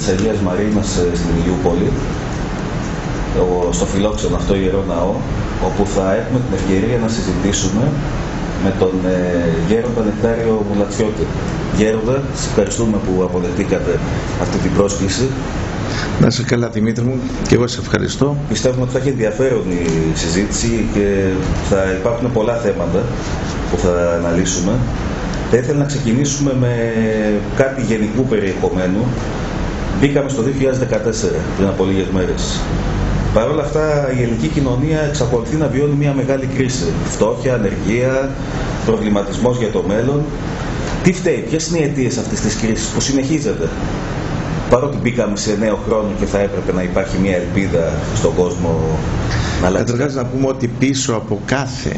της Αγίας Μαρίνας στην Ηλιούπολη, στο φιλόξενο αυτό ιερό ναό, όπου θα έχουμε την ευκαιρία να συζητήσουμε με τον Γέροντα Νεκτάριο Μουλατσιώτη. Γέροντα, σας ευχαριστούμε που αποδεχτήκατε αυτή την πρόσκληση. Να είσαι καλά, Δημήτρη μου, και εγώ σε ευχαριστώ. Πιστεύουμε ότι θα έχει ενδιαφέρον η συζήτηση και θα υπάρχουν πολλά θέματα που θα αναλύσουμε. Θα ήθελα να ξεκινήσουμε με κάτι γενικού περιεχομένου. Μπήκαμε στο 2014, πριν από λίγες μέρες. Παρ' όλα αυτά, η ελληνική κοινωνία εξακολουθεί να βιώνει μια μεγάλη κρίση. Φτώχεια, ανεργία, προβληματισμός για το μέλλον. Τι φταίει, ποιες είναι οι αιτίες αυτής της κρίσης που συνεχίζεται? Παρότι μπήκαμε σε νέο χρόνο και θα έπρεπε να υπάρχει μια ελπίδα στον κόσμο να αλλάξει. Καταρχάς να πούμε ότι πίσω από κάθε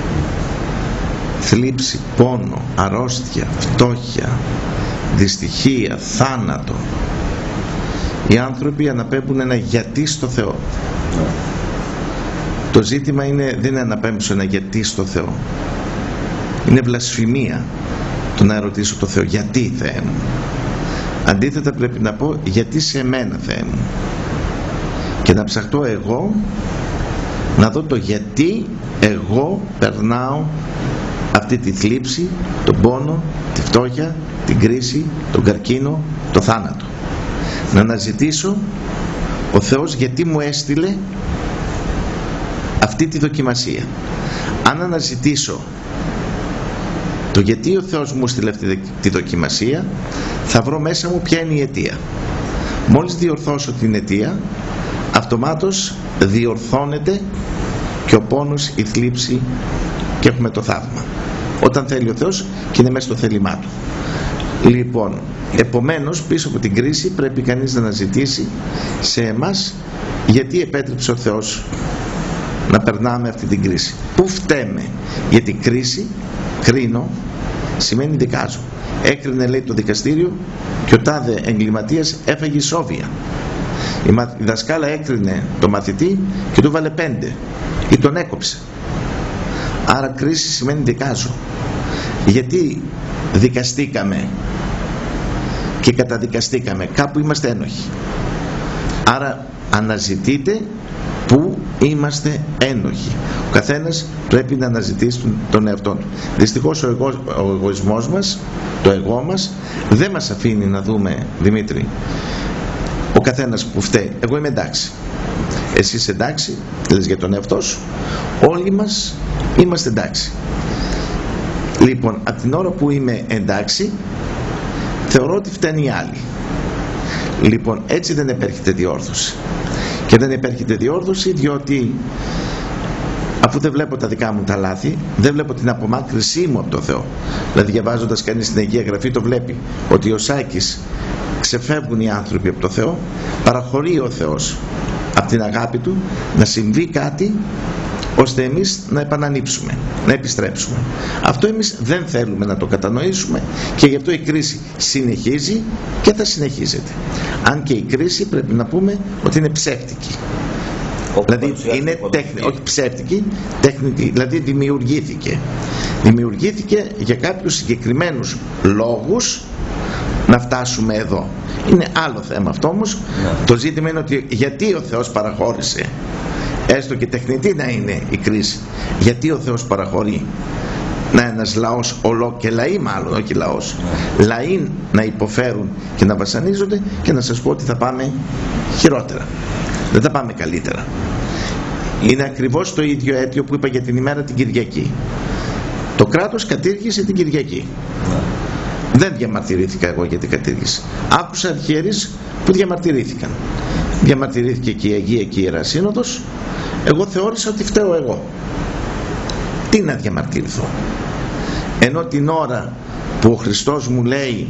θλίψη, πόνο, αρρώστια, φτώχεια, δυστυχία, θάνατο, οι άνθρωποι αναπέμπουν ένα γιατί στο Θεό. Το ζήτημα δεν είναι να αναπέμψω ένα γιατί στο Θεό. Είναι βλασφημία το να ερωτήσω το Θεό γιατί, Θεέ μου. Αντίθετα πρέπει να πω γιατί σε μένα, Θεέ μου, και να ψαχτώ εγώ να δω το γιατί εγώ περνάω αυτή τη θλίψη, τον πόνο, τη φτώχεια, την κρίση, τον καρκίνο, το θάνατο. Να αναζητήσω ο Θεός γιατί μου έστειλε αυτή τη δοκιμασία. Αν αναζητήσω το γιατί ο Θεός μου έστειλε αυτή τη δοκιμασία, θα βρω μέσα μου ποια είναι η αιτία. Μόλις διορθώσω την αιτία, αυτομάτως διορθώνεται και ο πόνος, η θλίψη, και έχουμε το θαύμα. Όταν θέλει ο Θεός και είναι μέσα στο θέλημά Του. Λοιπόν, επομένως πίσω από την κρίση πρέπει κανείς να αναζητήσει σε εμάς γιατί επέτρεψε ο Θεός να περνάμε αυτή την κρίση. Πού φταίμε? Για την κρίση κρίνω σημαίνει δικάζω. Έκρινε, λέει, το δικαστήριο και ο τάδε εγκληματίας έφαγε ισόβια. Η δασκάλα έκρινε το μαθητή και του βάλε 5 ή τον έκοψε. Άρα κρίση σημαίνει δικάζω. Γιατί δικαστήκαμε και καταδικαστήκαμε? Κάπου είμαστε ένοχοι. Άρα αναζητείτε πού είμαστε ένοχοι. Ο καθένας πρέπει να αναζητήσει τον εαυτό του. Δυστυχώς ο εγωισμός μας, το εγώ μας, δεν μας αφήνει να δούμε, Δημήτρη, ο καθένας που φταίει. Εγώ είμαι εντάξει, εσύ είσαι εντάξει, λες για τον εαυτό σου. Όλοι μας είμαστε εντάξει. Λοιπόν, από την ώρα που είμαι εντάξει, θεωρώ ότι φταίνει οι άλλοι. Λοιπόν, έτσι δεν επέρχεται διόρθωση. Και δεν επέρχεται διόρθωση διότι αφού δεν βλέπω τα δικά μου τα λάθη, δεν βλέπω την απομάκρυσή μου από το Θεό. Δηλαδή διαβάζοντας κανείς την Αγία Γραφή το βλέπει ότι ο Σάκης ξεφεύγουν οι άνθρωποι από το Θεό, παραχωρεί ο Θεός από την αγάπη Του να συμβεί κάτι ώστε εμείς να επανανύψουμε, να επιστρέψουμε. Αυτό εμείς δεν θέλουμε να το κατανοήσουμε και γι' αυτό η κρίση συνεχίζει και θα συνεχίζεται. Αν και η κρίση πρέπει να πούμε ότι είναι ψεύτικη. Δηλαδή είναι όχι ψεύτικη, τεχνητή, δηλαδή δημιουργήθηκε για κάποιους συγκεκριμένους λόγους να φτάσουμε εδώ. Είναι άλλο θέμα αυτό όμως. Το ζήτημα είναι ότι γιατί ο Θεός παραχώρησε, έστω και τεχνητή να είναι η κρίση, γιατί ο Θεός παραχωρεί να ένας λαός, και λαοί μάλλον, όχι λαός, λαοί να υποφέρουν και να βασανίζονται, και να σας πω ότι θα πάμε χειρότερα, δεν θα πάμε καλύτερα. Είναι ακριβώς το ίδιο αίτιο που είπα για την ημέρα την Κυριακή. Το κράτος κατήργησε την Κυριακή. Δεν διαμαρτυρήθηκα εγώ για την κατήργηση. Άκουσα αρχιερείς που διαμαρτυρήθηκαν. Διαμαρτυρήθηκε και η Αγία και η Ιερά Σύνοδος. Εγώ θεώρησα ότι φταίω εγώ. Τι να διαμαρτυρηθώ? Ενώ την ώρα που ο Χριστός μου λέει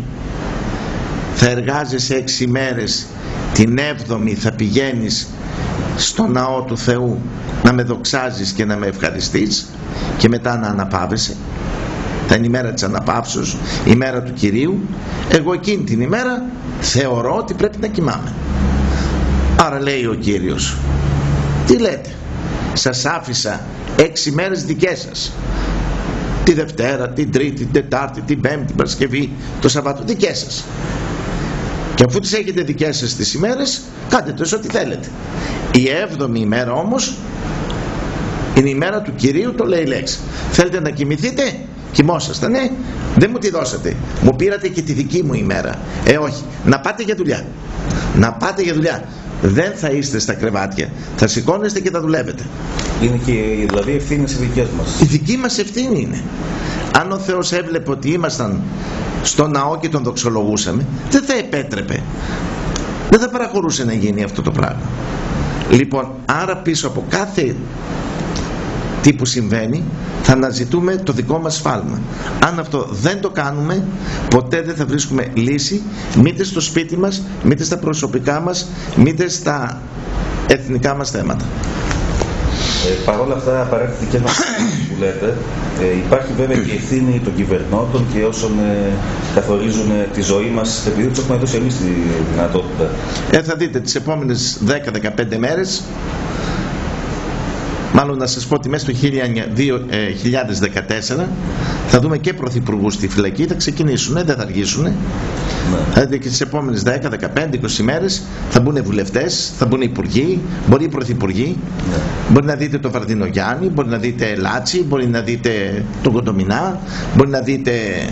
θα εργάζεσαι 6 μέρες, την 7η θα πηγαίνεις στο ναό του Θεού να με δοξάζεις και να με ευχαριστείς και μετά να αναπαύεσαι, θα είναι η μέρα της αναπαύσεως, η μέρα του Κυρίου, εγώ εκείνη την ημέρα θεωρώ ότι πρέπει να κοιμάμαι. Άρα λέει ο Κύριος, τι λέτε, σας άφησα 6 μέρες δικές σας, τη Δευτέρα, την Τρίτη, την Τετάρτη, την Πέμπτη, την Παρασκευή, το Σαββάτο, δικές σας. Και αφού τις έχετε δικές σας τις ημέρες, κάντε τες ό,τι θέλετε. Η 7η ημέρα όμως είναι η μέρα του Κυρίου, το λέει η λέξη. Θέλετε να κοιμηθείτε, κοιμόσαστε, ναι, δεν μου τη δώσατε, μου πήρατε και τη δική μου ημέρα. Όχι, να πάτε για δουλειά. Να πάτε για δουλειά. Δεν θα είστε στα κρεβάτια, θα σηκώνεστε και θα δουλεύετε. Είναι και δηλαδή ευθύνες οι δικές μας. Η δική μας ευθύνη είναι. Αν ο Θεός έβλεπε ότι ήμασταν στο ναό και τον δοξολογούσαμε, δεν θα επέτρεπε, δεν θα παραχωρούσε να γίνει αυτό το πράγμα. Λοιπόν, άρα πίσω από κάθε τι που συμβαίνει θα αναζητούμε το δικό μας σφάλμα. Αν αυτό δεν το κάνουμε, ποτέ δεν θα βρίσκουμε λύση, μήτε στο σπίτι μας, μήτε στα προσωπικά μας, μήτε στα εθνικά μας θέματα. Παρ' όλα αυτά, απαραίτητη μας που λέτε, υπάρχει βέβαια και ευθύνη των κυβερνώντων και όσων καθορίζουν τη ζωή μας, επειδή τους έχουμε δώσει εμείς τη δυνατότητα. Θα δείτε τις επόμενες 10-15 μέρες, μάλλον να σας πω ότι μέσα στο 2014 θα δούμε και πρωθυπουργούς στη φυλακή, θα ξεκινήσουν, δεν θα αργήσουν. Ναι. Δηλαδή και τις επόμενες 10, 15, 20 μέρες θα μπουν βουλευτές, θα μπουν υπουργοί, μπορεί πρωθυπουργοί. Ναι. Μπορεί να δείτε τον Βαρδινογιάννη, μπορεί να δείτε Λάτσι, μπορεί να δείτε τον Κοντομινά, μπορεί να δείτε,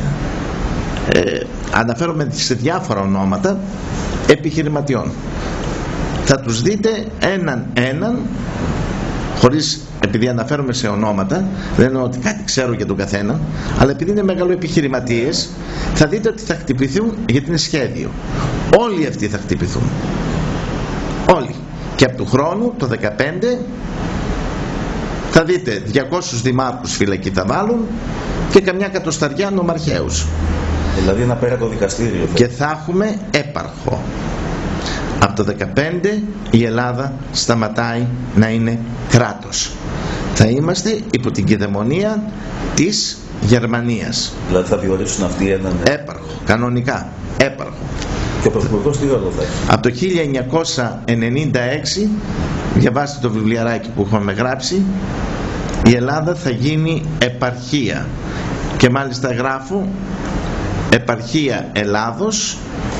αναφέρομαι σε διάφορα ονόματα επιχειρηματιών. Θα τους δείτε έναν, χωρίς, επειδή αναφέρομαι σε ονόματα, δεν εννοώ ότι κάτι ξέρω για τον καθένα, αλλά επειδή είναι μεγαλοεπιχειρηματίες, θα δείτε ότι θα χτυπηθούν, γιατί είναι σχέδιο. Όλοι αυτοί θα χτυπηθούν. Όλοι. Και από του χρόνου, το 2015, θα δείτε 200 δημάρχους φυλακή θα βάλουν και καμιά κατοσταριά νομαρχαίους. Δηλαδή ένα πέρα δικαστήριο. Και θα έχουμε έπαρχο. Από το 2015 η Ελλάδα σταματάει να είναι κράτος. Θα είμαστε υπό την κυδαιμονία της Γερμανίας. Δηλαδή θα διορίσουν αυτοί έναν έπαρχο, κανονικά έπαρχο. Και ο πρωθυπουργός τι ρόλο θα έχει? Από το 1996, διαβάστε το βιβλιαράκι που έχουμε γράψει, η Ελλάδα θα γίνει επαρχία. Και μάλιστα γράφω επαρχία Ελλάδος,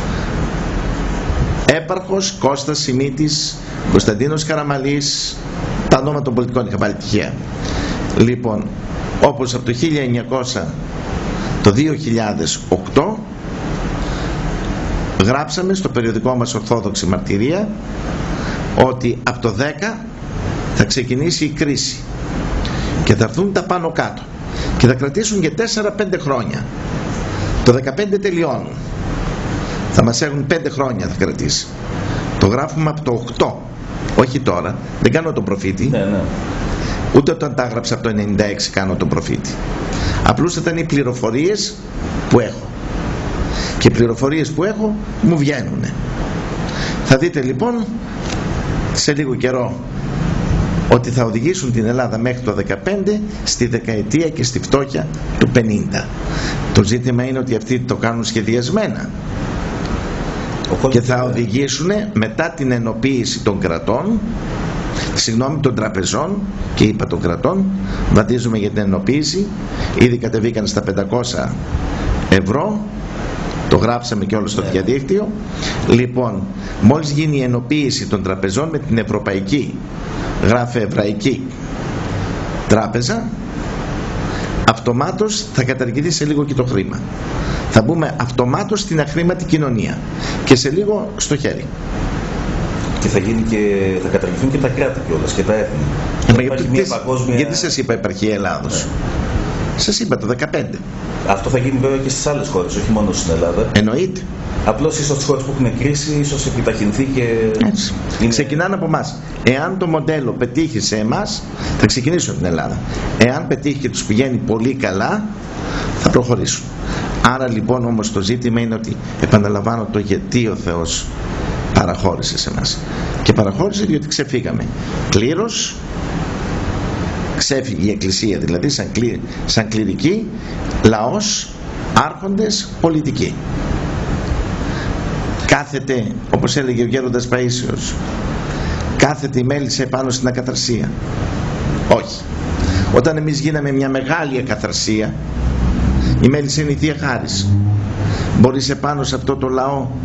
έπαρχος Κώστας Σιμίτης, Κωνσταντίνος Καραμαλής, τα ονόματα των πολιτικών είχα πάλι τυχαία. Λοιπόν, όπως από το 2008 γράψαμε στο περιοδικό μας Ορθόδοξη Μαρτυρία ότι από το 10 θα ξεκινήσει η κρίση και θα έρθουν τα πάνω κάτω και θα κρατήσουν για 4-5 χρόνια. Το 15 τελειώνουν. Θα μας έχουν 5 χρόνια θα κρατήσει. Το γράφουμε από το 8. Όχι τώρα. Δεν κάνω τον προφήτη. Ναι. Ούτε όταν τα έγραψα από το 96 κάνω τον προφήτη. Απλώς ήταν οι πληροφορίες που έχω. Και οι πληροφορίες που έχω μου βγαίνουν. Θα δείτε λοιπόν σε λίγο καιρό ότι θα οδηγήσουν την Ελλάδα μέχρι το 15 στη δεκαετία και στη φτώχεια του 50. Το ζήτημα είναι ότι αυτοί το κάνουν σχεδιασμένα και θα οδηγήσουν μετά την ενοποίηση των κρατών, των τραπεζών, και είπα των κρατών, βαδίζουμε για την ενοποίηση, ήδη κατεβήκαν στα 500 ευρώ, το γράψαμε και όλο στο διαδίκτυο. Λοιπόν, μόλις γίνει η ενοποίηση των τραπεζών με την Ευρωπαϊκή, γράφε Εβραϊκή Τράπεζα, αυτομάτως θα καταργηθεί σε λίγο και το χρήμα. Θα μπούμε αυτομάτως στην αχρήματη κοινωνία και σε λίγο στο χέρι. Και θα καταργηθούν και τα κράτη κιόλας και τα έθνη. Γιατί σας είπα επαρχία Ελλάδος? Σας είπα το 15. Αυτό θα γίνει βέβαια και στις άλλες χώρες, όχι μόνο στην Ελλάδα. Εννοείται. Απλώς ίσως στις χώρες που έχουν κρίση, ίσως επιταχυνθεί και... Έτσι. Ξεκινάνε από εμάς. Εάν το μοντέλο πετύχει σε εμάς, θα ξεκινήσουν από την Ελλάδα. Εάν πετύχει και τους πηγαίνει πολύ καλά, θα προχωρήσουν. Άρα λοιπόν όμως το ζήτημα είναι ότι, επαναλαμβάνω, το γιατί ο Θεός παραχώρησε σε εμάς. Και παραχώρησε διότι ξεφύγαμε. Κλήρος, ξέφυγε η Εκκλησία δηλαδή σαν κληρική, λαός, άρχοντες, πολιτικοί. Κάθεται, όπως έλεγε ο γέροντας Παΐσιος, κάθεται η μέλισσα επάνω στην ακαθαρσία. Όχι. Όταν εμείς γίναμε μια μεγάλη ακαθαρσία, η μέλισσα είναι η Θεία Χάρις. Μπορείς επάνω σε αυτό το λαό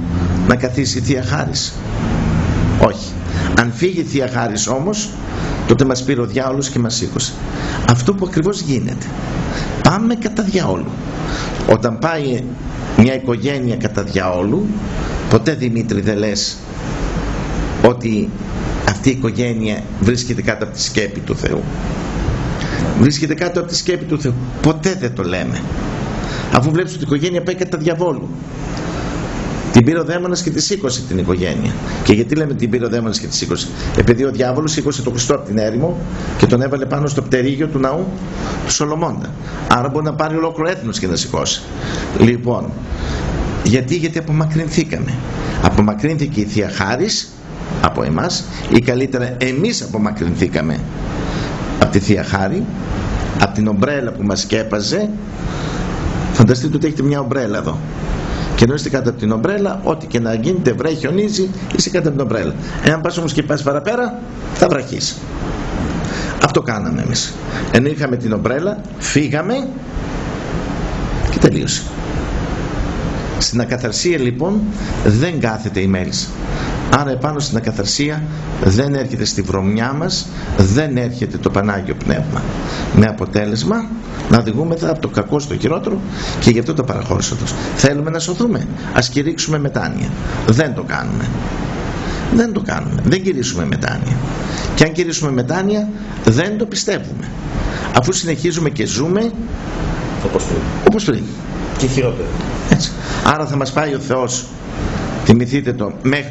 να καθίσει η Θεία Χάρις? Όχι. Αν φύγει η Θεία Χάρις όμως, τότε μας πήρε ο διάολος και μας σήκωσε. Αυτό που ακριβώς γίνεται. Πάμε κατά διαόλου. Όταν πάει μια οικογένεια κατά διαόλου, ποτέ, Δημήτρη, δεν λες ότι αυτή η οικογένεια βρίσκεται κάτω από τη σκέπη του Θεού. Βρίσκεται κάτω από τη σκέπη του Θεού. Ποτέ δεν το λέμε. Αφού βλέπεις ότι η οικογένεια πάει κατά διαβόλου. Την πήρε ο δαίμονας και τη σήκωσε την οικογένεια. Και γιατί λέμε την πήρε ο δαίμονας και τη σήκωσε? Επειδή ο διάβολος σήκωσε τον Χριστό από την έρημο και τον έβαλε πάνω στο πτερίγιο του ναού του Σολομώντα. Άρα μπορεί να πάρει ολόκληρο έθνος και να σηκώσει. Λοιπόν, γιατί απομακρυνθήκαμε. Απομακρύνθηκε η Θεία Χάρις από εμάς, ή καλύτερα εμείς απομακρυνθήκαμε από τη Θεία Χάρη, από την ομπρέλα που μας σκέπαζε. Φανταστείτε ότι έχετε μια ομπρέλα εδώ και ενώ είστε κάτω από την ομπρέλα, ό,τι και να γίνεται, βρέχει, χιονίζει, είσαι κάτω από την ομπρέλα. Εάν πας όμως και πας παραπέρα, θα βραχείς. Αυτό κάναμε εμείς. Ενώ είχαμε την ομπρέλα, φύγαμε και τελείωσε. Στην ακαθαρσία λοιπόν δεν κάθεται η μέλισσα. Άρα επάνω στην ακαθαρσία δεν έρχεται στη βρωμιά μας, δεν έρχεται το Πανάγιο Πνεύμα. Με αποτέλεσμα να οδηγούμεθα από το κακό στο χειρότερο, και γι' αυτό το παραχώρησα τους. Θέλουμε να σωθούμε, ας κηρύξουμε μετάνοια. Δεν το κάνουμε. Δεν το κάνουμε. Δεν κηρύσουμε μετάνοια. Και αν κηρύσουμε μετάνοια, δεν το πιστεύουμε. Αφού συνεχίζουμε και ζούμε όπως πριν. Και χειρότερα. Έτσι. Άρα θα μας πάει ο Θεός, θυμηθείτε το, μέχρι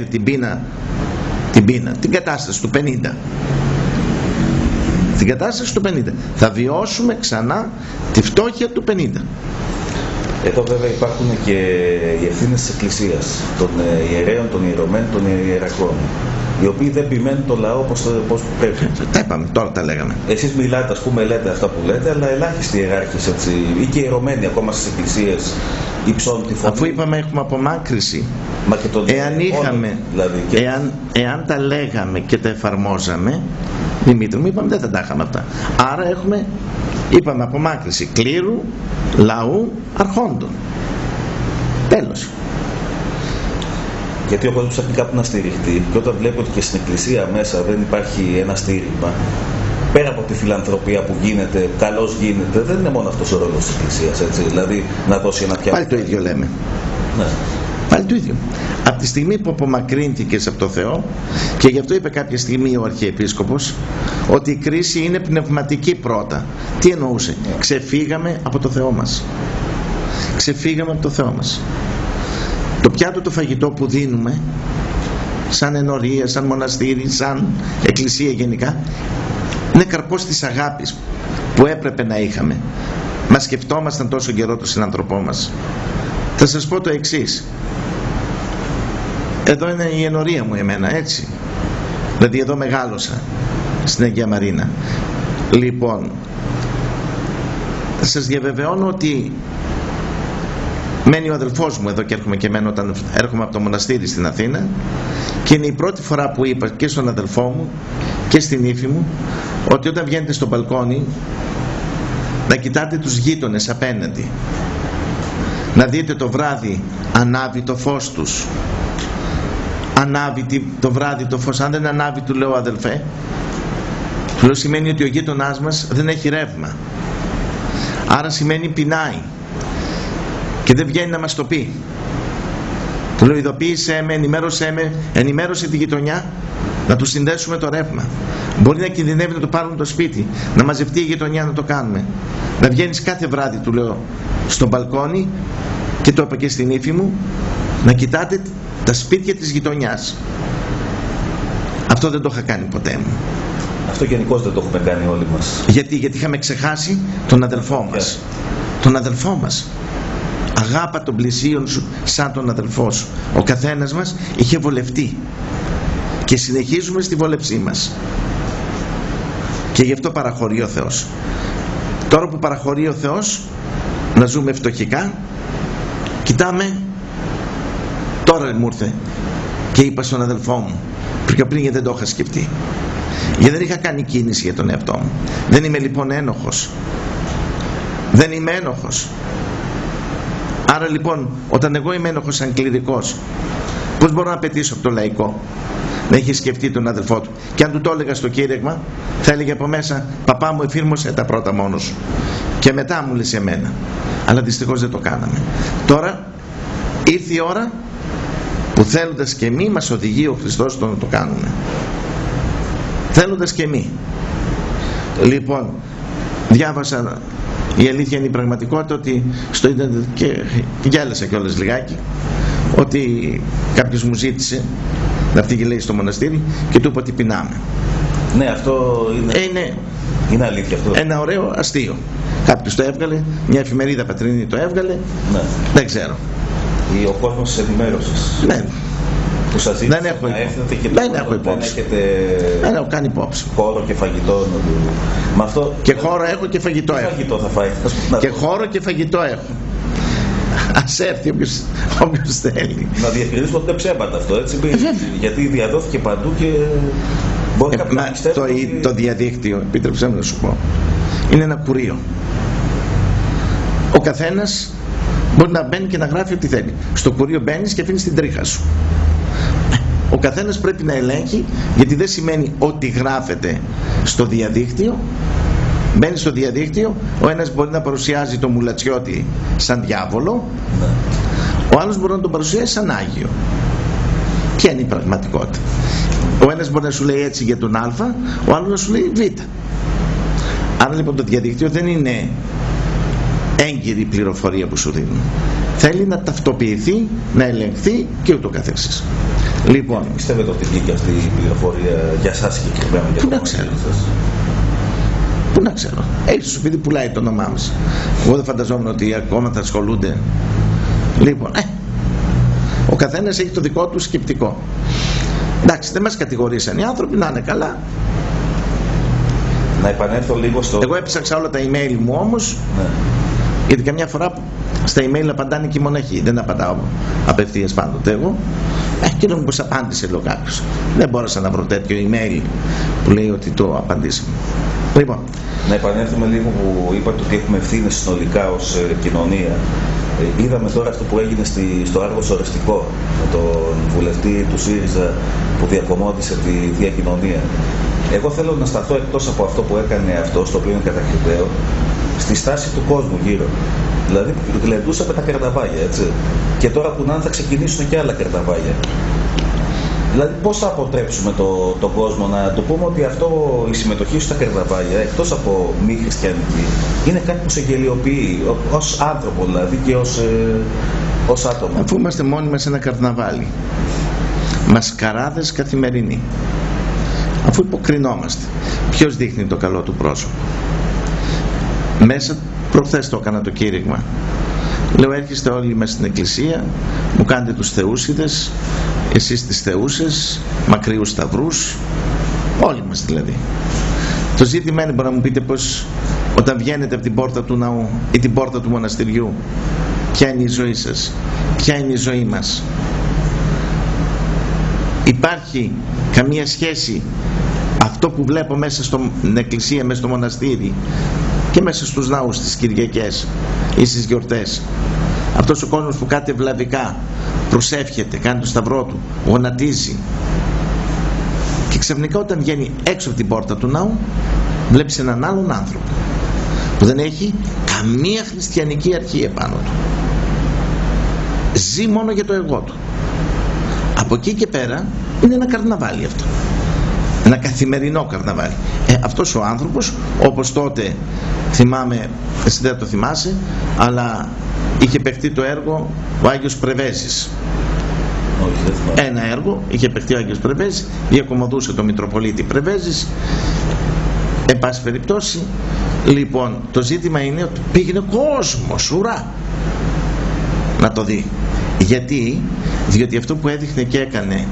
την κατάσταση του 50. Την κατάσταση του 50. Θα βιώσουμε ξανά τη φτώχεια του 50. Εδώ βέβαια υπάρχουν και οι ευθύνες της Εκκλησίας, των ιερέων, των ιερωμένων, των ιεραρχών, οι οποίοι δεν επιμένουν το λαό πώς πρέπει. Τα είπαμε, τώρα τα λέγαμε. Εσείς μιλάτε, ας πούμε, λέτε αυτά που λέτε, αλλά ελάχιστοι ιεράρχες, έτσι, ή και ιερωμένοι ακόμα στις εκκλησίες υψώνουν τη φωνή. Αφού είπαμε έχουμε απομάκρυση. Μα και τον εάν είχαμε, δηλαδή, και... εάν τα λέγαμε και τα εφαρμόζαμε, Δημήτρη μου, είπαμε δεν θα τα είχαμε αυτά. Άρα είπαμε απομάκρυση κλήρου, λαού, αρχόντων. Τέλος. Γιατί ο κόσμος ψάχνει κάπου να στηριχτεί, και όταν βλέπει ότι και στην εκκλησία μέσα δεν υπάρχει ένα στήριγμα, πέρα από τη φιλανθρωπία που γίνεται, καλώς γίνεται, δεν είναι μόνο αυτός ο ρόλος της εκκλησίας, έτσι, δηλαδή να δώσει ένα πιάτο. Πάλι το ίδιο λέμε. Ναι. Πάλι το ίδιο. Από τη στιγμή που απομακρύνθηκες από το Θεό, και γι' αυτό είπε κάποια στιγμή ο Αρχιεπίσκοπος ότι η κρίση είναι πνευματική πρώτα. Τι εννοούσε? Ξεφύγαμε από το Θεό μας. Ξεφύγαμε από το Θεό μας. Το πιάτο το φαγητό που δίνουμε σαν ενορία, σαν μοναστήρι, σαν εκκλησία γενικά, είναι καρπός της αγάπης που έπρεπε να είχαμε. Μας σκεφτόμασταν τόσο καιρό τον συνανθρωπό μας. Θα σας πω το εξής. Εδώ είναι η ενορία μου εμένα, έτσι. Δηλαδή εδώ μεγάλωσα, στην Αγία Μαρίνα. Λοιπόν, θα σας διαβεβαιώνω ότι μένει ο αδελφός μου εδώ και έρχομαι και μένω όταν έρχομαι από το μοναστήρι στην Αθήνα, και είναι η πρώτη φορά που είπα και στον αδελφό μου και στην ύφη μου ότι όταν βγαίνετε στο μπαλκόνι να κοιτάτε τους γείτονες απέναντι, να δείτε το βράδυ ανάβει το φως τους, ανάβει το βράδυ το φως. Αν δεν ανάβει, του λέω, αδελφέ, του λέω, σημαίνει ότι ο γείτονάς μας δεν έχει ρεύμα, άρα σημαίνει πεινάει και δεν βγαίνει να μας το πει. Του λέω, ειδοποίησέ με, ενημέρωσε τη γειτονιά να του συνδέσουμε το ρεύμα. Μπορεί να κινδυνεύει να το πάρουν το σπίτι, να μαζευτεί η γειτονιά να το κάνουμε. Να βγαίνεις κάθε βράδυ, του λέω, στο μπαλκόνι, και το είπα και στην ύφη μου, να κοιτάτε τα σπίτια της γειτονιάς. Αυτό δεν το είχα κάνει ποτέ μου. Αυτό γενικώς δεν το έχουμε κάνει όλοι μας. Γιατί είχαμε ξεχάσει τον αδελφό μας. Τον αδελφό μας. Αγάπα τον πλησίον σου σαν τον αδελφό σου. Ο καθένας μας είχε βολευτεί και συνεχίζουμε στη βόλεψή μας, και γι' αυτό παραχωρεί ο Θεός. Τώρα που παραχωρεί ο Θεός να ζούμε φτωχικά, κοιτάμε. Τώρα μου ήρθε και είπα στον αδελφό μου, πριν γιατί δεν το είχα σκεφτεί, γιατί δεν είχα κάνει κίνηση για τον εαυτό μου. Δεν είμαι λοιπόν ένοχος. Δεν είμαι ένοχος. Άρα λοιπόν, όταν εγώ είμαι ένοχος σαν κληρικός, Πώς μπορώ να απαιτήσω από το λαϊκό να έχει σκεφτεί τον αδελφό του? Και αν του το έλεγα στο κήρυγμα, θα έλεγε από μέσα, παπά μου, εφήρμοσε τα πρώτα μόνος σου και μετά μου λες εμένα. Αλλά δυστυχώς δεν το κάναμε. Τώρα ήρθε η ώρα που θέλοντας και εμείς μας οδηγεί ο Χριστός το να το κάνουμε. Θέλοντας και εμείς. Λοιπόν, διάβασα, η αλήθεια είναι η πραγματικότητα, ότι στο ίντερνετ, και γέλασα κιόλας λιγάκι, ότι κάποιος μου ζήτησε να φύγει, λέει, στο μοναστήρι και του είπα ότι πεινάμε. Ναι, αυτό είναι αλήθεια αυτό. Ένα ωραίο αστείο. Κάποιος το έβγαλε, μια εφημερίδα πατρινή το έβγαλε, ναι. Δεν ξέρω. Ο κόσμος της ενημέρωσης. Ναι. Που σας ζήτησε να έρθετε και δεν έχω υπόψη. Δεν έχω κάνει υπόψη. Χώρο και φαγητό. Με αυτό... Και χώρο έχω και φαγητό έχω. Φαγητό θα φάει. Και χώρο και φαγητό έχω. Ας έρθει όποιος θέλει. Να διευκρινίσουμε ότι είναι ψέματα αυτό, έτσι. Γιατί διαδόθηκε παντού και μπορεί κάποιος να πιστεύει. Το διαδίκτυο, επίτρεψέ μου να σου πω, είναι ένα κουρείο. Ο καθένας μπορεί να μπαίνει και να γράφει ό,τι θέλει. Στο κουρείο μπαίνεις και αφήνεις την τρίχα σου. Ο καθένας πρέπει να ελέγχει, γιατί δεν σημαίνει ότι γράφεται στο διαδίκτυο. Μπαίνει στο διαδίκτυο, ο ένας μπορεί να παρουσιάζει το μουλατσιώτη σαν διάβολο, ο άλλος μπορεί να τον παρουσιάσει σαν Άγιο. Ποια είναι η πραγματικότητα? Ο ένας μπορεί να σου λέει έτσι για τον Α, ο άλλος να σου λέει Β. Άρα λοιπόν το διαδίκτυο δεν είναι έγκυρη πληροφορία που σου δίνουν. Θέλει να ταυτοποιηθεί, να ελεγχθεί και ούτω καθεξής. Λοιπόν, πιστεύετε ότι βγήκε αυτή η πληροφορία για εσάς συγκεκριμένα? Πού να ξέρω. Πού να ξέρω. Έχει στο σπίτι, πουλάει το όνομά μας. Εγώ δεν φανταζόμουν ότι ακόμα θα ασχολούνται. Λοιπόν, ο καθένας έχει το δικό του σκεπτικό. Εντάξει, δεν μας κατηγορήσαν οι άνθρωποι, να είναι καλά. Να επανέλθω λίγο στο... Εγώ έψαξα όλα τα email μου όμως, ναι. Γιατί καμιά φορά στα email απαντάνε και οι μοναχοί. Δεν απαντάω απευθείας πάντοτε εγώ. Και λέω πως απάντησε, λέω κάποιος. Δεν μπόρεσα να βρω τέτοιο email που λέει ότι το απαντήσαμε. Λοιπόν, να επανέλθουμε λίγο που είπατε ότι έχουμε ευθύνες συνολικά ως κοινωνία. Είδαμε τώρα αυτό που έγινε στο Άργος Ορεστικό με τον βουλευτή του ΣΥΡΙΖΑ που διακομώδησε τη διακοινωνία. Εγώ θέλω να σταθώ, εκτός από αυτό που έκανε αυτό, στο οποίο είναι κατακριτέο, στη στάση του κόσμου γύρω. Δηλαδή γλεντούσαμε τα καρναβάλια, έτσι. Και τώρα που να θα ξεκινήσουν και άλλα καρναβάλια. Δηλαδή πώς θα αποτρέψουμε τον κόσμο να του πούμε ότι αυτό, η συμμετοχή στα καρναβάλια, εκτός από μη χριστιανική, είναι κάτι που σε γελιοποιεί ως άνθρωπο, δηλαδή, και ως άτομο. Αφού είμαστε μόνοι μας σε ένα καρναβάλι, μασκαράδες καθημερινοί, αφού υποκρινόμαστε, ποιος δείχνει το καλό του πρόσωπο? Μέσα προχθές το έκανα το κήρυγμα. Λέω, έρχεστε όλοι μέσα στην εκκλησία, μου κάνετε τους θεούσιδες, εσείς τις θεούσες, μακριούς σταυρούς, όλοι μας δηλαδή. Το ζήτημα είναι, μπορεί να μου πείτε, πως όταν βγαίνετε από την πόρτα του ναού ή την πόρτα του μοναστηριού, ποια είναι η ζωή σας, ποια είναι η ζωή μας? Υπάρχει καμία σχέση αυτό που βλέπω μέσα στην εκκλησία, μέσα στο μοναστήρι και μέσα στους ναούς στις Κυριακές ή στις γιορτές? Αυτός ο κόσμος που κάτι ευλαβικά προσεύχεται, κάνει το σταυρό του, γονατίζει, και ξαφνικά όταν βγαίνει έξω από την πόρτα του ναού βλέπεις έναν άλλον άνθρωπο που δεν έχει καμία χριστιανική αρχή επάνω του, ζει μόνο για το εγώ του. Από εκεί και πέρα είναι ένα καρναβάλι αυτό, ένα καθημερινό καρναβάλι. Αυτός ο άνθρωπος, όπως τότε, θυμάμαι, εσύ δεν το θυμάσαι, αλλά είχε παιχτεί το έργο ο Άγιος Πρεβέζης. Ένα έργο είχε παιχτεί ο Άγιος Πρεβέζης, διακομωδούσε το Μητροπολίτη Πρεβέζης. Εν πάση περιπτώσει, λοιπόν, το ζήτημα είναι ότι πήγαινε κόσμος, ουρά, να το δει. Γιατί? Διότι αυτό που έδειχνε και έκανε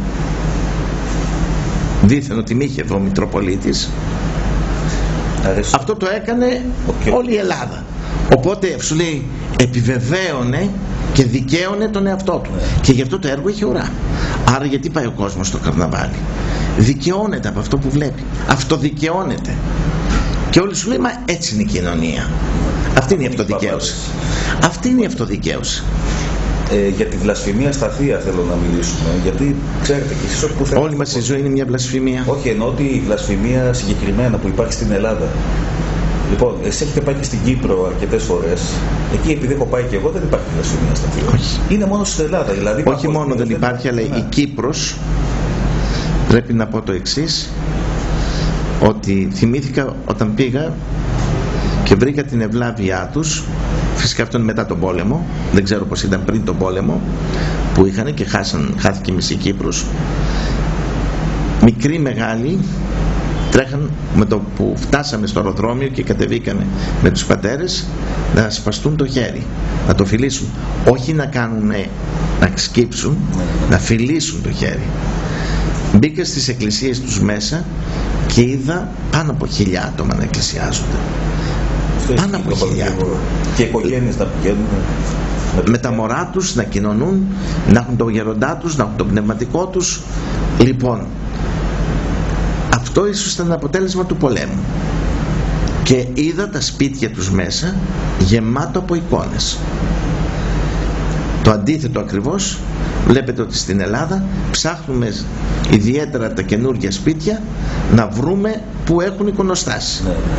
δήθεν ότι μήχευε ο Μητροπολίτης, αυτό το έκανε όλη η Ελλάδα. Οπότε σου λέει, επιβεβαίωνε και δικαίωνε τον εαυτό του, και γι' αυτό το έργο είχε ουρά. Άρα γιατί πάει ο κόσμος στο καρναβάλι? Δικαιώνεται από αυτό που βλέπει, αυτοδικαιώνεται. Και όλοι σου λέει, μα έτσι είναι η κοινωνία. Αυτή είναι η αυτοδικαίωση. Αυτή είναι η αυτοδικαίωση. Για τη βλασφημία στα θεία θέλω να μιλήσουμε, γιατί ξέρετε και εσείς που θέλετε. Όλη μας η ζωή είναι μια βλασφημία. Όχι, εννοώ ότι η βλασφημία συγκεκριμένα που υπάρχει στην Ελλάδα. Λοιπόν, εσείς έχετε πάει και στην Κύπρο αρκετές φορές. Εκεί, επειδή έχω πάει και εγώ, δεν υπάρχει βλασφημία στα θεία. Όχι. Είναι μόνο στην Ελλάδα. Δηλαδή, όχι μόνο δεν υπάρχει, αλλά η Κύπρος, πρέπει να πω το εξής, ότι θυμήθηκα όταν πήγα και βρήκα την ευλάβειά τους. Φυσικά αυτό είναι μετά τον πόλεμο, δεν ξέρω πως ήταν πριν τον πόλεμο που είχαν και χάθηκε η μισή Κύπρος. Μικροί μεγάλοι τρέχαν, με το που φτάσαμε στο αεροδρόμιο και κατεβήκαμε με τους πατέρες, να σπαστούν το χέρι, να το φιλήσουν, όχι να κάνουν, να σκύψουν, να φιλήσουν το χέρι. Μπήκα στις εκκλησίες τους μέσα και είδα πάνω από 1000 άτομα να εκκλησιάζονται. Πάνω από 1000. Και οι οικογένειες να πηγαίνουν με τα μωρά τους, να κοινωνούν, να έχουν το γεροντά τους, να έχουν το πνευματικό τους. Λοιπόν, αυτό ίσως ήταν αποτέλεσμα του πολέμου. Και είδα τα σπίτια τους μέσα γεμάτο από εικόνες. Το αντίθετο ακριβώς βλέπετε ότι στην Ελλάδα ψάχνουμε ιδιαίτερα τα καινούργια σπίτια να βρούμε που έχουν εικονοστάσεις.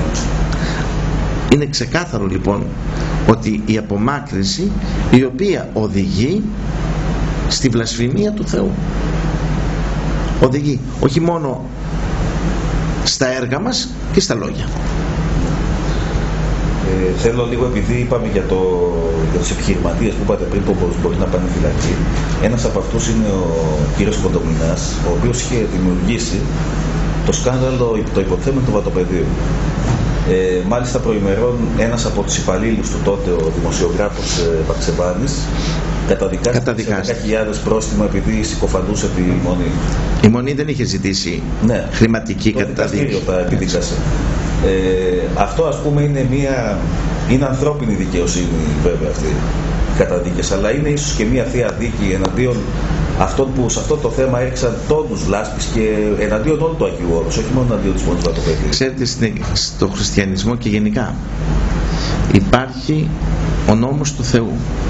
Είναι ξεκάθαρο λοιπόν ότι η απομάκρυνση η οποία οδηγεί στη βλασφημία του Θεού, οδηγεί όχι μόνο στα έργα μας και στα λόγια. Θέλω λίγο, επειδή είπαμε για τους επιχειρηματίες που είπατε πριν που μπορεί να πάνε φυλακή, ένας από αυτούς είναι ο κύριος Κοντομινάς, ο οποίος είχε δημιουργήσει το σκάνδαλο, το υποθέμενο του βατοπεδίου. Μάλιστα προημερών ένας από τους υπαλλήλους του τότε, ο δημοσιογράφος Παξεβάνης, καταδικάστηκε σε 10.000 πρόστιμο επειδή συκοφαντούσε τη Μονή. Η Μονή δεν είχε ζητήσει χρηματική καταδίκη. Το τα επίδικασε. Αυτό ας πούμε είναι ανθρώπινη δικαιοσύνη βέβαια αυτή οι καταδίκες, αλλά είναι ίσως και μια θεία δίκη εναντίον αυτών που σε αυτό το θέμα έριξαν τόνους λάσπης και εναντίον όλου του Αγίου Όρους, όχι μόνο εναντίον της Μονής Βατοπεδίου. Ξέρετε, στο χριστιανισμό και γενικά υπάρχει ο νόμος του Θεού.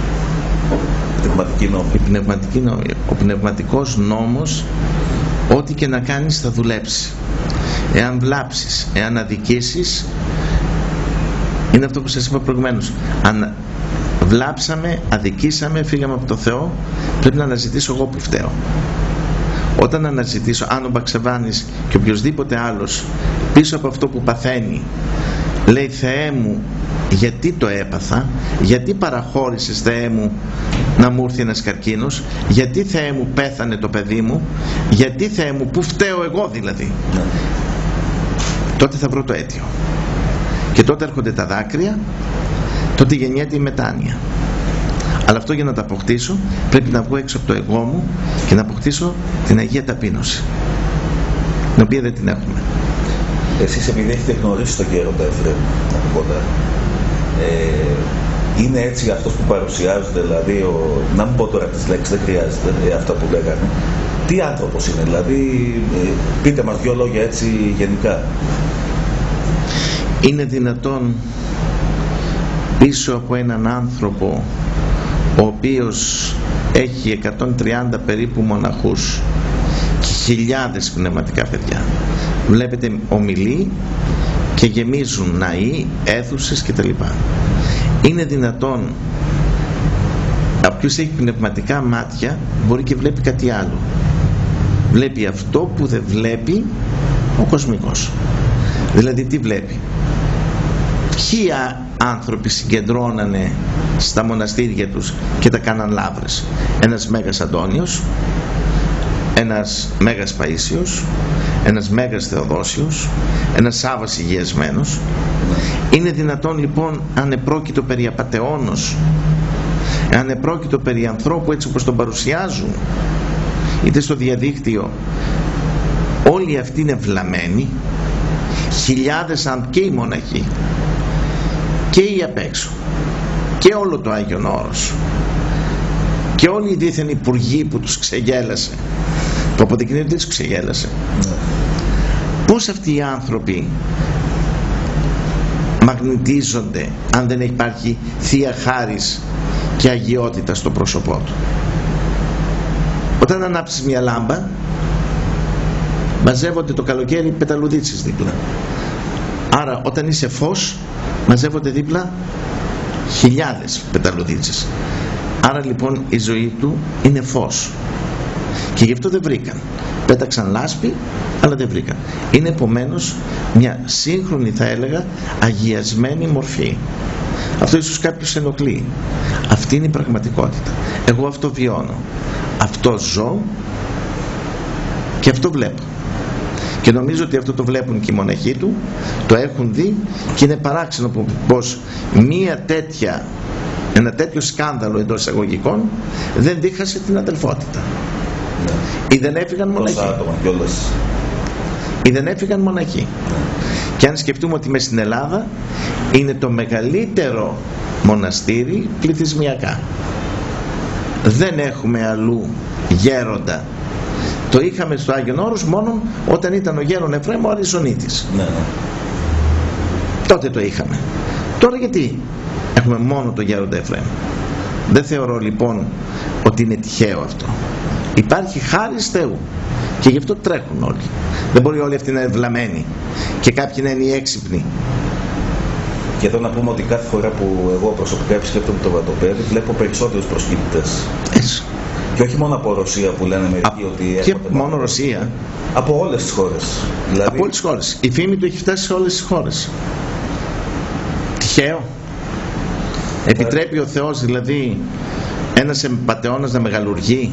Πνευματική νόμη. Ο πνευματικός νόμος, ό,τι και να κάνεις θα δουλέψει. Εάν βλάψεις, εάν αδικήσεις, είναι αυτό που σας είπα προηγουμένως. Αν βλάψαμε, αδικήσαμε, φύγαμε από το Θεό, πρέπει να αναζητήσω εγώ που φταίω. Όταν αναζητήσω, αν ο Μπαξεβάνης και οποιοδήποτε άλλος πίσω από αυτό που παθαίνει λέει Θεέ μου, γιατί το έπαθα, γιατί παραχώρησες Θεέ μου να μου έρθει ένας καρκίνος, γιατί Θεέ μου πέθανε το παιδί μου, γιατί Θεέ μου, που φταίω εγώ δηλαδή, τότε θα βρω το αίτιο και τότε έρχονται τα δάκρυα, τότε γεννιέται η μετάνοια. Αλλά αυτό για να τα αποκτήσω πρέπει να βγω έξω από το εγώ μου και να αποκτήσω την Αγία Ταπείνωση, την οποία δεν την έχουμε. Εσείς επειδή έχετε γνωρίσει τον Γέροντα Εφραίμ από κοντά, είναι έτσι αυτός που παρουσιάζονται, δηλαδή να μην πω τώρα τις λέξεις, δεν χρειάζεται αυτά που λέγανε, τι άνθρωπος είναι, δηλαδή πείτε μας δυο λόγια έτσι γενικά. Είναι δυνατόν πίσω από έναν άνθρωπο ο οποίος έχει 130 περίπου μοναχούς και χιλιάδες πνευματικά παιδιά, βλέπετε ομιλεί και γεμίζουν ναοί, αίθουσες κτλ. Είναι δυνατόν όποιος έχει πνευματικά μάτια μπορεί και βλέπει κάτι άλλο, βλέπει αυτό που δεν βλέπει ο κοσμικός. Δηλαδή τι βλέπει? Ποιοι άνθρωποι συγκεντρώνανε στα μοναστήρια τους και τα κάναν λαύρες? Ένας Μέγας Αντώνιος, ένας Μέγας Παΐσιος, ένας Μέγας Θεοδόσιος, ένας Σάββας Υγειασμένος. Είναι δυνατόν λοιπόν, αν επρόκειτο περί απατεώνος, αν επρόκειτο περί ανθρώπου έτσι όπως τον παρουσιάζουν είτε στο διαδίκτυο, όλοι αυτοί είναι βλαμμένοι, χιλιάδες και οι μοναχοί και οι απ' έξω και όλο το Άγιον Όρος και όλοι οι δίθεν υπουργοί που τους ξεγέλασε, το αποδεικνύει ότι τους ξεγέλασε. Πώς αυτοί οι άνθρωποι μαγνητίζονται αν δεν υπάρχει Θεία Χάρις και αγιότητα στο πρόσωπό του. Όταν ανάψεις μια λάμπα, μαζεύονται το καλοκαίρι πεταλουδίτσες δίπλα. Άρα όταν είσαι φως, μαζεύονται δίπλα χιλιάδες πεταλουδίτσες. Άρα λοιπόν η ζωή του είναι φως. Και γι' αυτό δεν βρήκαν. Πέταξαν λάσπη, αλλά δεν βρήκαν. Είναι επομένως μια σύγχρονη, θα έλεγα, αγιασμένη μορφή. Αυτό ίσως κάποιος ενοχλεί. Αυτή είναι η πραγματικότητα. Εγώ αυτό βιώνω. Αυτό ζω και αυτό βλέπω. Και νομίζω ότι αυτό το βλέπουν και οι μοναχοί του, το έχουν δει, και είναι παράξενο πως ένα τέτοιο σκάνδαλο εντός εισαγωγικών δεν δίχασε την αδελφότητα. Ναι. Ή δεν έφυγαν μοναχοί. Ή δεν έφυγαν μοναχοί. Και αν σκεφτούμε ότι μες στην Ελλάδα είναι το μεγαλύτερο μοναστήρι πληθυσμιακά, δεν έχουμε αλλού γέροντα. Το είχαμε στο Άγιον Όρος μόνο όταν ήταν ο γέρον Εφραίμ ο Αριζονίτης. Ναι. Τότε το είχαμε. Τώρα γιατί έχουμε μόνο το γέροντα Εφραίμ? Δεν θεωρώ λοιπόν ότι είναι τυχαίο αυτό. Υπάρχει χάρις Θεού και γι' αυτό τρέχουν όλοι. Δεν μπορεί όλοι αυτοί να είναι βλαμμένοι και κάποιοι να είναι οι έξυπνοι. Και εδώ να πούμε ότι κάθε φορά που εγώ προσωπικά επισκέπτομαι το Βατοπέδι, βλέπω περισσότερους προσκύτητες. Έτσι. Και όχι μόνο από Ρωσία που λένε μερικοί ότι και μόνο Ρωσία. Από όλες τις χώρες. Δηλαδή... Από όλες τις χώρες. Η φήμη του έχει φτάσει σε όλες τις χώρες. Τυχαίο? Επιτρέπει ο Θεός δηλαδή ένας εμπατεώνας να μεγαλουργεί?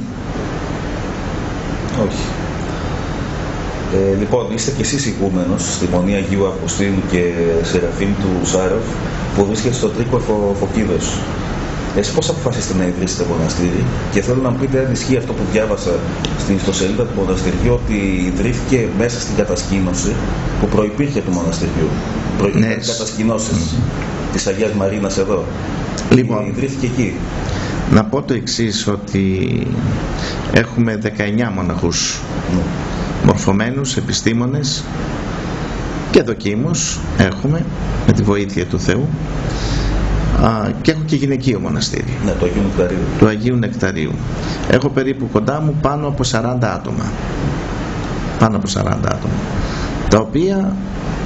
Όχι. Λοιπόν, είστε κι εσείς ηγούμενος στη Μονή Αγίου Αυγουστίνου και Σεραφείμ του Σάροφ, που βρίσκεται στο Τρίκορφο Φωκίδος. Εσείς πώς αποφασίσετε να ιδρύσετε μοναστήρι? Και θέλω να μου πείτε αν ισχύει αυτό που διάβασα στην ιστοσελίδα του μοναστηριού, ότι ιδρύθηκε μέσα στην κατασκήνωση που προϋπήρχε του μοναστηριού. Προϋπήρχαν κατασκηνώσεις της Αγίας Μαρίνας εδώ. Λοιπόν, ιδρύθηκε εκεί. Να πω το εξής, ότι έχουμε 19 μοναχούς μορφωμένους, επιστήμονες και δοκίμους έχουμε, με τη βοήθεια του Θεού, και έχω και γυναικείο μοναστήρι. Ναι, το Αγίου Νεκταρίου. Του Αγίου Νεκταρίου. Έχω περίπου κοντά μου πάνω από 40 άτομα. Πάνω από 40 άτομα. Τα οποία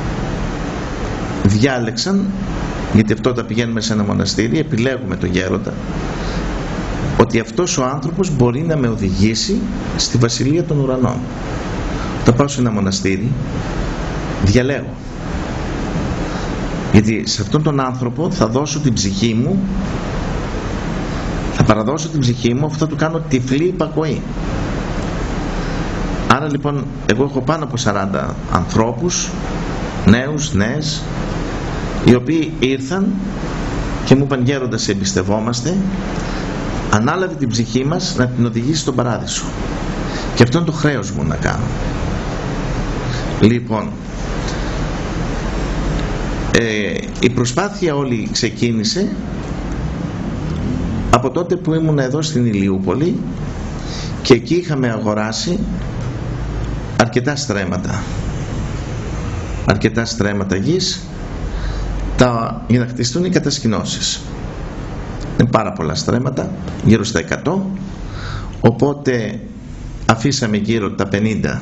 διάλεξαν, γιατί αυτό όταν πηγαίνουμε σε ένα μοναστήρι επιλέγουμε τον γέροντα, ότι αυτός ο άνθρωπος μπορεί να με οδηγήσει στη Βασιλεία των Ουρανών. Όταν πάω σε ένα μοναστήρι διαλέγω, γιατί σε αυτόν τον άνθρωπο θα δώσω την ψυχή μου, θα παραδώσω την ψυχή μου, αυτό του κάνω τυφλή υπακοή. Άρα λοιπόν εγώ έχω πάνω από 40 ανθρώπους, νέους, νέες, οι οποίοι ήρθαν και μου είπαν: γέροντα, σε εμπιστευόμαστε, ανάλαβε την ψυχή μας να την οδηγήσει στον παράδεισο. Και αυτό είναι το χρέος μου να κάνω. Λοιπόν, η προσπάθεια όλη ξεκίνησε από τότε που ήμουν εδώ στην Ηλιούπολη, και εκεί είχαμε αγοράσει αρκετά στρέμματα γης για να χτιστούν οι κατασκηνώσεις. Είναι πάρα πολλά στρέμματα, γύρω στα 100, οπότε αφήσαμε γύρω τα 50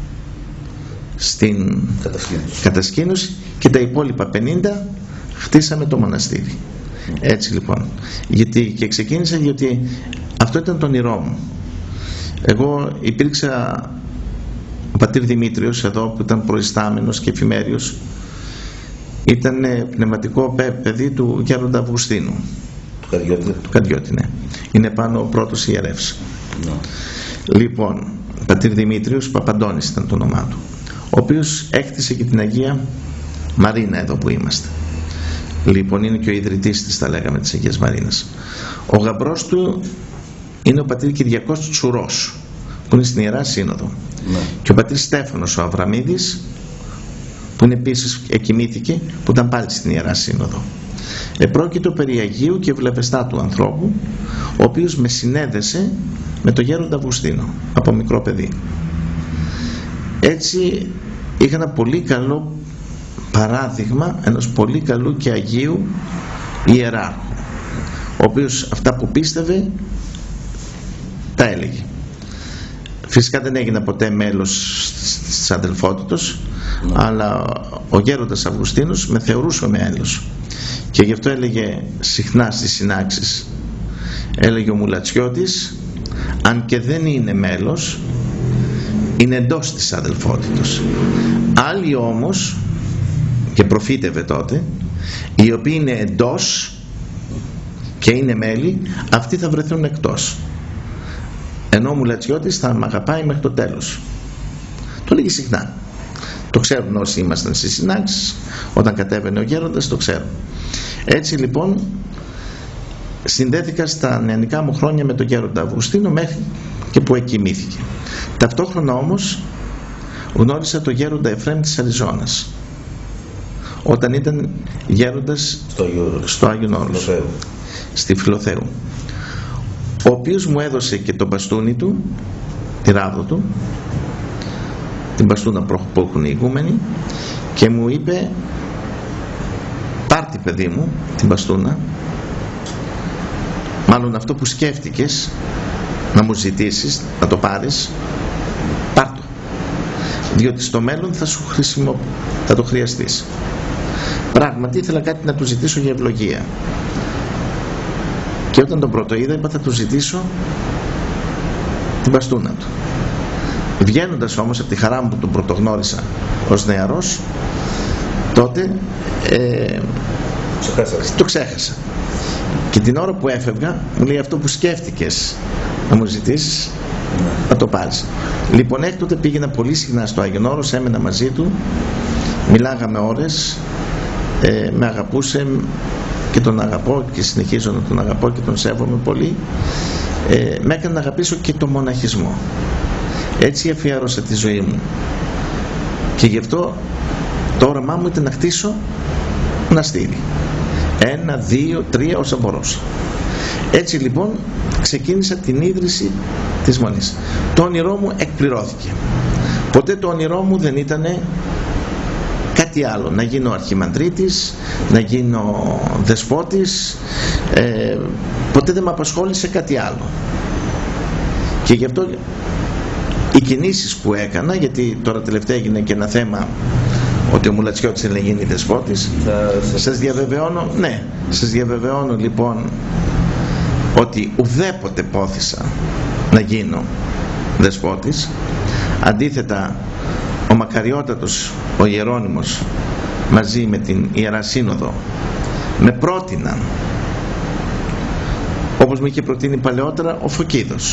στην κατασκήνωση και τα υπόλοιπα 50 χτίσαμε το μοναστήρι. Έτσι λοιπόν, γιατί και ξεκίνησα, γιατί αυτό ήταν το όνειρό μου. Εγώ υπήρξα, ο πατήρ Δημήτριος εδώ που ήταν προϊστάμενος και εφημέριος, ήταν πνευματικό παιδί του γέροντα Αυγουστίνου, του Καρδιώτη, ναι. Είναι πάνω ο πρώτος ιερεύς. Λοιπόν, πατήρ Δημήτριος Παπαντώνης ήταν το όνομά του, ο οποίος έκτισε και την Αγία Μαρίνα εδώ που είμαστε. Λοιπόν, είναι και ο ιδρυτής της, τα λέγαμε, της Αγίας Μαρίνας. Ο γαμπρός του είναι ο πατήρ Κυριακός Τσουρός, που είναι στην Ιερά Σύνοδο. Ναι. Και ο πατήρ Στέφανος ο Αβραμίδης, που είναι επίσης, εκοιμήθηκε, που ήταν πάλι στην Ιερά Σύνοδο. Επρόκειτο περί Αγίου και ευλαβεστάτου ανθρώπου, ο οποίος με συνέδεσε με τον γέροντα Αυγουστίνο από μικρό παιδί. Έτσι είχα ένα πολύ καλό παράδειγμα ενός πολύ καλού και αγίου ιεράρχου, ο οποίος αυτά που πίστευε τα έλεγε. Φυσικά δεν έγινε ποτέ μέλος της αδελφότητος, αλλά ο γέροντας Αυγουστίνος με θεωρούσε μέλος, και γι' αυτό έλεγε συχνά στις συνάξεις, έλεγε ο Μουλατσιώτης, αν και δεν είναι μέλος, είναι εντός της αδελφότητος. Άλλοι όμως, και προφήτευε τότε, οι οποίοι είναι εντός και είναι μέλη, αυτοί θα βρεθούν εκτός, ενώ ο Μουλατσιώτης θα μ' αγαπάει μέχρι το τέλος. Το λέγει συχνά. Το ξέρουν όσοι ήμασταν στις συνάξεις, όταν κατέβαινε ο γέροντας, το ξέρουν. Έτσι λοιπόν συνδέθηκα στα νεανικά μου χρόνια με τον γέροντα Αυγουστίνο μέχρι και που εκοιμήθηκε. Ταυτόχρονα όμως γνώρισα τον γέροντα Εφραίμ της Αριζώνας, όταν ήταν γέροντας στο Άγιον Όρος, στη Φιλοθέου, ο οποίος μου έδωσε και το μπαστούνι του, τη ράδο του, την μπαστούνα που έχουν οι ηγούμενοι, και μου είπε, πάρ' τη παιδί μου την μπαστούνα, μάλλον αυτό που σκέφτηκες να μου ζητήσεις, να το πάρεις, πάρ' το, διότι στο μέλλον θα το χρειαστείς. Πράγματι ήθελα κάτι να του ζητήσω για ευλογία, και όταν τον πρώτο είδα, είπα θα του ζητήσω την μπαστούνα του. Βγαίνοντας όμως από τη χαρά μου που τον πρωτογνώρισα ως νεαρός, τότε το ξέχασα, και την ώρα που έφευγα μου λέει, αυτό που σκέφτηκες να μου ζητήσεις, να το πάρεις. Λοιπόν, έκτοτε πήγαινα πολύ συχνά στο Άγιον Όρος, έμενα μαζί του, μιλάγαμε ώρες, με αγαπούσε και τον αγαπώ και συνεχίζω να τον αγαπώ και τον σέβομαι πολύ. Με έκανε να αγαπήσω και τον μοναχισμό. Έτσι αφιέρωσα τη ζωή μου, και γι' αυτό το όραμά μου ήταν να χτίσω μοναστήρι, 1, 2, 3 όσα μπορούσα. Έτσι λοιπόν ξεκίνησα την ίδρυση της Μονής. Το όνειρό μου εκπληρώθηκε. Ποτέ το όνειρό μου δεν ήταν κάτι άλλο, να γίνω αρχιμανδρίτης, να γίνω δεσπότης, ποτέ δεν με απασχόλησε κάτι άλλο. Και γι' αυτό οι κινήσεις που έκανα, γιατί τώρα τελευταία έγινε και ένα θέμα ότι ο Μουλατσιώτης δεν γίνει δεσπότης, σας διαβεβαιώνω, ναι, σας διαβεβαιώνω λοιπόν ότι ουδέποτε πόθησα να γίνω δεσπότης. Αντίθετα, ο Μακαριότατος, ο Ιερώνυμος, μαζί με την Ιερά Σύνοδο με πρότειναν, όπως μου είχε προτείνει παλαιότερα ο Φωκίδος,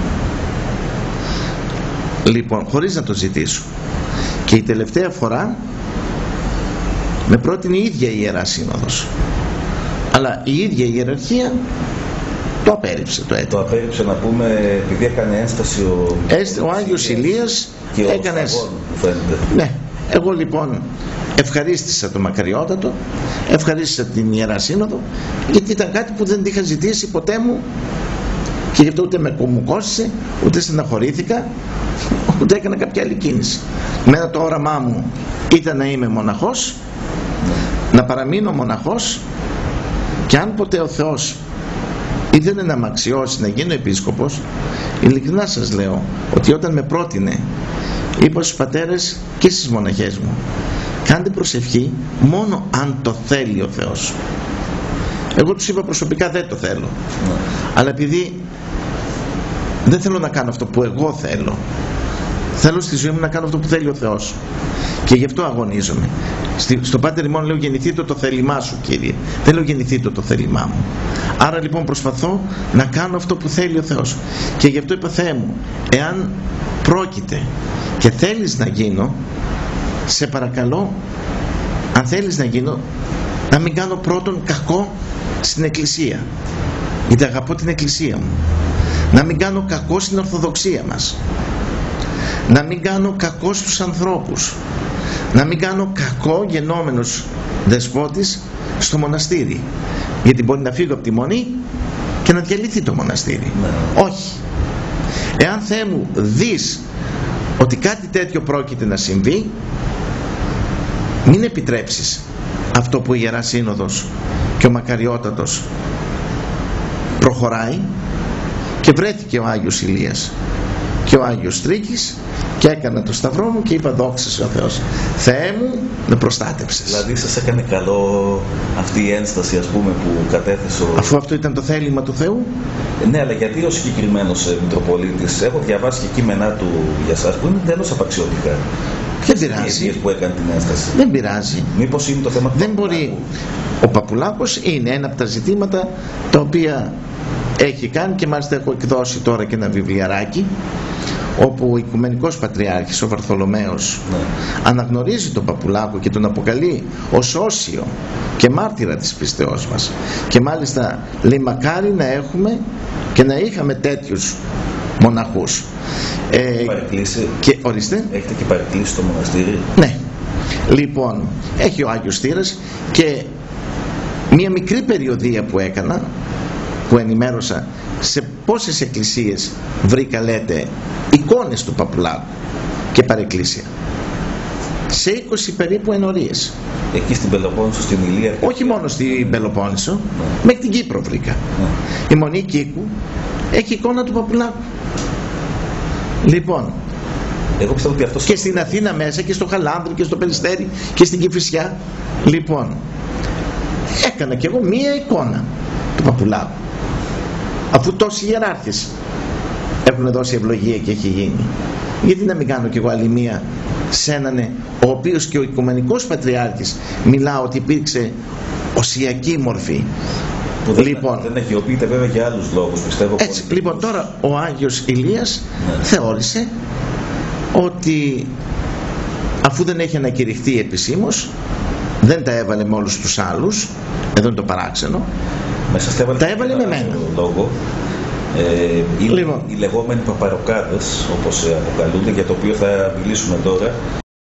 λοιπόν, χωρίς να το ζητήσω. Και η τελευταία φορά με πρότεινε η ίδια η Ιερά Σύνοδος, αλλά η ίδια η ιεραρχία το απέρριψε, το έτοιμο. Το απέρριψε, να πούμε, επειδή έκανε ένσταση ο Άγιος Ηλίας και έκανε. Ναι, εγώ λοιπόν ευχαρίστησα τον Μακαριότατο, ευχαρίστησα την Ιερά Σύνοδο, γιατί ήταν κάτι που δεν είχα ζητήσει ποτέ μου, και γι' αυτό ούτε μου κόστησε, ούτε στεναχωρήθηκα, ούτε έκανα κάποια άλλη κίνηση. Μένα το όραμά μου ήταν να είμαι μοναχός, να παραμείνω μοναχός, και αν ποτέ ο Θεός ήθελε να μ' αξιώσει να γίνω επίσκοπος, ειλικρινά σας λέω ότι όταν με πρότεινε, είπα στους πατέρες και στις μοναχές μου, κάντε προσευχή μόνο αν το θέλει ο Θεός. Εγώ τους είπα προσωπικά δεν το θέλω, αλλά επειδή δεν θέλω να κάνω αυτό που εγώ θέλω στη ζωή μου να κάνω αυτό που θέλει ο Θεός, και γι' αυτό αγωνίζομαι. Στο Πάτερ ημών λέω γεννηθήτω το θέλημά σου, Κύριε, δεν λέω γεννηθήτω το θέλημά μου. Άρα λοιπόν προσπαθώ να κάνω αυτό που θέλει ο Θεός, και γι' αυτό είπα, Θεέ μου, εάν πρόκειται και θέλεις να γίνω, σε παρακαλώ, αν θέλεις να γίνω, να μην κάνω πρώτον κακό στην Εκκλησία, γιατί αγαπώ την Εκκλησία μου, να μην κάνω κακό στην Ορθοδοξία μας, να μην κάνω κακό στους ανθρώπους, να μην κάνω κακό γεννόμενος δεσπότης στο μοναστήρι, γιατί μπορεί να φύγω από τη Μονή και να διαλυθεί το μοναστήρι. Όχι. Εάν, Θεέ μου, δεις ότι κάτι τέτοιο πρόκειται να συμβεί, μην επιτρέψεις αυτό που η Ιερά Σύνοδος και ο Μακαριότατος προχωράει και βρέθηκε ο Άγιος Ηλίας και ο Άγιος Τρίκης και έκανα το σταυρό μου και είπα δόξα σε ο Θεός, Θεέ μου με προστάτεψες. Δηλαδή σας έκανε καλό αυτή η ένσταση, ας πούμε, που κατέθεσε αφού αυτό ήταν το θέλημα του Θεού. Ναι, αλλά γιατί ο συγκεκριμένος Μητροπολίτης, έχω διαβάσει και κείμενά του για σας που είναι εντελώς απαξιωτικά. Δεν πειράζει. Που έκανε την ένσταση. Δεν πειράζει. Μήπως είναι το θέμα του δεν μπορεί. Ο Παπουλάκος είναι ένα από τα ζητήματα τα οποία έχει κάνει και μάλιστα έχω εκδώσει τώρα και ένα βιβλιαράκι όπου ο Οικουμενικός Πατριάρχης ο Βαρθολομαίος αναγνωρίζει τον Παπουλάκο και τον αποκαλεί ως όσιο και μάρτυρα της πίστεώς μας και μάλιστα λέει μακάρι να έχουμε και να είχαμε τέτοιους μοναχούς. Και ορίστε. Έχετε και παρεκκλήσει το μοναστήρι? Ναι. Λοιπόν, έχει ο Άγιος Θήρας και μια μικρή περιοδία που έκανα, που ενημέρωσα σε πόσες εκκλησίες βρήκα, λέτε, εικόνες του Παπουλάκου και παρεκκλήσια. Σε 20 περίπου ενορίες. Εκεί στην Πελοπόννησο, στην Ηλία? Όχι μόνο στην Πελοπόννησο, μέχρι την Κύπρο βρήκα. Η Μονή Κίκου έχει εικόνα του Παπουλάκου. Λοιπόν, εγώ πιστεύω ότι αυτός... και στην Αθήνα μέσα και στο Χαλάνδρη και στο Περιστέρι και στην Κηφισιά. Λοιπόν, έκανα κι εγώ μία εικόνα του Παπουλάκου, αφού τόσοι ιεράρχες έχουν δώσει ευλογία και έχει γίνει. Γιατί να μην κάνω κι εγώ άλλη μία σε έναν ο οποίος και ο Οικουμενικός Πατριάρχης μιλά ότι υπήρξε οσιακή μορφή. Που δεν αγιοποιείται βέβαια για άλλους λόγους, πιστεύω. Έτσι, λοιπόν, τώρα ο Άγιος Ηλίας θεώρησε ότι αφού δεν έχει ανακηρυχθεί επισήμως, δεν τα έβαλε με όλους τους άλλους, εδώ είναι το παράξενο, τα έβαλε με μένα. Λόγο. Λοιπόν, οι λεγόμενοι παπαροκάδες, όπως αποκαλούνται, για το οποίο θα μιλήσουμε τώρα.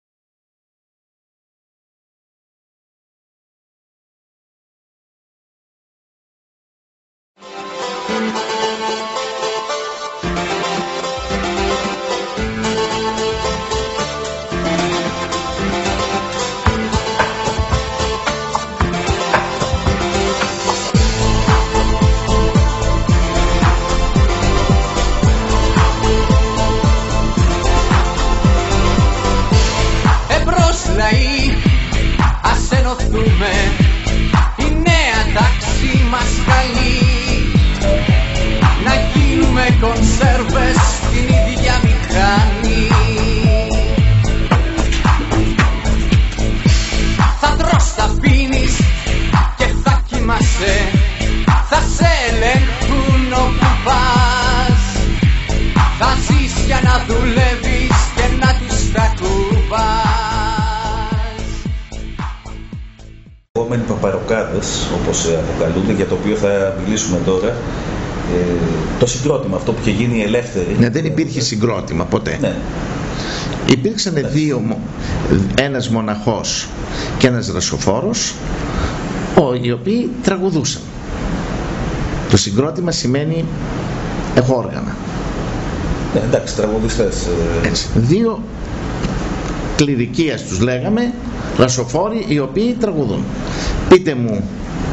Όπως αποκαλούνται, για το οποίο θα μιλήσουμε τώρα. Το συγκρότημα αυτό που είχε γίνει ελεύθερη. Ναι, δεν υπήρχε συγκρότημα ποτέ. Ναι. Υπήρξαν δύο, ένας μοναχός και ένας ρασοφόρος, οι οποίοι τραγουδούσαν. Το συγκρότημα σημαίνει έχω όργανα. Ναι, εντάξει, τραγουδιστές. Έτσι. Δύο κληρικίας τους λέγαμε, ρασοφόροι οι οποίοι τραγουδούν. Πείτε μου,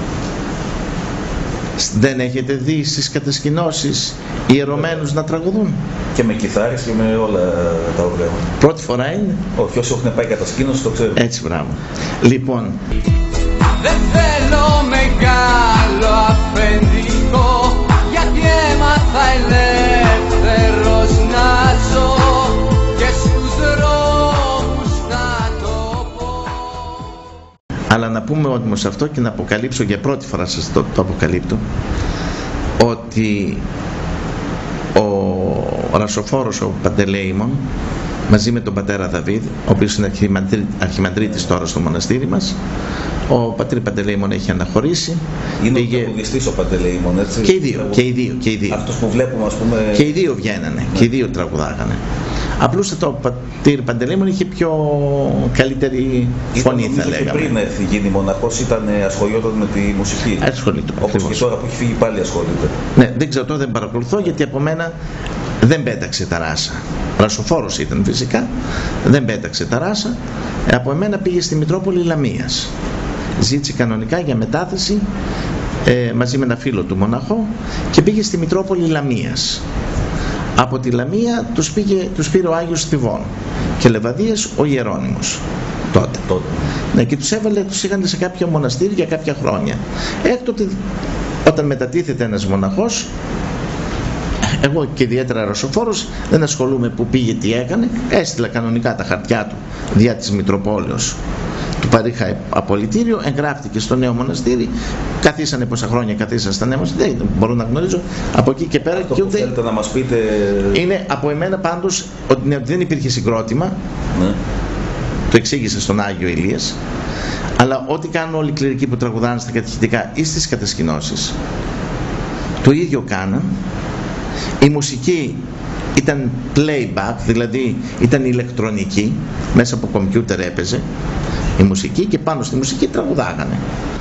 δεν έχετε δει στις κατασκηνώσεις ιερωμένους να τραγουδούν? Και με κιθάρες και με όλα τα όργανα. Πρώτη φορά είναι? Όχι, όσοι έχουν πάει κατασκήνωση το ξέρουν. Έτσι, μπράβο. Λοιπόν, δεν θέλω μεγάλο αφεντικό, γιατί έμαθα ελεύθερος να ζω και στους δρόμους θα το πω. Αλλά να πούμε όμως αυτό και να αποκαλύψω, για πρώτη φορά σας το αποκαλύπτω, ότι ο ρασοφόρος ο Παντελεήμων μαζί με τον πατέρα Δαβίδ, ο οποίος είναι αρχιμανδρίτης τώρα στο μοναστήρι μας, ο πατήρ Παντελεήμων έχει αναχωρήσει. Είναι ο τραγουδιστής ο Παντελεήμων, έτσι? Και οι δύο. Αυτός που βλέπουμε, ας πούμε. Και οι δύο βγαίνανε, και οι δύο τραγουδάγανε. Απλούστατα ο πατήρ Παντελεήμων είχε πιο καλύτερη φωνή, θα λέγαμε. Και πριν έρθει γίνει μοναχός ασχολιόταν με τη μουσική. Ασχολείται. Όπως και τώρα που έχει φύγει πάλι ασχολείται. Ναι, δεν ξέρω, τώρα δεν παρακολουθώ, γιατί από μένα δεν πέταξε τα ράσα. Ρασοφόρος ήταν φυσικά, δεν πέταξε τα ράσα. Από εμένα πήγε στη Μητρόπολη Λαμίας. Ζήτησε κανονικά για μετάθεση μαζί με ένα φίλο του μοναχό και πήγε στη Μητρόπολη Λαμίας. Από τη Λαμία τους πήρε ο Άγιος Θηβών και Λεβαδίας ο Ιερώνυμος τότε. Ναι, και τους είχαν σε κάποια μοναστήρι για κάποια χρόνια. Έκτοτε, όταν μετατίθεται ένας μοναχός, εγώ και ιδιαίτερα ρωσοφόρος δεν ασχολούμαι που πήγε, τι έκανε, έστειλα κανονικά τα χαρτιά του δια της Μητροπόλεως του Παρήχα απολυτήριο, εγγράφτηκε στο νέο μοναστήρι, καθίσανε πόσα χρόνια καθίσανε στα νέα μοναστήρια, δεν μπορώ να γνωρίζω από εκεί και πέρα. Και ούτε θέλετε να μας πείτε... Είναι από εμένα πάντως ότι δεν υπήρχε συγκρότημα, ναι. Το εξήγησε στον Άγιο Ηλίας, αλλά ό,τι κάνουν όλοι οι κληρικοί που τραγουδάνε στα κατηχητικά ή στις κατασκηνώσεις, το ίδιο κάναν. Η μουσική ήταν playback, δηλαδή ήταν ηλεκτρονική, μέσα από κομπιούτερ έπαιζε η μουσική και πάνω στη μουσική τραγουδάγανε.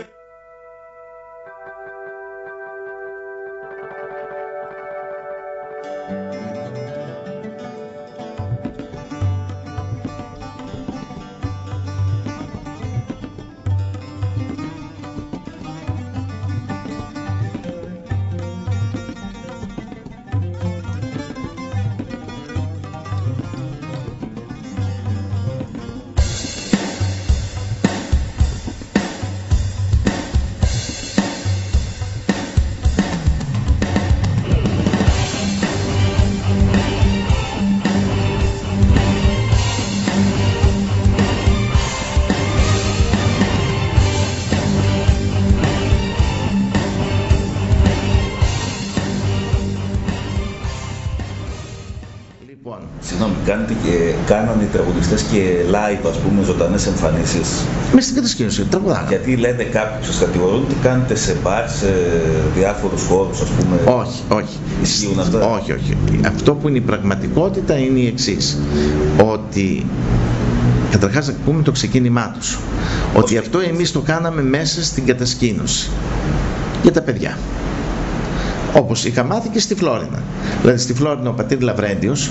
Κάνανε οι τραγουδιστές και live, ας πούμε, ζωντανές εμφανίσεις. Μες στην κατασκήνωση, τραγουδάγανε. Γιατί λένε κάποιοι, σας κατηγορούν ότι κάνετε σε μπαρ, σε διάφορους χώρους, ας πούμε. Όχι. Ισχύουν αυτά? Όχι. Αυτό που είναι η πραγματικότητα είναι η εξής. Ότι, καταρχάς να πούμε το ξεκίνημά τους. Ότι αυτό εμείς το κάναμε μέσα στην κατασκήνωση. Για τα παιδιά. Όπως είχα μάθει και στη Φλόρινα. Δηλαδή στη Φλόρινα ο πατήρ Λαβρέντιος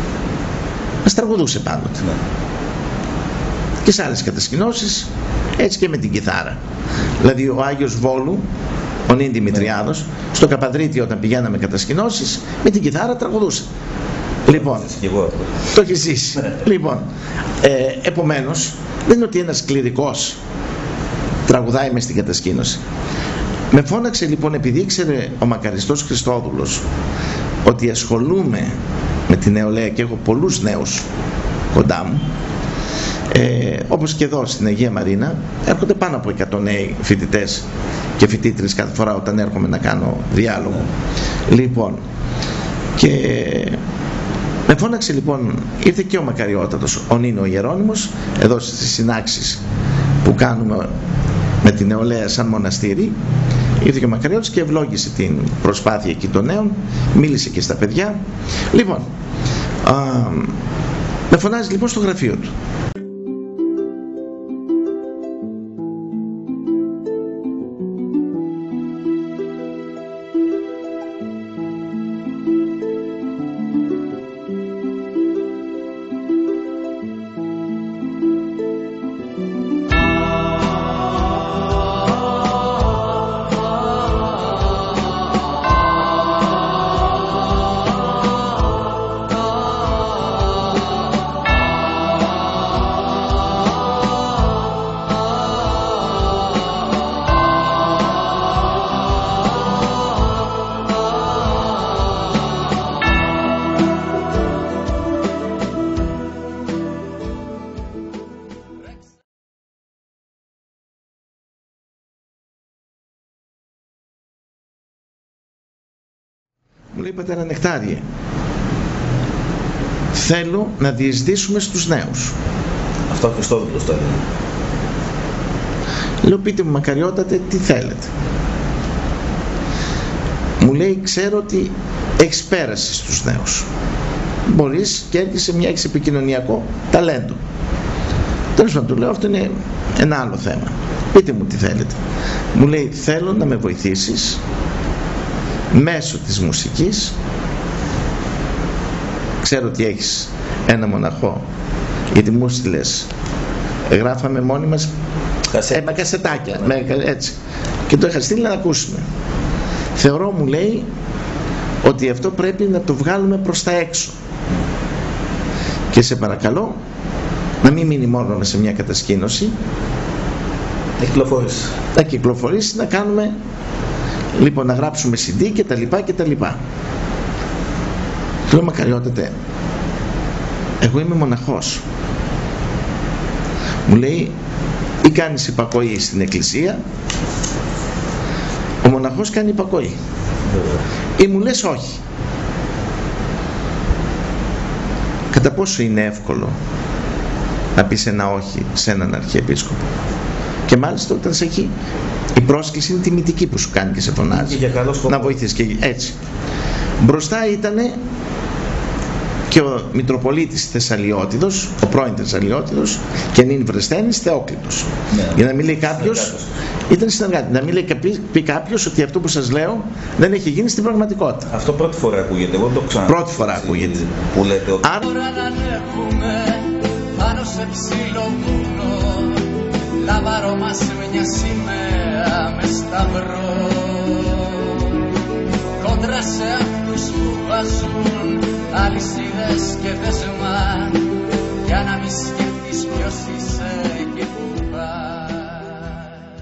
μας τραγουδούσε πάντοτε. Ναι. Και σε άλλες κατασκηνώσεις, έτσι και με την κιθάρα. Δηλαδή ο Άγιος Βόλου, ο Νίν Δημητριάδος, στο Καπαδρίτη όταν πηγαίναμε κατασκηνώσεις, με την κιθάρα τραγουδούσε. Λοιπόν, το έχει ζήσει. Ναι. Λοιπόν, επομένως, δεν είναι ότι ένας κληρικός τραγουδάει μες στην κατασκήνωση. Με φώναξε λοιπόν, επειδή ήξερε ο μακαριστός Χριστόδουλος ότι ασχολούμαι με τη νεολαία και έχω πολλούς νέους κοντά μου, όπως και εδώ στην Αγία Μαρίνα έρχονται πάνω από 100 νέοι φοιτητές και φοιτήτρες κάθε φορά όταν έρχομαι να κάνω διάλογο. Λοιπόν, και με φώναξε λοιπόν, ήρθε και ο Μακαριότατος, ο Νίνο Ιερώνυμος, εδώ στις συνάξεις που κάνουμε με τη νεολαία σαν μοναστήρι. Ήρθε και ο Μακαριώτης και ευλόγησε την προσπάθεια εκεί των νέων, μίλησε και στα παιδιά. Λοιπόν, με φωνάζει λοιπόν στο γραφείο του. Μου λέει, πατέρα Νεκτάριε, θέλω να διεισδύσουμε στους νέους. Αυτό ο Χριστόδουλος το έλεγε. Λέω, πείτε μου Μακαριότατε, τι θέλετε. Μου λέει, ξέρω ότι έχεις πέραση στους νέους. Μπορείς και έχεις επικοινωνιακό ταλέντο. Τέλος πάντων, του λέω, αυτό είναι ένα άλλο θέμα. Πείτε μου τι θέλετε. Μου λέει, θέλω να με βοηθήσεις μέσω της μουσικής. Ξέρω ότι έχεις ένα μοναχό, γιατί μου στείλες, γράφαμε μόνοι μας κασετάκια, έτσι, και το είχα στείλει να ακούσουμε. Θεωρώ, μου λέει, ότι αυτό πρέπει να το βγάλουμε προς τα έξω και σε παρακαλώ να μην μείνει μόνο σε μια κατασκήνωση, να κυκλοφορήσει, να κάνουμε, λοιπόν, να γράψουμε CD και τα λοιπά και τα λοιπά. Λέω, μακαριότατε, εγώ είμαι μοναχός. Μου λέει, ή κάνεις υπακοή στην εκκλησία, ο μοναχός κάνει υπακοή, ή μου λες όχι. Κατά πόσο είναι εύκολο να πεις ένα όχι σε έναν αρχιεπίσκοπο? Και μάλιστα όταν σε έχει, η πρόσκληση είναι τιμητική που σου κάνει και σε φωνάζει να βοηθήσεις και έτσι. Μπροστά ήτανε και ο Μητροπολίτης Θεσσαλιώτιδος, ο πρώην Θεσσαλιώτιδος και νυν Βρεσθένης Θεόκλητος. Ναι. Για να μην λέει κάποιος, ήταν συνεργάτη, να μην λέει, πει κάποιος ότι αυτό που σας λέω δεν έχει γίνει στην πραγματικότητα. Αυτό πρώτη φορά ακούγεται, εγώ το ξανά. Πρώτη φορά ακούγεται. Που λέτε ότι... Τώρα να ανέχουμε πάνω σε ψηλό βουνό, λαβαρό μας μια σημαία με σταυρό, κόντρα σε αυτούς που βάζουν αλυσίδες και δεσμά, για να μην σκεφτείς ποιος είσαι και που πας.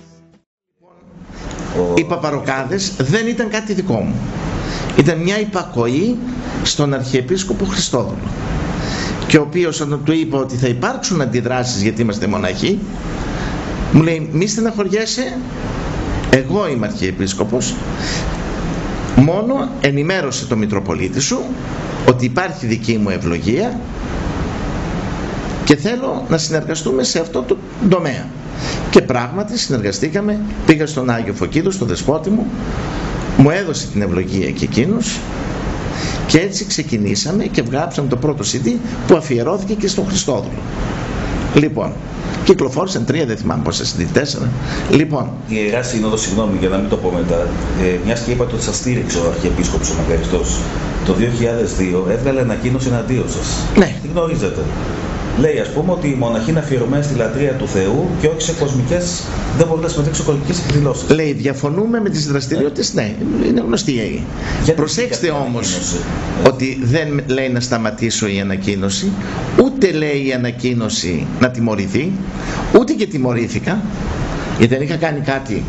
Οι παπαροκάδες δεν ήταν κάτι δικό μου. Ήταν μια υπακοή στον Αρχιεπίσκοπο Χριστόδουλο, και ο οποίος όταν του είπα ότι θα υπάρξουν αντιδράσεις γιατί είμαστε μοναχοί, μου λέει, μη στεναχωριέσαι, εγώ είμαι Αρχιεπίσκοπος, μόνο ενημέρωσε το Μητροπολίτη σου ότι υπάρχει δική μου ευλογία και θέλω να συνεργαστούμε σε αυτό το τομέα. Και πράγματι συνεργαστήκαμε, πήγα στον Άγιο Φωκίδο, στο δεσπότη μου έδωσε την ευλογία και εκείνος, και έτσι ξεκινήσαμε και βγάψαμε το πρώτο CD που αφιερώθηκε και στον Χριστόδουλο. Λοιπόν, κυκλοφόρησαν 3, δεν θυμάμαι πόσα CD, 4. Λοιπόν, η Ιερά Σύνοδος, συγγνώμη για να μην το πω μετά, μιας και είπατε ότι σας στήριξε ο Αρχιεπίσκοπος ο Μακαριστός, το 2002 έβγαλε ανακοίνωση εναντίον σας. Ναι. Τι γνωρίζετε? Λέει, ας πούμε, ότι οι μοναχοί είναι αφιερωμένοι στη λατρεία του Θεού και όχι σε κοσμικές, δεν μπορούν να συμμετέχουν σε κοσμικές εκδηλώσεις. Λέει, διαφωνούμε με τις δραστηριότητες, ναι, είναι γνωστή. Προσέξτε όμως ότι δεν λέει να σταματήσω η ανακοίνωση, ούτε λέει η ανακοίνωση να τιμωρηθεί, ούτε και τιμωρήθηκα, γιατί δεν είχα κάνει κάτι.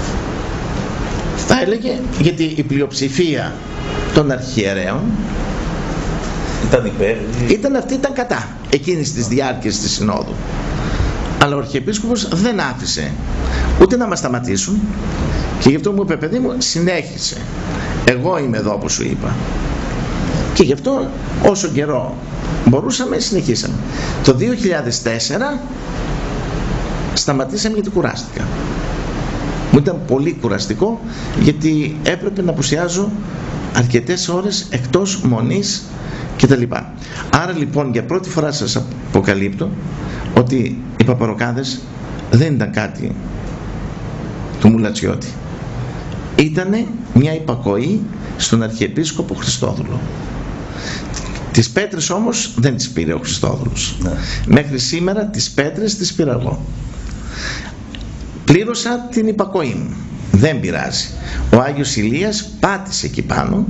Θα έλεγε, γιατί η πλειοψηφία των αρχιερέων ήταν υπέρ. Ήταν κατά εκείνης της διάρκειας της Συνόδου. Αλλά ο Αρχιεπίσκοπος δεν άφησε ούτε να μας σταματήσουν, και γι' αυτό μου είπε, παιδί μου, συνέχισε. Εγώ είμαι εδώ όπως σου είπα. Και γι' αυτό όσο καιρό μπορούσαμε συνεχίσαμε. Το 2004 σταματήσαμε γιατί κουράστηκα. Μου ήταν πολύ κουραστικό, γιατί έπρεπε να απουσιάζω αρκετές ώρες εκτός μονής και τα λοιπά. Άρα λοιπόν για πρώτη φορά σας αποκαλύπτω ότι οι παπαροκάδες δεν ήταν κάτι του Μουλατσιώτη. Ήτανε μια υπακοή στον Αρχιεπίσκοπο Χριστόδουλο. Τις πέτρες όμως δεν τις πήρε ο Χριστόδουλος. Ναι. Μέχρι σήμερα τις πέτρες τις πήρα εγώ. Πλήρωσα την υπακοή μου. Δεν πειράζει. Ο Άγιος Ηλίας πάτησε εκεί πάνω,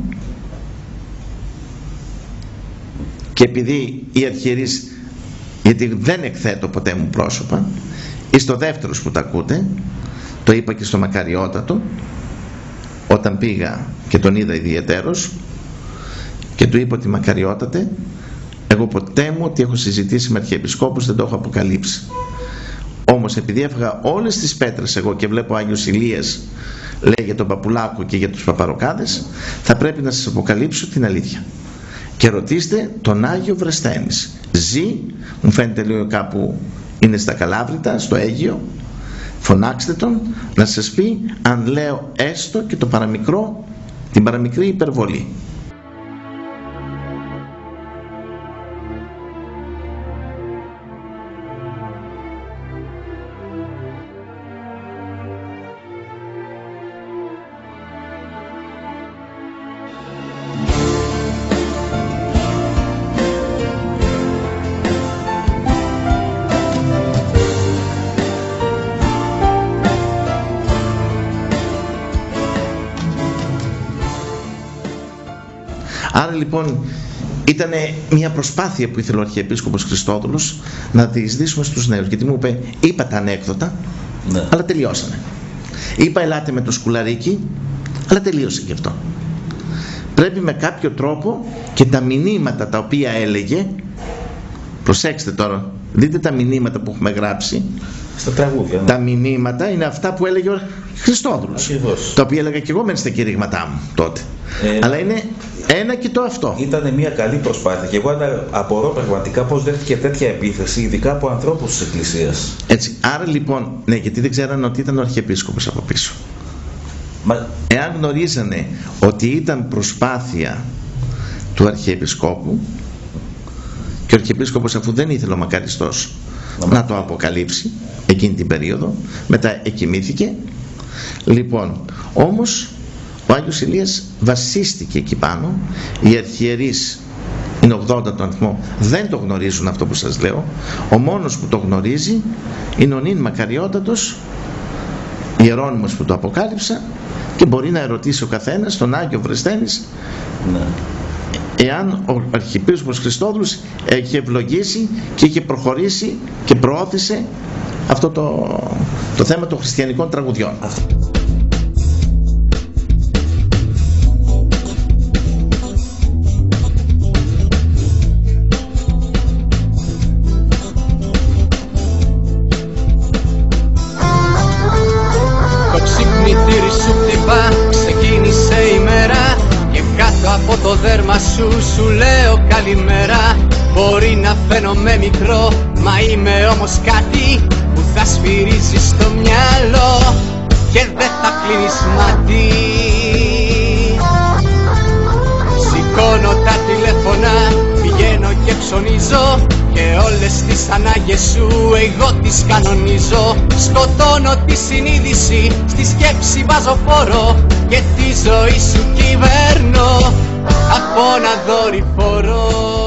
και επειδή οι αρχιερείς, γιατί δεν εκθέτω ποτέ μου πρόσωπα, είστε ο δεύτερος που τα ακούτε, το είπα και στο Μακαριότατο όταν πήγα και τον είδα ιδιαιτέρως και του είπα ότι Μακαριότατε, εγώ ποτέ μου ότι έχω συζητήσει με αρχιεπισκόπους δεν το έχω αποκαλύψει. Όμως επειδή έφαγα όλες τις πέτρες εγώ και βλέπω Άγιος Ηλίας λέει για τον Παπουλάκο και για τους παπαροκάδες, θα πρέπει να σας αποκαλύψω την αλήθεια. Και ρωτήστε τον Άγιο Βρεσθένης. Ζει, μου φαίνεται λίγο κάπου είναι στα Καλάβρητα, στο Αίγιο. Φωνάξτε τον να σας πει αν λέω έστω και το παραμικρό, την παραμικρή υπερβολή. Άρα λοιπόν ήταν μια προσπάθεια που ήθελε ο Αρχιεπίσκοπος Χριστόδουλος να διεισδύσουμε στους νέους, γιατί μου είπε, είπα τα ανέκδοτα, ναι, αλλά τελειώσανε. Είπα ελάτε με το σκουλαρίκι, αλλά τελείωσε και αυτό. Πρέπει με κάποιο τρόπο και τα μηνύματα τα οποία έλεγε, προσέξτε τώρα, δείτε τα μηνύματα που έχουμε γράψει στα τραγούδια, ναι. Τα μηνύματα είναι αυτά που έλεγε ο Χριστόδουλος, τα οποία έλεγα και εγώ μέσα στα κηρύγματά μου τότε, αλλά είναι ένα και το αυτό. Ήταν μια καλή προσπάθεια και εγώ απορώ πραγματικά πως δέχτηκε τέτοια επίθεση, ειδικά από ανθρώπους της Εκκλησίας. Έτσι, άρα λοιπόν, ναι, γιατί δεν ξέρανε ότι ήταν ο Αρχιεπίσκοπος από πίσω. Εάν γνωρίζανε ότι ήταν προσπάθεια του Αρχιεπισκόπου, και ο Αρχιεπίσκοπος, αφού δεν ήθελε ο μακαριστός να το αποκαλύψει εκείνη την περίοδο, μετά εκοιμήθηκε. Λοιπόν, όμως ο Άγιος Ηλίας βασίστηκε εκεί πάνω. Οι αρχιερείς, είναι 80 τον αριθμό, δεν το γνωρίζουν αυτό που σας λέω. Ο μόνος που το γνωρίζει είναι ο νυν μακαριότατος Ιερώνυμος που το αποκάλυψα, και μπορεί να ερωτήσει ο καθένας τον Άγιο Βρεσθένης, ναι, εάν ο Αρχιεπίσκοπος Χριστόδουλος έχει ευλογήσει και είχε προχωρήσει και προώθησε αυτό το θέμα των χριστιανικών τραγουδιών. Το ξυπνητήρι σου χτυπά, ξεκίνησε η μέρα και κάτω από το δέρμα σου λέω καλημέρα. Μπορεί να φαίνομαι μικρό, μα είμαι όμως κάτι που θα σφυρίζει στο μυαλό και δεν θα κλείνεις μάτι. Σηκώνω τα τηλέφωνα, πηγαίνω και ψωνίζω και όλες τις ανάγκες σου εγώ τις κανονίζω. Σκοτώνω τη συνείδηση, στη σκέψη βάζω φόρο και τη ζωή σου κυβέρνω από ένα δορυφόρο.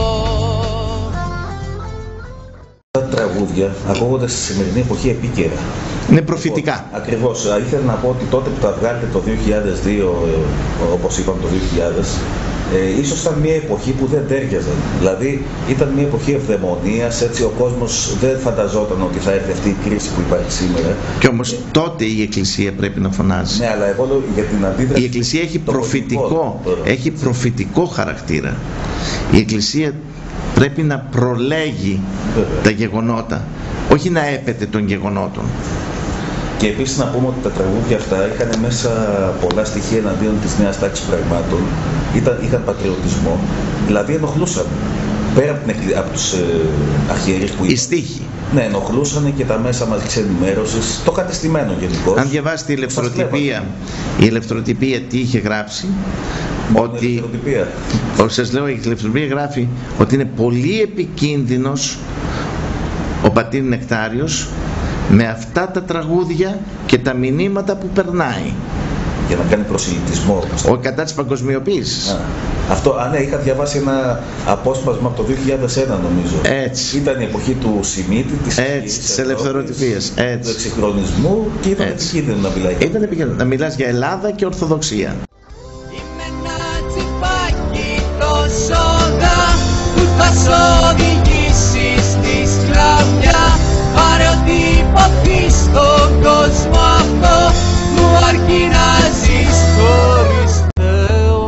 Τα τραγούδια ακούγονται στη σημερινή εποχή επίκαιρα. Είναι προφητικά. Ακριβώς. Ήθελα να πω ότι τότε που τα βγάλετε το 2002, όπως είπαμε το 2000, ίσως ήταν μια εποχή που δεν τέριαζαν. Δηλαδή ήταν μια εποχή ευδαιμονίας, έτσι ο κόσμος δεν φανταζόταν ότι θα έρθει αυτή η κρίση που υπάρχει σήμερα. Και όμως τότε η Εκκλησία πρέπει να φωνάζει. Ναι, αλλά εγώ λέω για την αντίδραση. Η Εκκλησία έχει προφητικό χαρακτήρα. Η Εκκλησία πρέπει να προλέγει τα γεγονότα, όχι να έπεται των γεγονότων. Και επίσης να πούμε ότι τα τραγούδια αυτά είχαν μέσα πολλά στοιχεία εναντίον της νέας τάξης πραγμάτων, είχαν πατριωτισμό, δηλαδή ενοχλούσαν. Πέρα από τους αρχιερείς που οι στίχοι. Ναι, ενοχλούσαν και τα μέσα μαζικής ενημέρωσης, το κατεστημένο γενικώς. Αν διαβάσετε η Ελευθεροτυπία τι είχε γράψει, ότι σας λέω, η Ελευθεροτυπία γράφει ότι είναι πολύ επικίνδυνος ο πατήρ Νεκτάριος με αυτά τα τραγούδια και τα μηνύματα που περνάει. Για να κάνει προσελητισμό. Όχι, κατά της παγκοσμιοποίησης. Αυτό, ναι, είχα διαβάσει ένα απόσπασμα από το 2001 νομίζω. Έτσι. Ήταν η εποχή του Σιμίτη, της Ελευθεροτυπίας, του εξυγχρονισμού, και ήταν επικίνδυνο να μιλάει. Ήταν επικίνδυνο να μιλάς για Ελλάδα και Ορθοδοξία. Είμαι ένα τσιπάκι το σόδα που θα σ' οδηγήσει στη σκλαβιά. Πάρε ό,τι υποθεί στον κόσμο αυτό, μου αρκεί να ζεις χωρίς Θεό.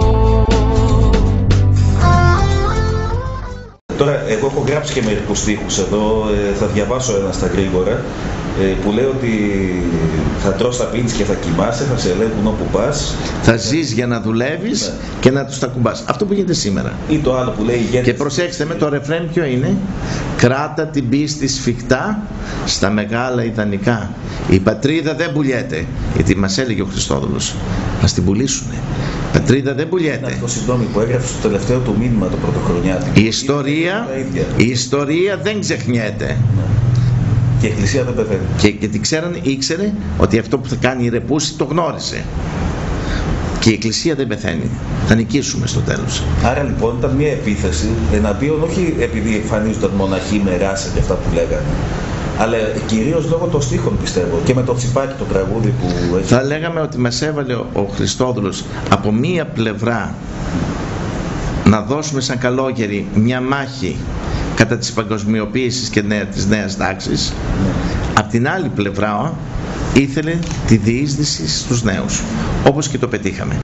Τώρα, εγώ έχω γράψει και μερικούς στίχους εδώ, θα διαβάσω ένα στα γρήγορα, που λέει ότι θα τρως, θα πίνεις και θα κοιμάσαι, θα σε ελέγχουν όπου πας. Θα ζεις για να δουλεύεις, ναι, και να τους τα κουμπάς. Αυτό που γίνεται σήμερα. Ή το άλλο που λέει και προσέξτε με, το ρεφρέν ποιο είναι? Κράτα την πίστη σφιχτά στα μεγάλα ιδανικά. Η πατρίδα δεν πουλιέται. Γιατί μας έλεγε ο Χριστόδουλος, μας την πουλήσουνε. Η πατρίδα δεν πουλιέται. Αυτό, συγγνώμη, που έγραψε στο τελευταίο του μήνυμα το πρωτοχρονιάτικο. Η ιστορία δεν ξεχνιέται. Ναι. Και η Εκκλησία δεν πεθαίνει. Και τι ήξερε ότι αυτό που θα κάνει η ρεπούση το γνώρισε. Και η Εκκλησία δεν πεθαίνει. Θα νικήσουμε στο τέλος. Άρα λοιπόν ήταν μια επίθεση εναντίον, όχι επειδή εμφανίζονταν μοναχοί με ράσα και αυτά που λέγανε, αλλά κυρίως λόγω των στίχων, πιστεύω, και με το τσιπάκι το τραγούδι που έχει. Θα λέγαμε ότι μας έβαλε ο Χριστόδουλος από μία πλευρά να δώσουμε σαν καλόγεροι μια μάχη κατά της παγκοσμιοποίησης και της νέας τάξης. Απ' την άλλη πλευρά ήθελε τη διείσδυση στους νέους, όπως και το πετύχαμε.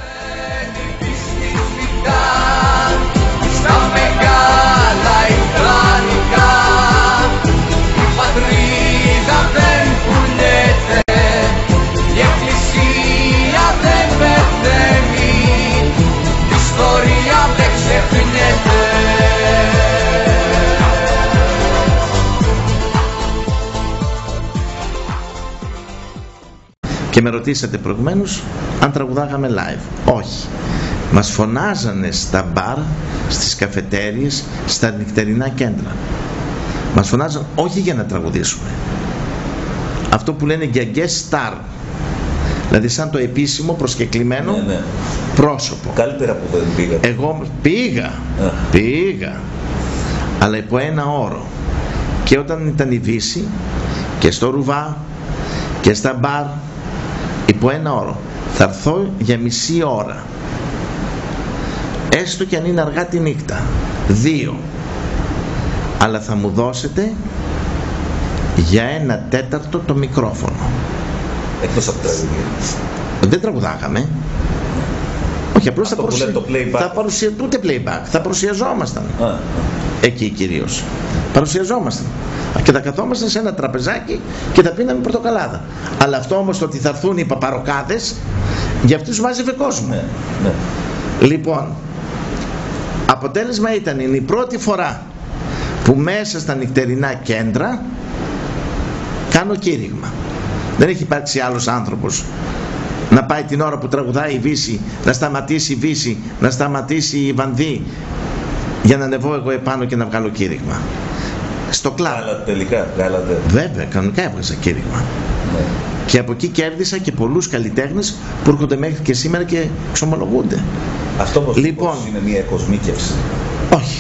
Και με ρωτήσατε προηγουμένως αν τραγουδάγαμε live. Όχι. Μας φωνάζανε στα μπαρ, στις καφετέριες, στα νυχτερινά κέντρα. Μας φωνάζανε όχι για να τραγουδήσουμε. Αυτό που λένε για guest star. Δηλαδή σαν το επίσημο προσκεκλημένο πρόσωπο. Καλύτερα που δεν πήγα. Εγώ πήγα. Αλλά υπό ένα όρο. Και όταν ήταν η Δύση και στο Ρουβά και στα μπαρ, υπό ένα όρο, θα έρθω για μισή ώρα, έστω και αν είναι αργά τη νύχτα, 2, αλλά θα μου δώσετε για 1/4 το μικρόφωνο. Εκτός από τραγουδία. Δεν τραγουδάγαμε. Όχι, απλώς θα παρουσιαζόμασταν. Ούτε playback, θα παρουσιαζόμασταν. Εκεί κυρίως παρουσιαζόμασταν και θα καθόμασταν σε ένα τραπεζάκι και θα πίναμε πορτοκαλάδα. Αλλά αυτό όμως, το ότι θα έρθουν οι παπαροκάδες, για αυτούς μάζευε κόσμο. Λοιπόν, αποτέλεσμα ήταν, είναι η πρώτη φορά που μέσα στα νυχτερινά κέντρα κάνω κήρυγμα. Δεν έχει υπάρξει άλλος άνθρωπος να πάει την ώρα που τραγουδάει η Βύση, να σταματήσει η Βύση, να σταματήσει η Βανδύ, για να ανεβώ εγώ επάνω και να βγάλω κήρυγμα. Στο κλαμπ. Τελικά βγάλατε. Βέβαια, κανονικά έβγαζα κήρυγμα. Ναι. Και από εκεί κέρδισα και πολλούς καλλιτέχνες που έρχονται μέχρι και σήμερα και εξομολογούνται. Αυτό όμως λοιπόν είναι μια εκοσμίκευση. Όχι.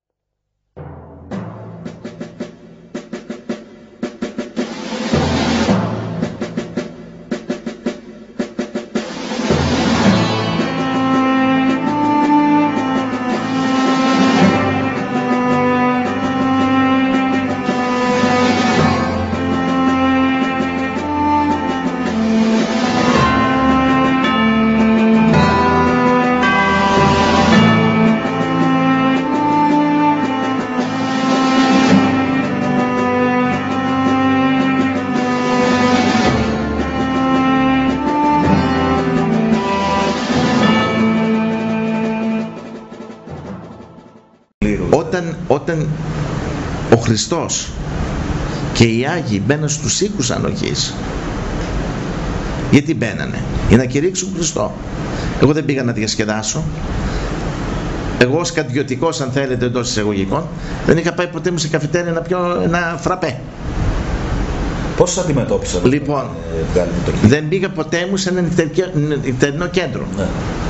Όταν ο Χριστός και οι Άγιοι μπαίναν στους οίκους ανοχής, γιατί μπαίνανε? Για να κηρύξουν Χριστό. Εγώ δεν πήγα να διασκεδάσω. Εγώ ως κατιωτικός, αν θέλετε, εντός εισαγωγικών, δεν είχα πάει ποτέ μου σε καφετέρια να πιω ένα φραπέ. Πώς αντιμετώπισαν? Λοιπόν, δεν πήγα ποτέ μου σε ένα νυχτερινό κέντρο. Ναι.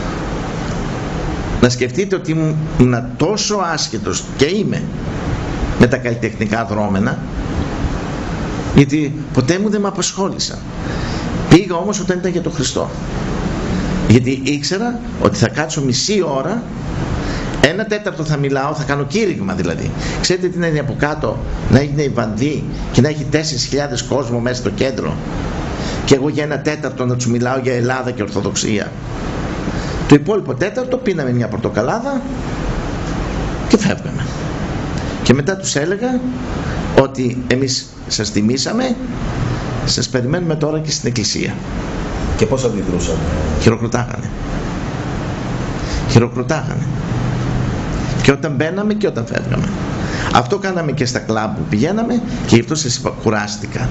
Να σκεφτείτε ότι ήμουν τόσο άσχετος, και είμαι, με τα καλλιτεχνικά δρόμενα, γιατί ποτέ μου δεν με απασχόλησαν. Πήγα όμως όταν ήταν για τον Χριστό, γιατί ήξερα ότι θα κάτσω μισή ώρα, 1/4 θα μιλάω, θα κάνω κήρυγμα δηλαδή. Ξέρετε τι είναι από κάτω να είναι η Βανδύ και να έχει 4.000 κόσμο μέσα στο κέντρο, και εγώ για 1/4 να τους μιλάω για Ελλάδα και Ορθοδοξία. Το υπόλοιπο 1/4 πίναμε μια πορτοκαλάδα και φεύγαμε. Και μετά τους έλεγα ότι εμείς σας τιμήσαμε, σας περιμένουμε τώρα και στην εκκλησία. Και πώς αντιδρούσαν? Χειροκροτάγανε. Και όταν μπαίναμε και όταν φεύγαμε. Αυτό κάναμε και στα κλαμπ που πηγαίναμε, και γι' αυτό σας είπα κουράστηκα.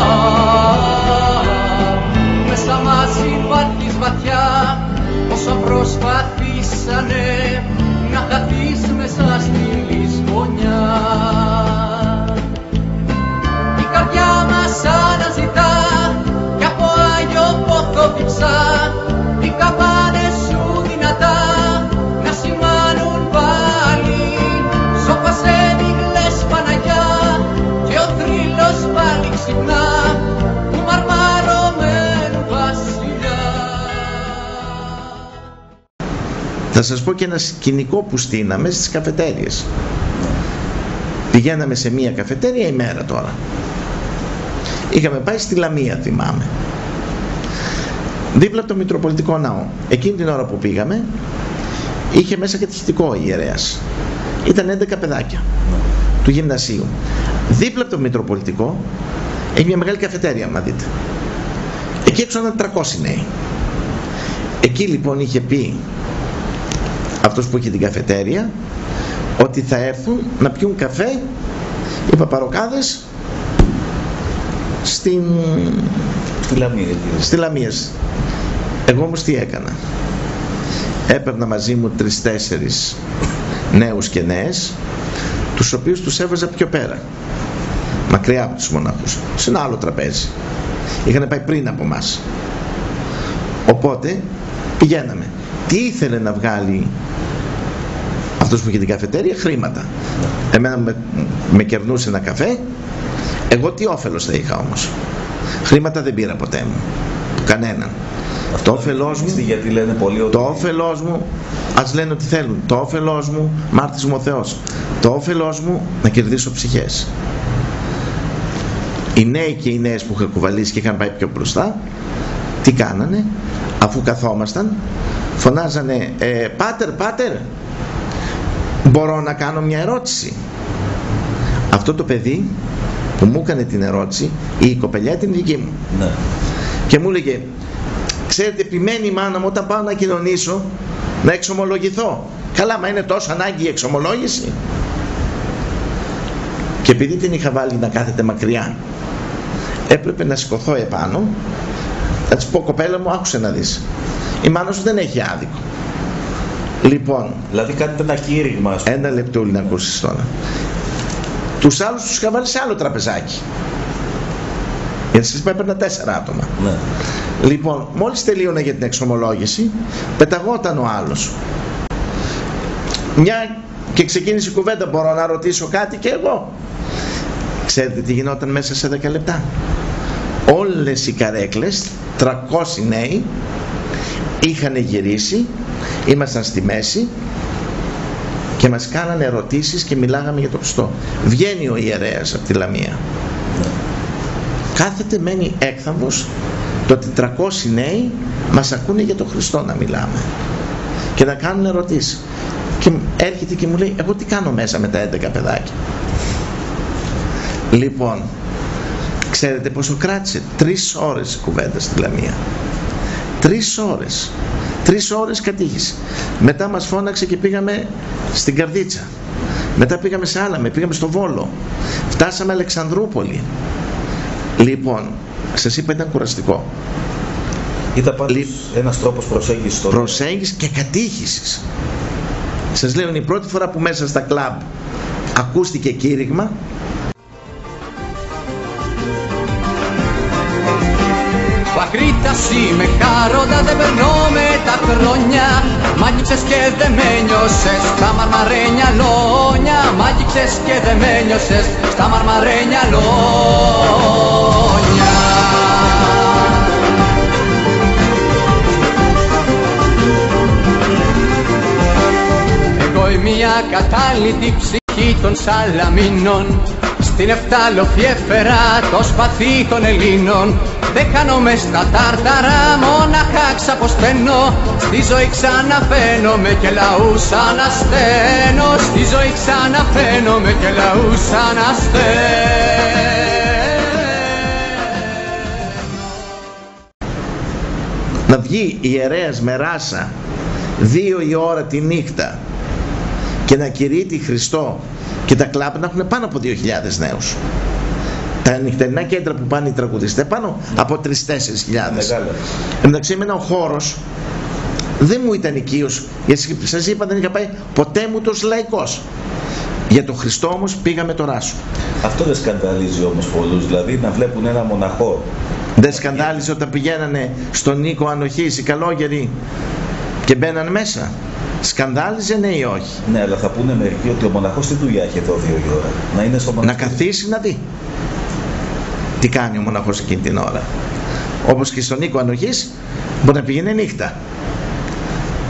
Μέσα μαζί βάθης βαθιά, όσα Θα σας πω και ένα σκηνικό που στείναμε στις καφετέριες. Πηγαίναμε σε μία καφετέρια ημέρα τώρα. Είχαμε πάει στη Λαμία, θυμάμαι. Δίπλα από το Μητροπολιτικό Ναό. Εκείνη την ώρα που πήγαμε, είχε μέσα κατηχητικό ο ιερέας. Ήταν 11 παιδάκια του γυμνασίου. Δίπλα από το Μητροπολιτικό έχει μια μεγάλη καφετέρια, μα δείτε. Εκεί έξω ήταν 300 νέοι. Εκεί λοιπόν είχε πει αυτός που είχε την καφετέρια ότι θα έρθουν να πιούν καφέ οι παπαροκάδες στη Λαμία. Εγώ όμως τι έκανα? Έπαιρνα μαζί μου 3-4 νέους και νέες, τους οποίους τους έβαζα πιο πέρα, μακριά από τους μοναχούς, σε ένα άλλο τραπέζι. Είχαν πάει πριν από μας. Οπότε πηγαίναμε. Τι ήθελε να βγάλει αυτός που είχε την καφετέρια? Χρήματα. Εμένα με κερνούσε ένα καφέ. Εγώ τι όφελος θα είχα όμως? Χρήματα δεν πήρα ποτέ μου, κανέναν. Το όφελός μου, γιατί λένε πολύ ότι... το όφελός μου, ας λένε ότι θέλουν, το όφελός μου, μάρτης μου ο Θεός, το όφελός μου να κερδίσω ψυχές. Οι νέοι και οι νέες που είχα κουβαλήσει και είχαν πάει πιο μπροστά, τι κάνανε? Αφού καθόμασταν, φωνάζανε πάτερ, μπορώ να κάνω μια ερώτηση? Αυτό το παιδί που μου έκανε την ερώτηση, η κοπελιά ήταν δική μου, ναι. Και μου έλεγε, ξέρετε, επιμένει η μάνα μου όταν πάω να κοινωνήσω να εξομολογηθώ. Καλά, μα είναι τόσο ανάγκη η εξομολόγηση? Και επειδή την είχα βάλει να κάθεται μακριά, έπρεπε να σηκωθώ επάνω, να της πω, κοπέλα μου, άκουσε να δεις, η μάνα σου δεν έχει άδικο. Λοιπόν, δηλαδή κάνετε ένα κήρυγμα, ας πούμε. Ένα λεπτούλι να ακούσεις τώρα. Τους άλλους τους είχα βάλει σε άλλο τραπεζάκι, γιατί σας είπα έπαιρνα 4 άτομα, ναι. Λοιπόν, μόλις τελείωνα για την εξομολόγηση, πεταγόταν ο άλλος. Μια και ξεκίνησε η κουβέντα, μπορώ να ρωτήσω κάτι και εγώ? Ξέρετε τι γινόταν μέσα σε 10 λεπτά? Όλες οι καρέκλες, 300 νέοι, είχαν γυρίσει, ήμασταν στη μέση και μας κάνανε ερωτήσεις και μιλάγαμε για το Χριστό. Βγαίνει ο ιερέας από τη Λαμία, κάθεται, μένει έκθαμβος το ότι 300 νέοι μας ακούνε για τον Χριστό να μιλάμε και να κάνουν ερωτήσεις. Και έρχεται και μου λέει, εγώ τι κάνω μέσα με τα 11 παιδάκια? Λοιπόν, ξέρετε πόσο κράτησε? 3 ώρες η κουβέντα στη Λαμία. 3 ώρες. 3 ώρες κατήχηση. Μετά μας φώναξε και πήγαμε στην Καρδίτσα. Μετά πήγαμε σε Άλαμε, πήγαμε στο Βόλο. Φτάσαμε Αλεξανδρούπολη. Λοιπόν, σας είπα, ήταν κουραστικό. Ήταν πάντως ένας τρόπος προσέγγισης τώρα. Προσέγγισης και κατήχησης. Σας λέω, είναι η πρώτη φορά που μέσα στα κλαμπ ακούστηκε κήρυγμα. Πακρίταση με χάροντα δεν περνώ με τα χρόνια. Μ' άγγιξες και δεν με νιώσες στα μαρμαρένια λόνια. Μ' άγγιξες και δεν με νιώσες στα μαρμαρένια λόνια. Εγώ η μια κατάλητη ψυχή των Σαλαμίνων, στην εφτάλοφη έφερα το σπαθί των Ελλήνων. Δεν χάνομαι στα τάρταρα, μόναχα ξαποσταίνω. Στη ζωή ξαναφαίνομαι και λαούς ανασταίνω. Στη ζωή ξαναφαίνομαι και λαούς ανασταίνω. Να βγει ιερέας με ράσα 2 η ώρα τη νύχτα και να κηρύττει Χριστό και τα κλαμπ να έχουν πάνω από 2.000 νέους. Τα νυχτερινά κέντρα που πάνε οι τραγουδιστές πάνω από 3-4 χιλιάδες. Εντάξει, εμένα ο χώρος δεν μου ήταν οικείος, γιατί σας είπα δεν είχα πάει ποτέ μου τόσο λαϊκός. Για τον Χριστό όμως πήγαμε το ράσο. Αυτό δεν σκανδαλίζει όμως πολλούς, δηλαδή να βλέπουν ένα μοναχό? Δεν σκανδάλιζε όταν πηγαίνανε στον Νίκο Ανοχής οι καλόγεροι και μπαίναν μέσα? Σκανδάλιζε, ναι ή όχι? Ναι, αλλά θα πούνε μερικοί ότι ο μοναχός τι δουλειά έχει εδώ 2 η ώρα? Να είναι στο μοναχό. Να καθίσει να δει τι κάνει ο μοναχός εκείνη την ώρα. Όπως και στον Νίκο Ανοχής μπορεί να πηγαίνει νύχτα.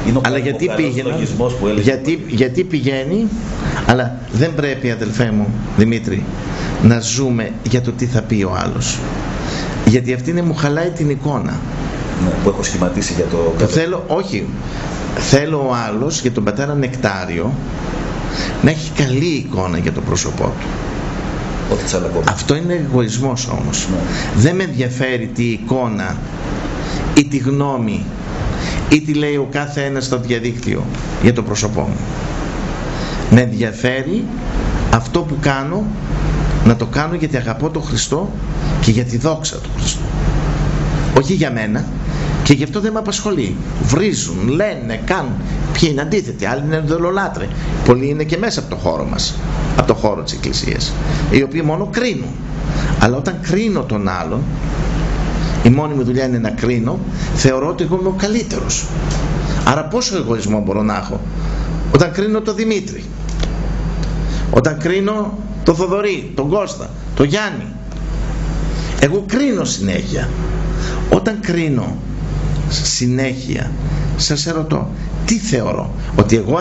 Αλλά γιατί πήγαινε, γιατί πηγαίνει, αλλά δεν πρέπει, αδελφέ μου Δημήτρη, να ζούμε για το τι θα πει ο άλλος. Γιατί αυτή μου χαλάει την εικόνα. Ναι, που έχω σχηματίσει για το... Θέλω, όχι, θέλω ο άλλος για τον πατέρα Νεκτάριο να έχει καλή εικόνα για το πρόσωπό του. Αυτό είναι εγωισμός όμως. Ναι. Δεν με ενδιαφέρει τι εικόνα ή τη γνώμη ή τι λέει ο κάθε ένας στο διαδίκτυο για το πρόσωπό μου. Με ενδιαφέρει αυτό που κάνω, να το κάνω γιατί αγαπώ τον Χριστό και για τη δόξα του Χριστού. Όχι για μένα, και γι' αυτό δεν με απασχολεί. Βρίζουν, λένε, κάνουν. Ποιοι είναι αντίθετοι, άλλοι είναι δολολάτρε. Πολλοί είναι και μέσα από το χώρο μας, από το χώρο της Εκκλησίας, οι οποίοι μόνο κρίνουν. Αλλά όταν κρίνω τον άλλον, η μόνη μου δουλειά είναι να κρίνω, θεωρώ ότι εγώ είμαι ο καλύτερος. Άρα πόσο εγωισμό μπορώ να έχω όταν κρίνω τον Δημήτρη, όταν κρίνω τον Θοδωρή, τον Κώστα, τον Γιάννη. Εγώ κρίνω συνέχεια. Όταν κρίνω συνέχεια, σας ερωτώ, τι θεωρώ? Ότι εγώ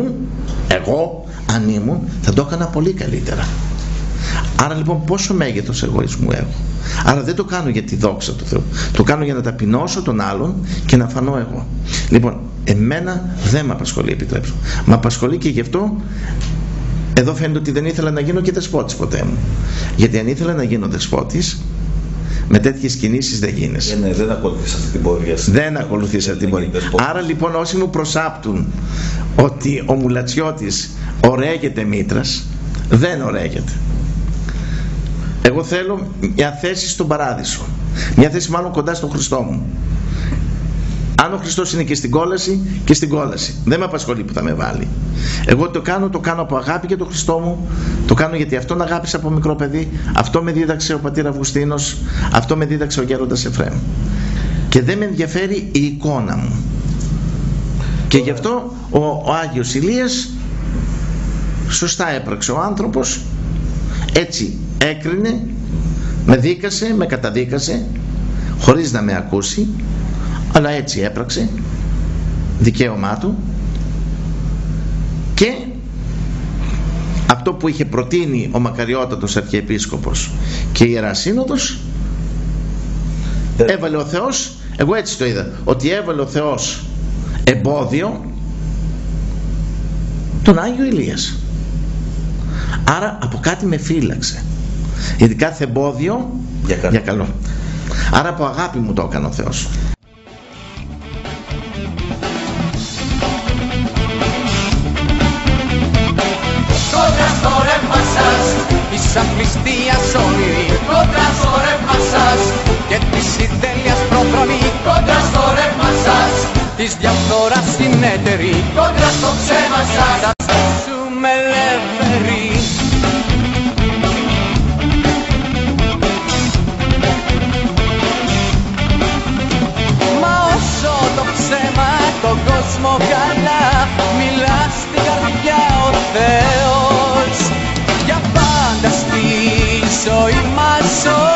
αν ήμουν θα το έκανα πολύ καλύτερα. Άρα λοιπόν πόσο μέγεθος εγωισμού έχω? Άρα δεν το κάνω για τη δόξα του Θεού, το κάνω για να ταπεινώσω τον άλλον και να φανώ εγώ. Λοιπόν, εμένα δεν με απασχολεί, επιτρέψω. Με απασχολεί και γι' αυτό εδώ φαίνεται ότι δεν ήθελα να γίνω και δεσπότης ποτέ μου. Γιατί αν ήθελα να γίνω δεσπότης, με τέτοιες κινήσεις δεν γίνεσαι. Ναι, δεν ακολουθείς αυτή την πορεία. Δεν ακολουθείς αυτή την πορεία. Άρα λοιπόν όσοι μου προσάπτουν ότι ο Μουλατσιώτης ωραίγεται μήτρας, δεν ωραίγεται. Εγώ θέλω μια θέση στον παράδεισο, μια θέση μάλλον κοντά στον Χριστό μου. Αν ο Χριστός είναι και στην κόλαση, και στην κόλαση. Δεν με απασχολεί που θα με βάλει. Εγώ το κάνω από αγάπη για τον Χριστό μου. Το κάνω γιατί αυτόν αγάπησα από μικρό παιδί. Αυτό με δίδαξε ο πατήρ Αυγουστίνος. Αυτό με δίδαξε ο γέροντας Εφραίμ. Και δεν με ενδιαφέρει η εικόνα μου. Και γι' αυτό ο Άγιος Ηλίας σωστά έπραξε ο άνθρωπος. Έτσι έκρινε, με δίκασε, με καταδίκασε, χωρίς να με ακούσει. Αλλά έτσι έπραξε, δικαίωμά του. Και αυτό που είχε προτείνει ο μακαριότατος Αρχιεπίσκοπος και η Ιερά Σύνοδος, έβαλε ο Θεός, εγώ έτσι το είδα, ότι έβαλε ο Θεός εμπόδιο τον Άγιο Ηλίας. Άρα από κάτι με φύλαξε, γιατί κάθε εμπόδιο για καλό. Άρα από αγάπη μου το έκανε ο Θεός. Της απληστίας όνειρη κόντρα στο ρεύμα σας, και της ιδέλειας προδρομή κόντρα στο ρεύμα σας, της διαφθοράς συνέτερη κόντρα στο ψέμα σας. Θα ζούμε ελεύθεροι. Μα όσο το ψέμα τον κόσμο καλά μιλά στην καρδιά ο Θεός, για πάντα στη ζωή μας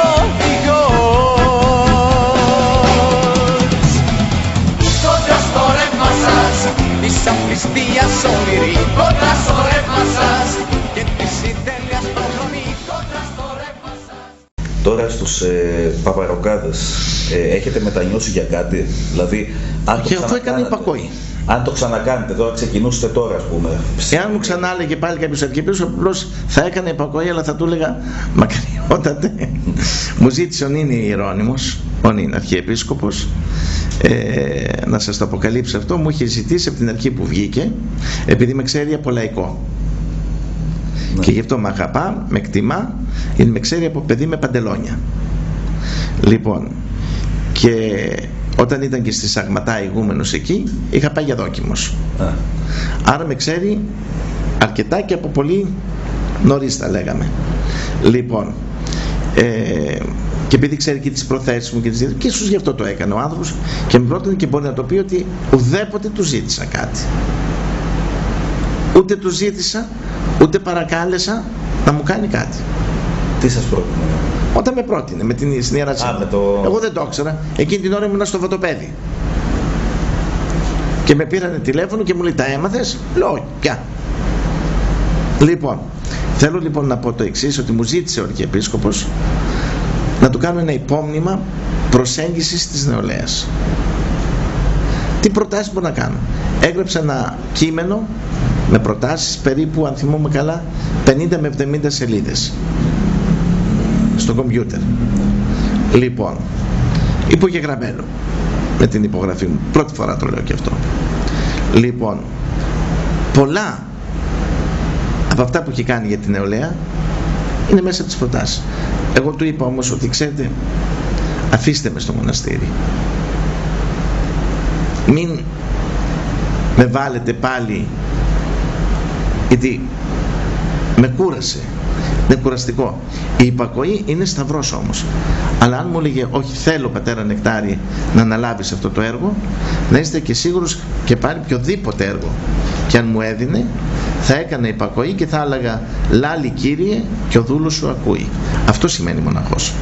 οδηγός. Κόντρα στο ρεύμα σας, της απληστίας όνειρη κόντρα στο ρεύμα σας, και της ιδέλειας προδρομή κόντρα στο ρεύμα σας. Τώρα στους παπαροκάδες έχετε μετανιώσει για κάτι? Δηλαδή, αν και αυτό έκανε υπακοή. Αν το ξανακάνετε, τώρα ξεκινούσετε τώρα, ας πούμε. Εάν μου ξανά έλεγε πάλι κάποιος αρχιεπίσκοπος, θα έκανε υπακοή, αλλά θα του έλεγα μακαριότατε. Μου ζήτησε ο Νίνη Ιερώνυμος, ο Νίνη αρχιεπίσκοπος, να σας το αποκαλύψω αυτό. Μου είχε ζητήσει από την αρχή που βγήκε, επειδή με ξέρει από λαϊκό. Ναι. Και γι' αυτό με αγαπά, με εκτιμά, γιατί με ξέρει από παιδί με παντελόνια. Λοιπόν, και όταν ήταν και στη Σαγματά ηγούμενος εκεί, είχα πάει για δόκιμος. Άρα με ξέρει αρκετά και από πολύ νωρίς, θα λέγαμε. Λοιπόν, και επειδή ξέρει και τις προθέσεις μου και ίσως γι' αυτό το έκανε ο άνθρωπος, και με πρότεινε, και μπορεί να το πει, ότι ουδέποτε του ζήτησα κάτι. Ούτε του ζήτησα, ούτε παρακάλεσα να μου κάνει κάτι. Τι σας πρότεινε? Όταν με πρότεινε με την Ιερά Σύνοδο. Εγώ δεν το ήξερα. Εκείνη την ώρα ήμουν στο Βατοπέδι. Και με πήρανε τηλέφωνο και μου λέει, τα έμαθες? Λέω, πια. Λοιπόν, θέλω λοιπόν να πω το εξής, ότι μου ζήτησε ο Αρχιεπίσκοπος να του κάνω ένα υπόμνημα προσέγγισης της νεολαίας. Τι προτάσεις μπορώ να κάνω? Έγραψα ένα κείμενο με προτάσεις περίπου, αν θυμόμαι καλά, 50 με 70 σελίδες στο κομπιούτερ. Λοιπόν, υπογεγραμμένο με την υπογραφή μου, πρώτη φορά το λέω και αυτό. Λοιπόν, πολλά από αυτά που έχει κάνει για την νεολαία είναι μέσα από τις προτάσεις. Εγώ του είπα όμως ότι, ξέρετε, αφήστε με στο μοναστήρι, μην με βάλετε πάλι, γιατί με κούρασε, είναι κουραστικό. Η υπακοή είναι σταυρός όμως, αλλά αν μου έλεγε, όχι, θέλω πατέρα Νεκτάρη να αναλάβεις αυτό το έργο, να είστε και σίγουρος, και πάλι οποιοδήποτε έργο και αν μου έδινε, θα έκανα υπακοή και θα έλεγα, λάλη Κύριε, και ο δούλος σου ακούει. Αυτό σημαίνει μοναχός.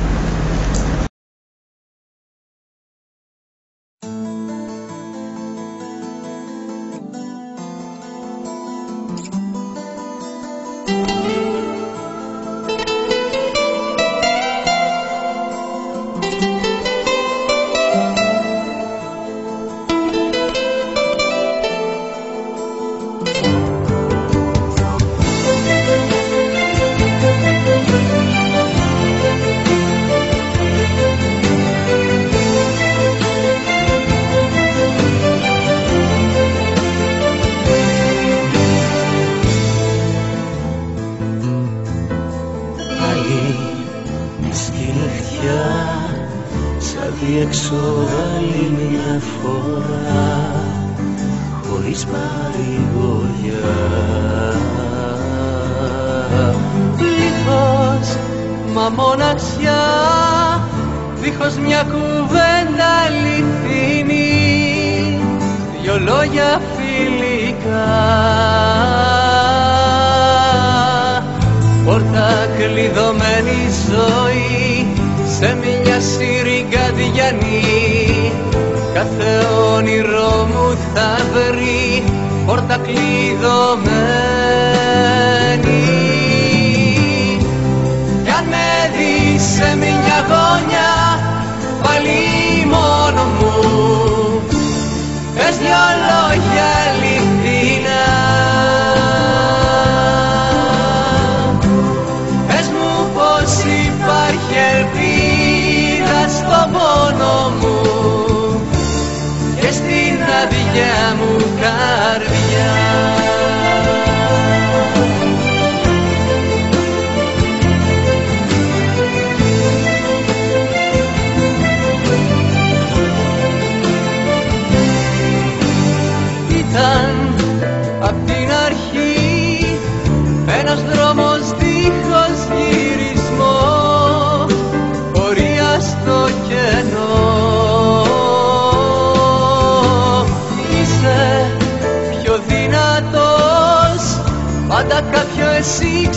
Εσύ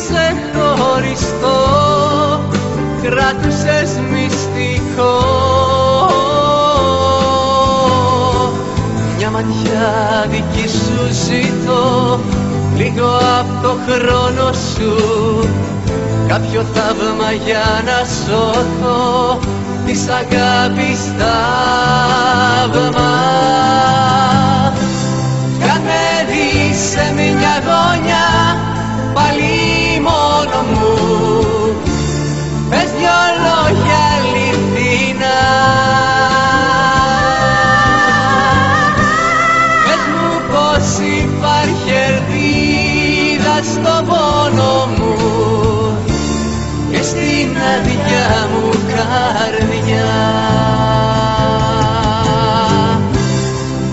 ξεχωριστό κράτουσες μυστικό. Μια ματιά δική σου ζητώ, λίγο απ' το χρόνο σου, κάποιο θαύμα για να σώθω της αγάπης θαύμα. Κάνε δεις σε μια γωνιά πάλι μόνο μου, πες δυο λόγια αληθινά. Πες μου πως υπάρχει ελπίδα στον πόνο μου και στην αδειά μου καρδιά.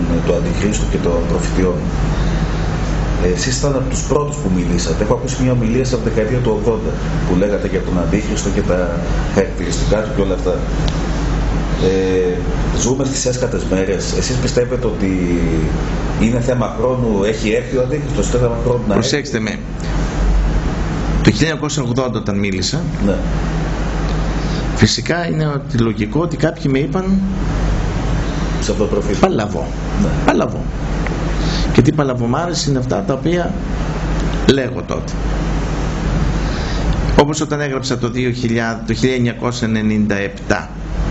του Αντιχρίστου και των προφητιών. Εσείς ήταν από τους πρώτους που μιλήσατε. Έχω ακούσει μια ομιλία από τη δεκαετία του 80 που λέγατε για τον Αντίχριστο και τα χαρακτηριστικά του και όλα αυτά. Ζούμε στις έσκατες μέρες. Εσείς πιστεύετε ότι είναι θέμα χρόνου, έχει έρθει ο Αντίχριστος, είναι θέμα χρόνου να έρθει? Προσέξτε με. Το 1980 όταν μίλησα, ναι, φυσικά είναι ότι λογικό ότι κάποιοι με είπαν παλαβό. Ναι. Παλαβό. Και τι παλαβομάρες είναι αυτά τα οποία λέγω τότε. Όπως όταν έγραψα το 1997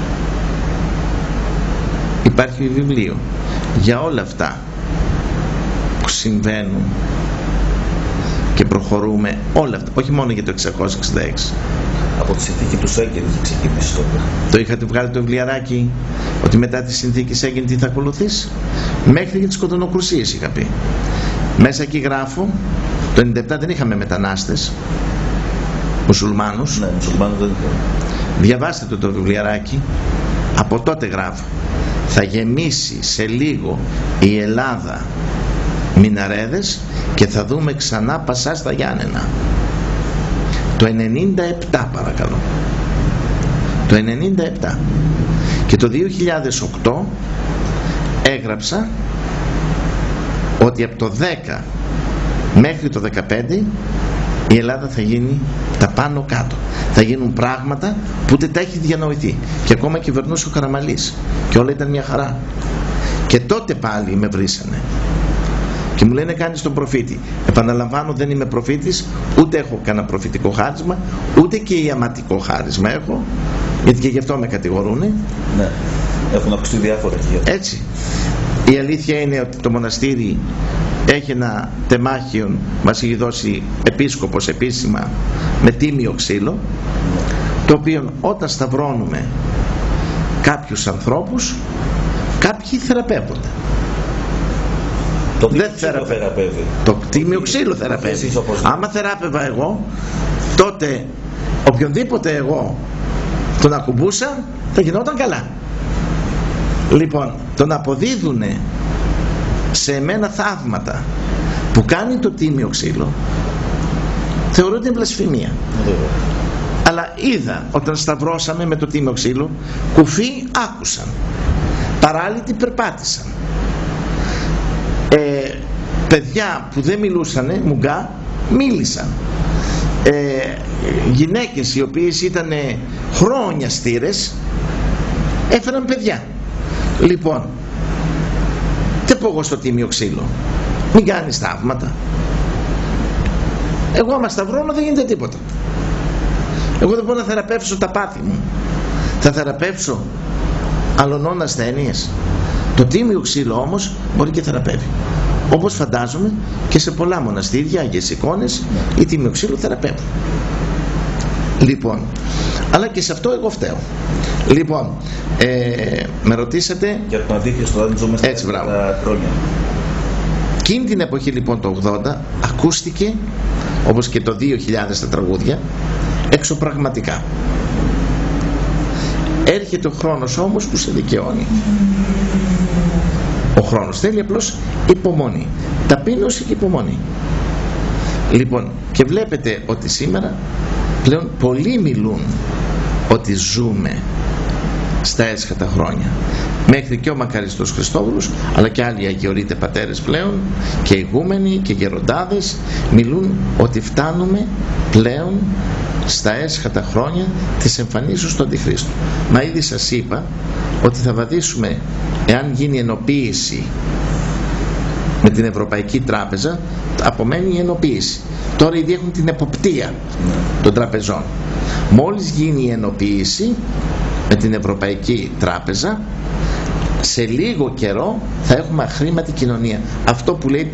υπάρχει βιβλίο για όλα αυτά που συμβαίνουν και προχωρούμε, όλα αυτά, όχι μόνο για το 666. Από τη συνθήκη του Σέγγεν είχε ξεκινήσει τότε. Το είχατε βγάλει το βιβλιαράκι ότι μετά τη συνθήκη Σέγγεν τι θα ακολουθήσει? Μέχρι για τις κοντονοκρουσίες είχα πει. Μέσα εκεί γράφω, το 97 δεν είχαμε μετανάστες μουσουλμάνους. Ναι, μουσουλμάνους δεν είχαμε. Διαβάστε το βιβλιαράκι. Από τότε γράφω, θα γεμίσει σε λίγο η Ελλάδα μιναρέδες και θα δούμε ξανά Πασά στα Γιάννενα. Το 97 παρακαλώ. Το 97. Και το 2008 έγραψα ότι από το 10 μέχρι το 15 η Ελλάδα θα γίνει τα πάνω κάτω. Θα γίνουν πράγματα που ούτε τα έχει διανοηθεί. Και ακόμα κυβερνούσε ο Καραμαλής και όλα ήταν μια χαρά. Και τότε πάλι με βρήσανε και μου λένε κάνεις τον προφήτη. Επαναλαμβάνω, δεν είμαι προφήτης, ούτε έχω κανένα προφητικό χάρισμα, ούτε και ιαματικό χάρισμα έχω, γιατί και γι' αυτό με κατηγορούνε. Ναι, έχουν ακουστεί διάφορα εκεί. Έτσι. Η αλήθεια είναι ότι το μοναστήρι έχει ένα τεμάχιο, μας έχει δώσει επίσκοπος επίσημα με τίμιο ξύλο, το οποίο όταν σταυρώνουμε κάποιους ανθρώπους, κάποιοι θεραπεύονται. Το δεν θεραπεύει. Το τίμιο ξύλο θεραπεύει. Άμα θεράπευα εγώ, τότε οποιονδήποτε εγώ τον ακουμπούσα θα γινόταν καλά. Λοιπόν, τον αποδίδουνε σε εμένα θαύματα που κάνει το τίμιο ξύλο, θεωρώ ότι είναι βλασφημία. Αλλά είδα όταν σταυρώσαμε με το τίμιο ξύλο, κουφοί άκουσαν, παράλυτοι περπάτησαν, παιδιά που δεν μιλούσανε, μουγκά, μίλησαν, γυναίκες οι οποίες ήταν χρόνια στήρες έφεραν παιδιά. Λοιπόν, τι πω εγώ στο τίμιο ξύλο? Μην κάνεις θαύματα. Εγώ άμα σταυρώνω δεν γίνεται τίποτα. Εγώ δεν μπορώ να θεραπεύσω τα πάθη μου. Θα θεραπεύσω αλλωνών ασθένειες? Το τίμιο ξύλο όμως μπορεί και θεραπεύει. Όπως φαντάζομαι και σε πολλά μοναστήρια, αγίες εικόνες, η τίμιο ξύλο θεραπεύει. Λοιπόν, αλλά και σε αυτό εγώ φταίω. Λοιπόν, με ρωτήσατε για τον Αντίχριστο, αν ζούμε στα χρόνια. Εκείνη την εποχή λοιπόν το 80 ακούστηκε, όπως και το 2000 τα τραγούδια, εξωπραγματικά. Έρχεται ο χρόνος όμως που σε δικαιώνει. Ο χρόνος θέλει απλώς υπομονή, ταπείνωση και υπομονή. Λοιπόν, και βλέπετε ότι σήμερα πλέον πολλοί μιλούν ότι ζούμε στα έσχατα χρόνια. Μέχρι και ο Μακαριστός Χριστόδουλος, αλλά και άλλοι αγιορείτε πατέρες πλέον, και ηγούμενοι και γεροντάδες μιλούν ότι φτάνουμε πλέον στα έσχατα χρόνια της εμφανίσεως του Αντιχρίστου. Μα ήδη σας είπα ότι θα βαδίσουμε, εάν γίνει ενοποίηση με την Ευρωπαϊκή Τράπεζα, απομένει η ενοποίηση. Τώρα ήδη έχουν την εποπτεία των τραπεζών. Μόλις γίνει η ενοποίηση με την Ευρωπαϊκή Τράπεζα, σε λίγο καιρό θα έχουμε αχρήματη κοινωνία. Αυτό που λέει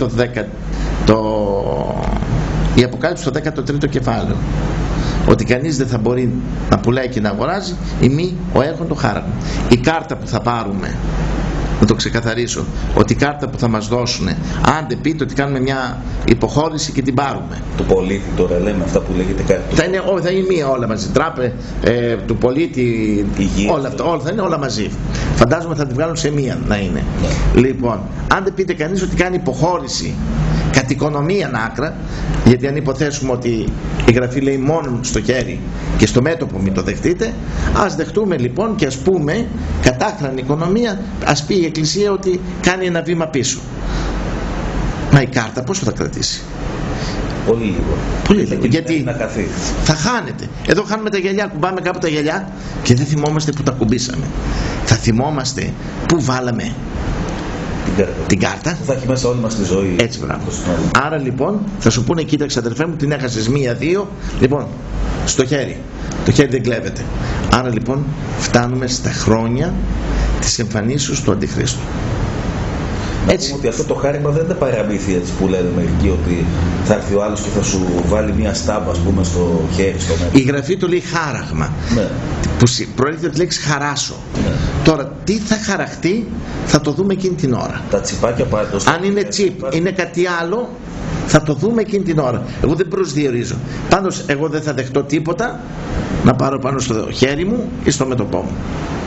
η Αποκάλυψη στο 13ο κεφάλαιο, ότι κανείς δεν θα μπορεί να πουλάει και να αγοράζει ή μη ο έχον το χάραγμα. Η κάρτα που θα πάρουμε να το ξεκαθαρίσω, ότι η κάρτα που θα μας δώσουν, άντε πείτε ότι κάνουμε μια υποχώρηση και την πάρουμε. Του πολίτη τώρα λέμε αυτά που λέγεται κάρτα. Θα είναι μία όλα μαζί. Του πολίτη, όλα αυτά, όλα θα είναι όλα μαζί. Φαντάζομαι θα την βγάλουν σε μία να είναι. Ναι. Λοιπόν, άντε πείτε κανείς ότι κάνει υποχώρηση κατ' οικονομίαν άκρα, γιατί αν υποθέσουμε ότι η Γραφή λέει μόνο στο χέρι και στο μέτωπο μην το δεχτείτε, ας δεχτούμε λοιπόν και ας πούμε κατάχρανη οικονομία, ας πει η Εκκλησία ότι κάνει ένα βήμα πίσω. Μα η κάρτα πόσο θα κρατήσει? Πολύ λίγο. Πολύ λίγο. Γιατί θα χάνετε. Εδώ χάνουμε τα γυαλιά, κουμπάμε κάπου τα γυαλιά και δεν θυμόμαστε που τα κουμπίσαμε. Θα θυμόμαστε που βάλαμε την κάρτα. Θα έχει μέσα όλη μας τη ζωή. Έτσι, μπράβο. Άρα λοιπόν θα σου πούνε, κοίταξε αδερφέ μου, την έχασες μία-δύο. Λοιπόν, στο χέρι. Το χέρι δεν κλέβεται. Άρα λοιπόν φτάνουμε στα χρόνια της εμφανίσεως του Αντιχρίστου. Έτσι. Ότι αυτό το χάρημα δεν είναι παραμύθι, έτσι που λένε μερικοί, ότι θα έρθει ο άλλος και θα σου βάλει μια στάμπα, ας πούμε, στο χέρι, στο μέτρο. Η Γραφή το λέει χάραγμα. Ναι. Που προέρχεται από τη λέξη χαράσω. Ναι. Τώρα, τι θα χαραχτεί θα το δούμε εκείνη την ώρα. Τα τσιπάκια πάντως. Αν είναι τσιπ, είναι κάτι άλλο, θα το δούμε εκείνη την ώρα. Εγώ δεν προσδιορίζω. Πάντως, εγώ δεν θα δεχτώ τίποτα να πάρω πάνω στο χέρι μου ή στο μέτωπό μου.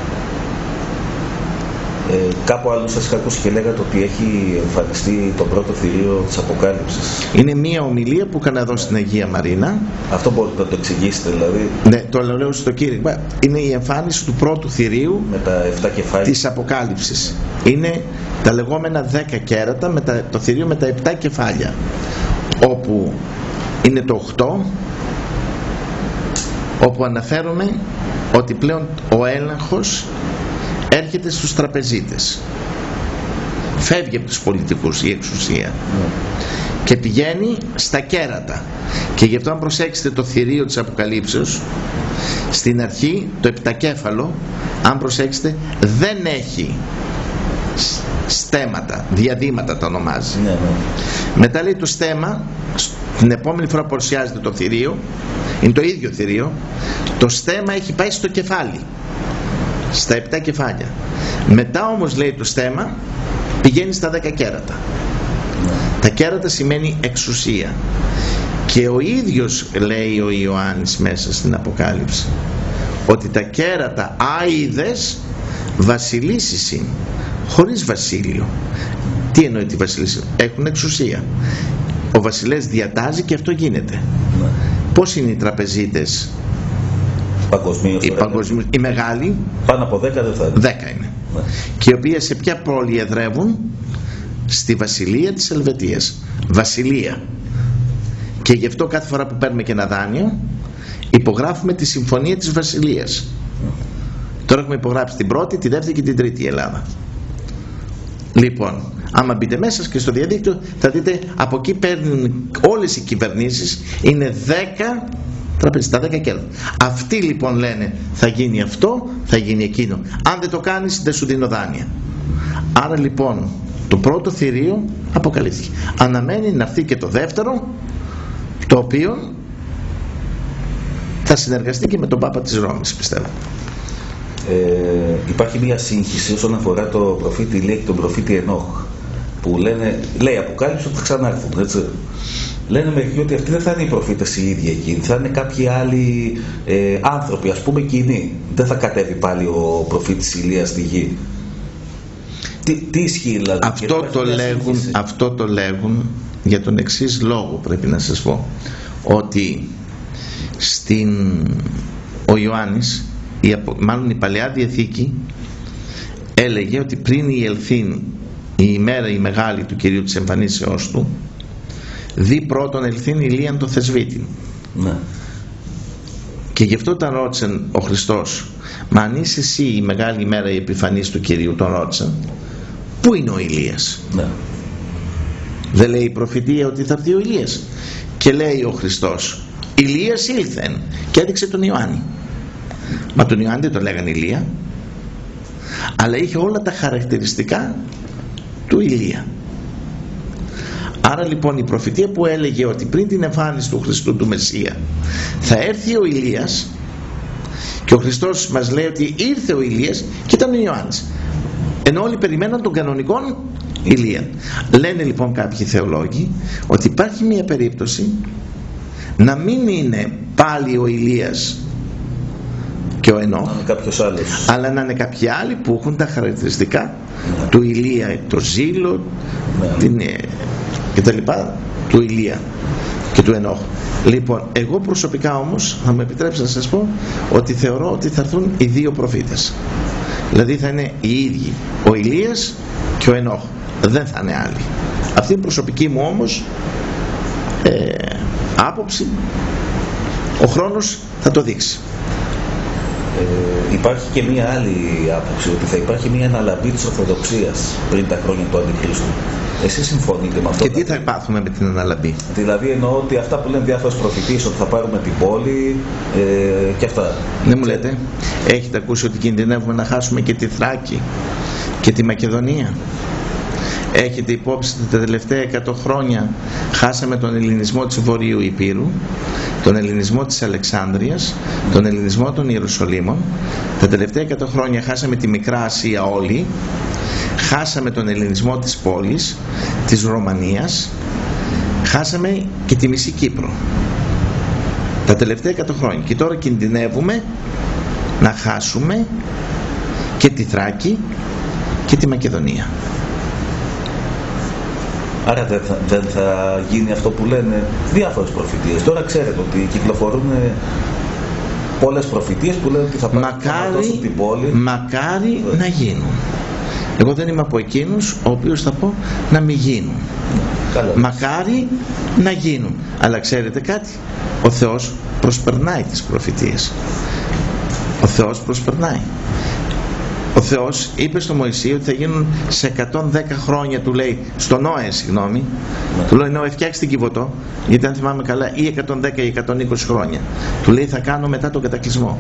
Κάπου άλλο σας είχα ακούσει και λέγατε ότι έχει εμφανιστεί το πρώτο θηρίο της Αποκάλυψης. Είναι μια ομιλία που έκανα εδώ στην Αγία Μαρίνα. Αυτό μπορείτε να το εξηγήσετε δηλαδή? Ναι, το λέω στο κήρυγμα. Είναι η εμφάνιση του πρώτου θηρίου με τα 7 κεφάλια της Αποκάλυψης. Είναι τα λεγόμενα 10 κέρατα, το θηρίο με τα 7 κεφάλια, όπου είναι το 8, όπου αναφέρομαι ότι πλέον ο έλεγχος έρχεται στους τραπεζίτες, φεύγει από τους πολιτικούς η εξουσία και πηγαίνει στα κέρατα. Και γι' αυτό αν προσέξετε το θηρίο της Αποκαλύψεως, στην αρχή το επτακέφαλο, αν προσέξετε, δεν έχει στέματα, διαδήματα τα ονομάζει. Μετά λέει το στέμα, την επόμενη φορά που παρουσιάζεται το θηρίο, είναι το ίδιο θηρίο, το στέμα έχει πάει στο κεφάλι, στα 7 κεφάλια. Μετά όμως λέει το στέμα πηγαίνει στα 10 κέρατα. Τα κέρατα σημαίνει εξουσία. Και ο ίδιος λέει ο Ιωάννης μέσα στην Αποκάλυψη ότι τα κέρατα άηδες βασιλήσεις είναι, χωρίς βασίλειο. Τι εννοεί τη βασιλίση? Έχουν εξουσία. Ο βασιλεύς διατάζει και αυτό γίνεται. Πώς είναι οι τραπεζίτες? Οι μεγάλοι πάνω από 10 δεν θα είναι. 10 είναι. Ναι. Και οι οποίες σε ποια πόλη εδρεύουν? Στη βασιλεία της Ελβετίας. Βασιλεία. Και γι' αυτό κάθε φορά που παίρνουμε και ένα δάνειο υπογράφουμε τη συμφωνία της βασιλείας. Τώρα έχουμε υπογράψει την πρώτη, τη δεύτερη και την τρίτη η Ελλάδα. Λοιπόν, άμα μπείτε μέσα και στο διαδίκτυο θα δείτε από εκεί παίρνουν όλες οι κυβερνήσεις, είναι 10 τραπεζί, τα 10 κέρδη. Αυτοί λοιπόν λένε θα γίνει αυτό, θα γίνει εκείνο. Αν δεν το κάνεις δεν σου δίνω δάνεια. Άρα λοιπόν το πρώτο θηρίο αποκαλύφθηκε. Αναμένει να έρθει και το δεύτερο, το οποίο θα συνεργαστεί και με τον Πάπα της Ρώμης, πιστεύω. Υπάρχει μια σύγχυση όσον αφορά το προφήτη Ηλία και τον προφήτη Ενόχ, που λέει Αποκάλυψη ότι θα ξανάρθουν, έτσι. Λένε μερικοί ότι αυτοί δεν θα είναι οι προφήτες οι ίδιοι εκείνοι, θα είναι κάποιοι άλλοι άνθρωποι, ας πούμε κοινοί. Δεν θα κατέβει πάλι ο προφήτης Ηλίας στη γη. Τι ισχύει δηλαδή? Αυτό το λέγουν για τον εξής λόγο, πρέπει να σας πω, ότι ο Ιωάννης, μάλλον η Παλαιά Διαθήκη, έλεγε ότι πριν η ελθύν η ημέρα η μεγάλη του Κυρίου της εμφανίσεώς του, δει πρώτον ελθύν Ηλίαν το θεσβήτη. Ναι. Και γι' αυτό τον ρώτησαν ο Χριστός, μα αν είσαι εσύ η μεγάλη ημέρα η επιφανής του Κυρίου, τον ρώτησαν, πού είναι ο Ηλίας? Ναι. Δεν λέει η προφητεία ότι θα έρθει ο Ηλίας? Και λέει ο Χριστός, Ηλίας ήλθεν, και έδειξε τον Ιωάννη. Μα τον Ιωάννη δεν τον λέγανε Ηλία, αλλά είχε όλα τα χαρακτηριστικά του Ηλία. Άρα λοιπόν η προφητεία που έλεγε ότι πριν την εμφάνιση του Χριστού του Μεσσία θα έρθει ο Ηλίας, και ο Χριστός μας λέει ότι ήρθε ο Ηλίας και ήταν ο Ιωάννης. Ενώ όλοι περιμέναν τον κανονικό Ηλία. Λένε λοιπόν κάποιοι θεολόγοι ότι υπάρχει μια περίπτωση να μην είναι πάλι ο Ηλίας και ο Ενώχ, αλλά να είναι κάποιοι άλλοι που έχουν τα χαρακτηριστικά του Ηλία, το ζήλο και τα λοιπά του Ηλία και του Ενώχ. Λοιπόν, εγώ προσωπικά όμως θα μου επιτρέψετε να σας πω ότι θεωρώ ότι θα έρθουν οι δύο προφήτες. Δηλαδή θα είναι οι ίδιοι, ο Ηλίας και ο Ενώχ, δεν θα είναι άλλοι. Αυτή είναι η προσωπική μου όμως άποψη. Ο χρόνος θα το δείξει. Υπάρχει και μία άλλη άποψη, ότι θα υπάρχει μία αναλαμπή της Ορθοδοξίας πριν τα χρόνια του Αντιχρίστου. Εσείς συμφωνείτε με αυτό? Και τι θα πάθουμε με την αναλαμπή? Δηλαδή εννοώ ότι αυτά που λένε διάφορες προφητείες, ότι θα πάρουμε την πόλη και αυτά. Δεν μου λέτε, έχετε ακούσει ότι κινδυνεύουμε να χάσουμε και τη Θράκη και τη Μακεδονία? Έχετε υπόψη ότι τα τελευταία 100 χρόνια χάσαμε τον ελληνισμό της Βορείου Υπήρου, τον ελληνισμό της Αλεξάνδρειας, τον ελληνισμό των Ιερουσαλήμων. Τα τελευταία 100 χρόνια χάσαμε τη Μικρά Ασία όλη, χάσαμε τον ελληνισμό της πόλης, της Ρωμανίας, χάσαμε και τη μισή Κύπρο. Τα τελευταία 100 χρόνια. Και τώρα κινδυνεύουμε να χάσουμε και τη Θράκη και τη Μακεδονία. Άρα δεν θα γίνει αυτό που λένε διάφορες προφητείες. Τώρα ξέρετε ότι κυκλοφορούν πολλές προφητείες που λένε ότι θα πάρουν την πόλη. Μακάρι να γίνουν. Εγώ δεν είμαι από εκείνους ο οποίος θα πω να μην γίνουν. Μακάρι να γίνουν. Αλλά ξέρετε κάτι, ο Θεός προσπερνάει τις προφητείες. Ο Θεός προσπερνάει. Ο Θεός είπε στο Μωυσή ότι θα γίνουν σε 110 χρόνια, του λέει, στο Νόε, συγγνώμη, του λέει Νόε, φτιάξει την Κιβωτό, γιατί αν θυμάμαι καλά, ή 110 ή 120 χρόνια. Του λέει θα κάνω μετά τον κατακλυσμό.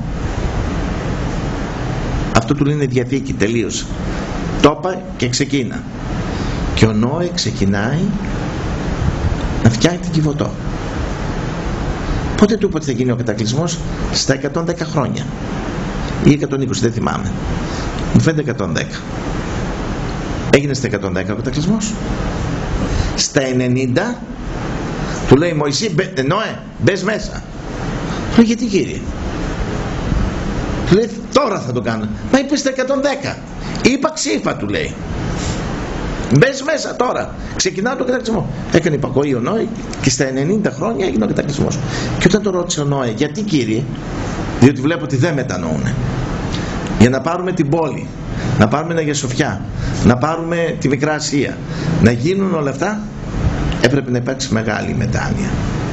Αυτό του λένε Διαθήκη, τελείωσε. Το είπα και ξεκίνα. Και ο Νόε ξεκινάει να φτιάχνει την Κιβωτό. Πότε του είπε ότι θα γίνει ο κατακλυσμός? Στα 110 χρόνια ή 120, δεν θυμάμαι. Μου φαίνεται 110. Έγινε στα 110 ο κατακλυσμός. Στα 90 του λέει Μωυσή, Νόε, μπες μέσα. Του λέει γιατί κύριε? Του λέει τώρα θα το κάνω. Μα είπε στα 110. Είπα ξύφα, του λέει. Μπες μέσα τώρα. Ξεκινάω τον κατακλυσμό. Έκανε υπακοή ο Νόε και στα 90 χρόνια έγινε ο κατακλυσμός. Και όταν το ρώτησε ο Νόε, γιατί κύριε? Διότι βλέπω ότι δεν μετανοούνε. Για να πάρουμε την πόλη, να πάρουμε την Αγία Σοφιά, να πάρουμε τη Μικρά Ασία, να γίνουν όλα αυτά, έπρεπε να υπάρξει μεγάλη μετάνοια.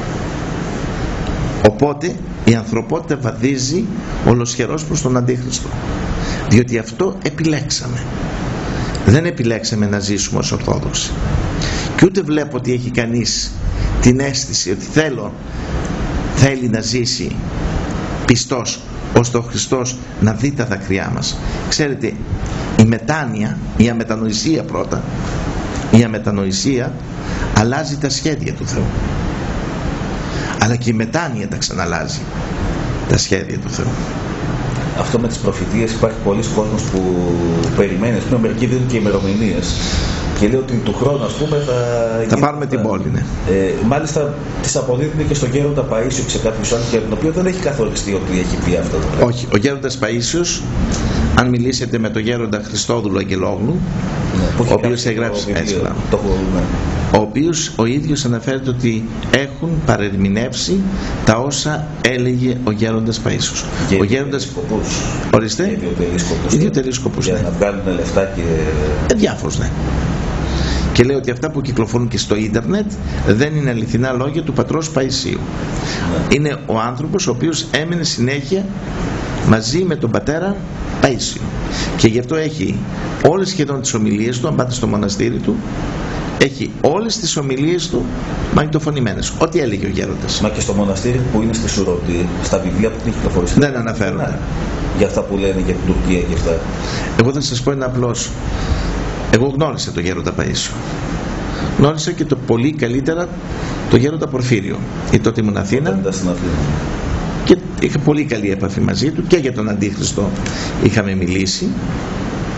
Οπότε η ανθρωπότητα βαδίζει ολοσχερός προς τον Αντίχριστο, διότι αυτό επιλέξαμε. Δεν επιλέξαμε να ζήσουμε ως Ορθόδοξοι. Και ούτε βλέπω ότι έχει κανείς την αίσθηση ότι θέλει να ζήσει πιστός ώστε ο Χριστός να δει τα δάκρυά μας. Ξέρετε, η μετάνοια, η αμετανοησία πρώτα, η αμετανοησία αλλάζει τα σχέδια του Θεού, αλλά και η μετάνοια τα ξαναλάζει τα σχέδια του Θεού. Αυτό με τις προφητείες, υπάρχει πολλοί κόσμος που περιμένει, ας πούμε, μερικοί δίνουν και ημερομηνίες και λέει ότι του χρόνου, ας πούμε, θα πάρουμε την πόλη, ναι. Μάλιστα τις αποδίδουν και στον Γέροντα Παΐσιο, σε κάποιους άλλους, για τον οποίο δεν έχει καθοριστεί ότι έχει πει αυτό το πράγμα. Όχι, ο Γέροντας Παΐσιος, αν μιλήσετε με τον Γέροντα Χριστόδουλο Αγγελόγλου, ναι, ο οποίος έγραψε έτσι, ο οποίος ο ίδιος αναφέρεται ότι έχουν παρερμηνεύσει τα όσα έλεγε ο Γέροντας Παΐσιος. Ο Γέροντας σκοπούς. Ορίστε. Ιδιωτελείς σκοπούς, για ναι. να βγάλουν λεφτά και διάφορους, ναι. Και λέει ότι αυτά που κυκλοφορούν και στο ίντερνετ δεν είναι αληθινά λόγια του πατρός Παϊσίου. Ναι. Είναι ο άνθρωπος ο οποίος έμεινε συνέχεια μαζί με τον πατέρα Παΐσιο. Και γι' αυτό έχει όλες σχεδόν τις ομιλίες του, αν πάτε στο μοναστήρι του, έχει όλες τις ομιλίες του μαγνητοφωνημένες. Ό,τι έλεγε ο Γέροντας. Μα και στο μοναστήρι που είναι στη Σουρωτή, στα βιβλία που έχει κυκλοφορήσει, δεν αναφέρονται. Για αυτά που λένε για την Τουρκία και αυτά. Εγώ θα σας πω ένα απλώς. Εγώ γνώρισα τον Γέροντα Παΐσιο. Γνώρισα και το πολύ καλύτερα τον Γέροντα Πορφύριο. Γιατί τότε ήμουν Αθήνα. Και είχα πολύ καλή επαφή μαζί του και για τον Αντίχριστο είχαμε μιλήσει.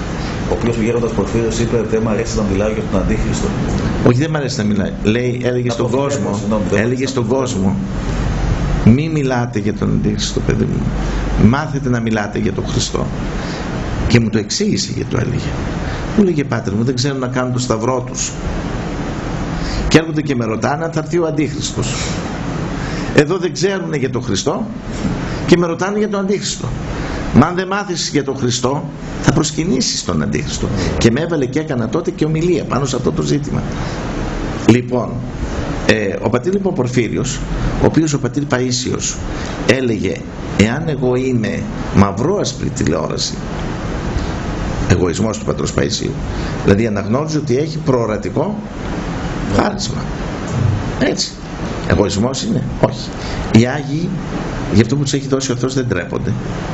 ο οποίος ο γέροντας Πορφύριος είπε ότι δεν μου αρέσει να μιλάω για τον Αντίχριστο. Όχι, δεν μου αρέσει να μιλάει. Έλεγε στον κόσμο, μη μιλάτε για τον Αντίχριστο, παιδί μου. Μάθετε να μιλάτε για τον Χριστό. Και μου το εξήγησε γιατί το έλεγε. Μου λέγε, πάτερ μου, δεν ξέρουν να κάνουν το σταυρό τους. Και έρχονται και με ρωτάνε αν θα έρθει ο Αντίχριστος. Εδώ δεν ξέρουν για τον Χριστό και με ρωτάνε για τον Αντίχριστο. Μα αν δεν μάθεις για τον Χριστό, θα προσκυνήσεις τον Αντίχριστο. Και με έβαλε και έκανα τότε και ομιλία πάνω σε αυτό το ζήτημα. Λοιπόν, ο πατήρ λοιπόν Πορφύριος, ο οποίος ο πατήρ Παΐσιος έλεγε, εάν εγώ είμαι μαυρόασπρη τηλεόραση, εγωισμός του πατρός Παΐσιου, δηλαδή αναγνώριζε ότι έχει προορατικό χάρισμα. Έτσι. Εγωισμός είναι? Όχι. Οι Άγιοι, γι' αυτό που τους έχει δώσει ο Θεός, δεν τρέπονται.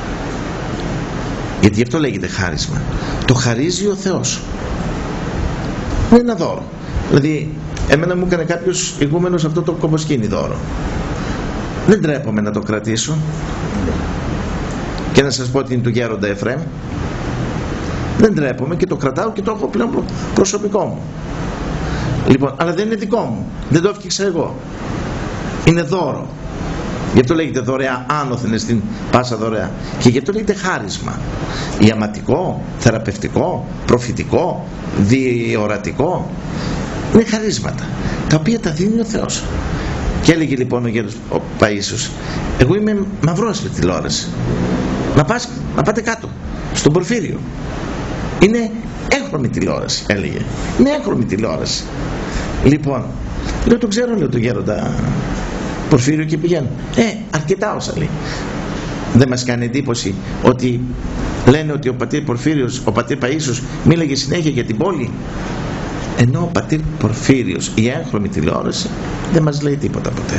Γιατί γι' αυτό λέγεται χάρισμα. Το χαρίζει ο Θεός. Είναι ένα δώρο. Δηλαδή, εμένα μου έκανε κάποιος ηγούμενος αυτό το κομποσκίνη δώρο. Δεν τρέπομαι να το κρατήσω. Και να σας πω ότι είναι του γέροντα Εφραίμ. Δεν τρέπομαι και το κρατάω και το έχω πλέον προσωπικό μου. Λοιπόν, αλλά δεν είναι δικό μου. Δεν το έφτιαξα εγώ. Είναι δώρο. Γι' αυτό λέγεται δωρεά, άνωθεν στην πάσα δωρεά. Και γι' αυτό λέγεται χάρισμα. Ιαματικό, θεραπευτικό, προφητικό, διορατικό. Είναι χαρίσματα, τα οποία τα δίνει ο Θεός. Και έλεγε λοιπόν ο γέρος ο Παΐσιος, εγώ είμαι μαυρός με τηλεόραση. Να πάτε κάτω, στον Πορφύριο. Είναι έγχρωμη τηλεόραση, έλεγε. Είναι έγχρωμη τηλεόραση. Λοιπόν, λέω, το ξέρω, λέω, το γέροντα Πορφύριο, και πηγαίνω. Αρκετά όσα λέει. Δεν μας κάνει εντύπωση ότι λένε ότι ο πατήρ Πορφύριος, ο πατήρ Παΐσιος μίλαγε συνέχεια για την πόλη, ενώ ο πατήρ Πορφύριος, η έγχρωμη τηλεόραση, δεν μας λέει τίποτα ποτέ.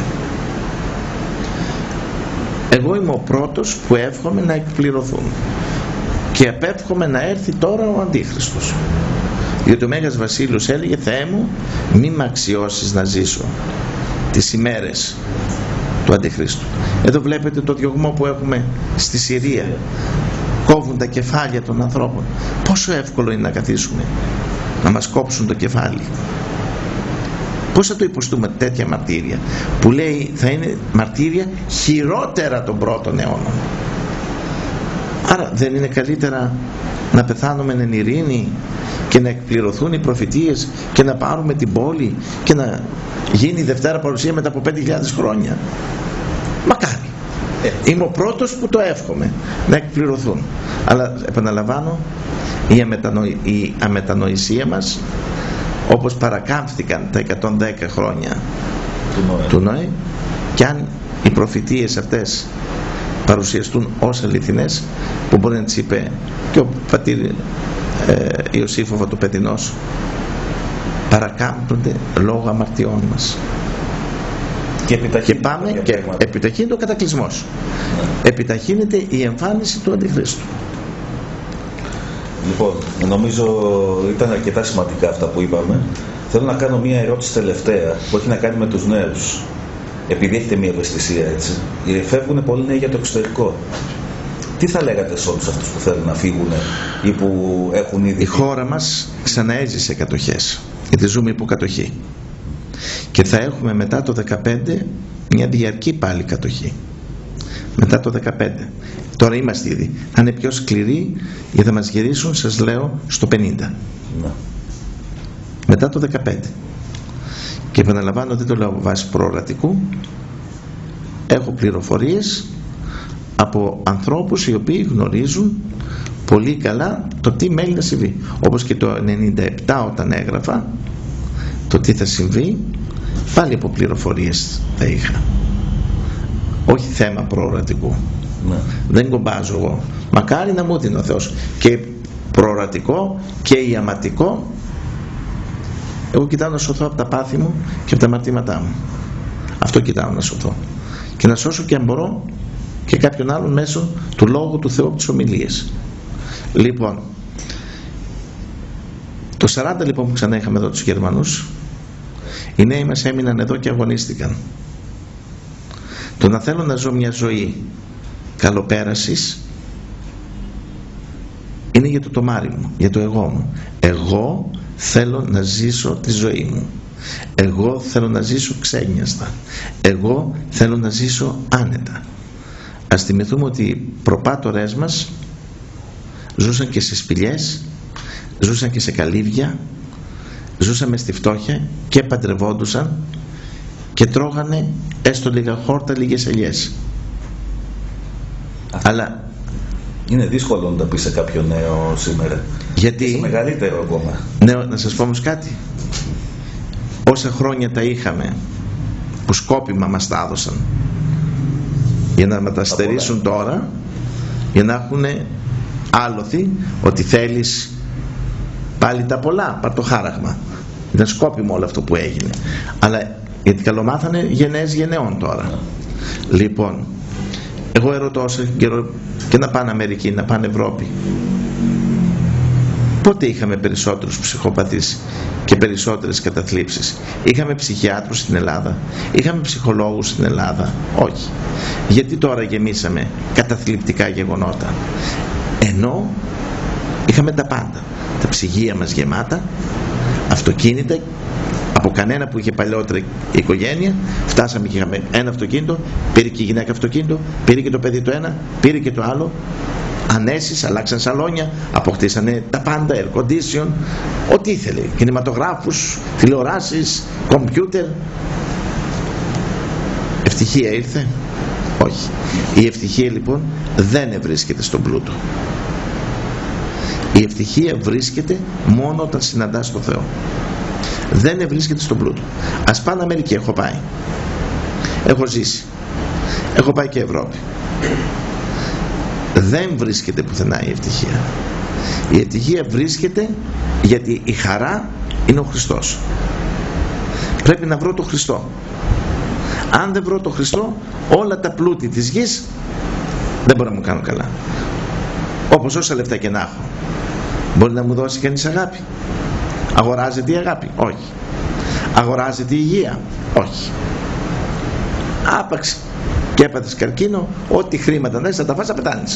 Εγώ είμαι ο πρώτος που εύχομαι να εκπληρωθούν και απέφχομαι να έρθει τώρα ο Αντίχριστος, διότι ο Μέγας Βασίλειος έλεγε, Θεέ μου, μη με αξιώσεις να ζήσω τις ημέρες του Αντιχρίστου. Εδώ βλέπετε το διωγμό που έχουμε στη Συρία. Κόβουν τα κεφάλια των ανθρώπων. Πόσο εύκολο είναι να καθίσουμε να μας κόψουν το κεφάλι. Πώς θα το υποστούμε τέτοια μαρτύρια, που λέει θα είναι μαρτύρια χειρότερα των πρώτων αιώνων. Άρα δεν είναι καλύτερα να πεθάνουμε εν ειρήνη και να εκπληρωθούν οι προφητείες και να πάρουμε την πόλη και να γίνει η Δευτέρα Παρουσία μετά από 5.000 χρόνια? Μακάρι. Είμαι ο πρώτος που το εύχομαι να εκπληρωθούν. Αλλά επαναλαμβάνω, η αμετανοησία μας, όπως παρακάμφθηκαν τα 110 χρόνια του Νόε, και αν οι προφητείες αυτές παρουσιαστούν ως αληθινές, που μπορεί να τις είπε και ο πατήρ Ιωσήφ ο Βατοπεδινός, παρακάμπτονται λόγω αμαρτιών μας. Και πάμε και επιταχύνεται ο κατακλυσμός. Επιταχύνεται η εμφάνιση του Αντιχρίστου. Λοιπόν, νομίζω ήταν αρκετά σημαντικά αυτά που είπαμε. Θέλω να κάνω μια ερώτηση τελευταία που έχει να κάνει με τους νέους. Επειδή έχετε μια ευαισθησία, έτσι, φεύγουν πολλοί νέοι για το εξωτερικό. Τι θα λέγατε σε όλους αυτούς που θέλουν να φύγουν ή που έχουν ήδη... Η χώρα μας ξαναέζησε κατοχές, γιατί ζούμε υπό κατοχή. Και θα έχουμε μετά το 15 μια διαρκή πάλι κατοχή. Μετά το 15. Τώρα είμαστε ήδη. Θα είναι πιο σκληροί, γιατί θα μας γυρίσουν, σας λέω, στο 50. Ναι. Μετά το 15. Και επαναλαμβάνω, δεν το λέω από βάση προορατικού. Έχω πληροφορίες από ανθρώπους οι οποίοι γνωρίζουν πολύ καλά το τι μένει να συμβεί. Όπως και το 97 όταν έγραφα το τι θα συμβεί, πάλι από πληροφορίες τα είχα. Όχι θέμα προορατικού. Ναι. Δεν κομπάζω εγώ. Μακάρι να μου δίνει ο Θεός και προορατικό και ιαματικό. Εγώ κοιτάω να σωθώ από τα πάθη μου και από τα αμαρτήματά μου. Αυτό κοιτάω να σωθώ. Και να σώσω και αν μπορώ και κάποιον άλλον μέσω του Λόγου του Θεού από τις ομιλίες. Λοιπόν, το 40 λοιπόν που ξανά είχαμε εδώ τους Γερμανούς, οι νέοι μας έμειναν εδώ και αγωνίστηκαν. Το να θέλω να ζω μια ζωή καλοπέρασης είναι για το τομάρι μου, για το εγώ μου. Εγώ θέλω να ζήσω τη ζωή μου. Εγώ θέλω να ζήσω ξένιαστα. Εγώ θέλω να ζήσω άνετα. Ας θυμηθούμε ότι οι προπάτορές μας ζούσαν και σε σπηλιές, ζούσαν και σε καλύβια, ζούσαν μες στη φτώχεια και παντρευόντουσαν και τρώγανε έστω λίγα χόρτα, λίγες ελιές. Αλλά είναι δύσκολο να τα πει σε κάποιο νέο σήμερα. Γιατί είναι μεγαλύτερο ακόμα. Ναι, να σας πω όμως κάτι. Όσα χρόνια τα είχαμε που σκόπιμα μας τα έδωσαν για να τα στερήσουν τώρα, για να έχουν άλοθη ότι θέλεις πάλι τα πολλά, πάρ' το χάραγμα. Ήταν σκόπιμο όλο αυτό που έγινε. Αλλά γιατί καλομάθανε γενναίες γενναιών τώρα. Λοιπόν, εγώ ερωτώ όσο καιρό και να πάνε Αμερική, να πάνε Ευρώπη, πότε είχαμε περισσότερους ψυχοπαθείς και περισσότερες καταθλίψεις? Είχαμε ψυχιάτρους στην Ελλάδα? Είχαμε ψυχολόγους στην Ελλάδα? Όχι. Γιατί τώρα γεμίσαμε καταθλιπτικά γεγονότα? Ενώ είχαμε τα πάντα. Τα ψυγεία μας γεμάτα, αυτοκίνητα, από κανένα που είχε παλιότερα η οικογένεια, φτάσαμε και είχαμε ένα αυτοκίνητο, πήρε και η γυναίκα αυτοκίνητο, πήρε και το παιδί το ένα, πήρε και το άλλο. Ανέσεις, αλλάξαν σαλόνια, αποκτήσανε τα πάντα, air condition, ό,τι ήθελε, κινηματογράφους, τηλεοράσεις, κομπιούτερ. Ευτυχία ήρθε? Όχι. Η ευτυχία λοιπόν δεν βρίσκεται στον πλούτο. Η ευτυχία βρίσκεται μόνο όταν συναντάς τον Θεό. Δεν βρίσκεται στον πλούτο. Ας πάνε Αμερική, έχω πάει, έχω ζήσει, έχω πάει και Ευρώπη. Δεν βρίσκεται πουθενά η ευτυχία. Η ευτυχία βρίσκεται γιατί η χαρά είναι ο Χριστός. Πρέπει να βρω τον Χριστό. Αν δεν βρω τον Χριστό, όλα τα πλούτη της γης δεν μπορώ να μου κάνουν καλά. Όπως όσα λεφτά και να έχω, μπορεί να μου δώσει κανείς αγάπη? Αγοράζεται η αγάπη? Όχι. Αγοράζεται η υγεία? Όχι. Άπαξ και έπαθες καρκίνο, ό,τι χρήματα να έχεις θα τα φας, θα πετάνεις.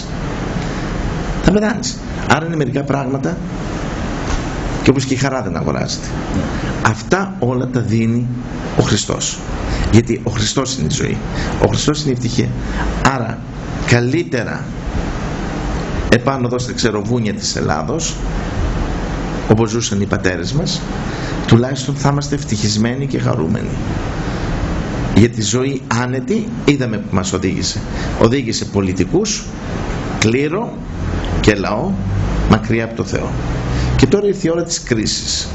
Θα πετάνεις. Άρα είναι μερικά πράγματα, και όπως και η χαρά δεν αγοράζεται. Αυτά όλα τα δίνει ο Χριστός. Γιατί ο Χριστός είναι η ζωή, ο Χριστός είναι η ευτυχία. Άρα καλύτερα επάνω εδώ στα ξεροβούνια της Ελλάδος, όπως ζούσαν οι πατέρες μας, τουλάχιστον θα είμαστε ευτυχισμένοι και χαρούμενοι. Για τη ζωή άνετη είδαμε που μας οδήγησε. Οδήγησε πολιτικούς, κλήρο και λαό μακριά από το Θεό. Και τώρα ήρθε η ώρα της κρίσης.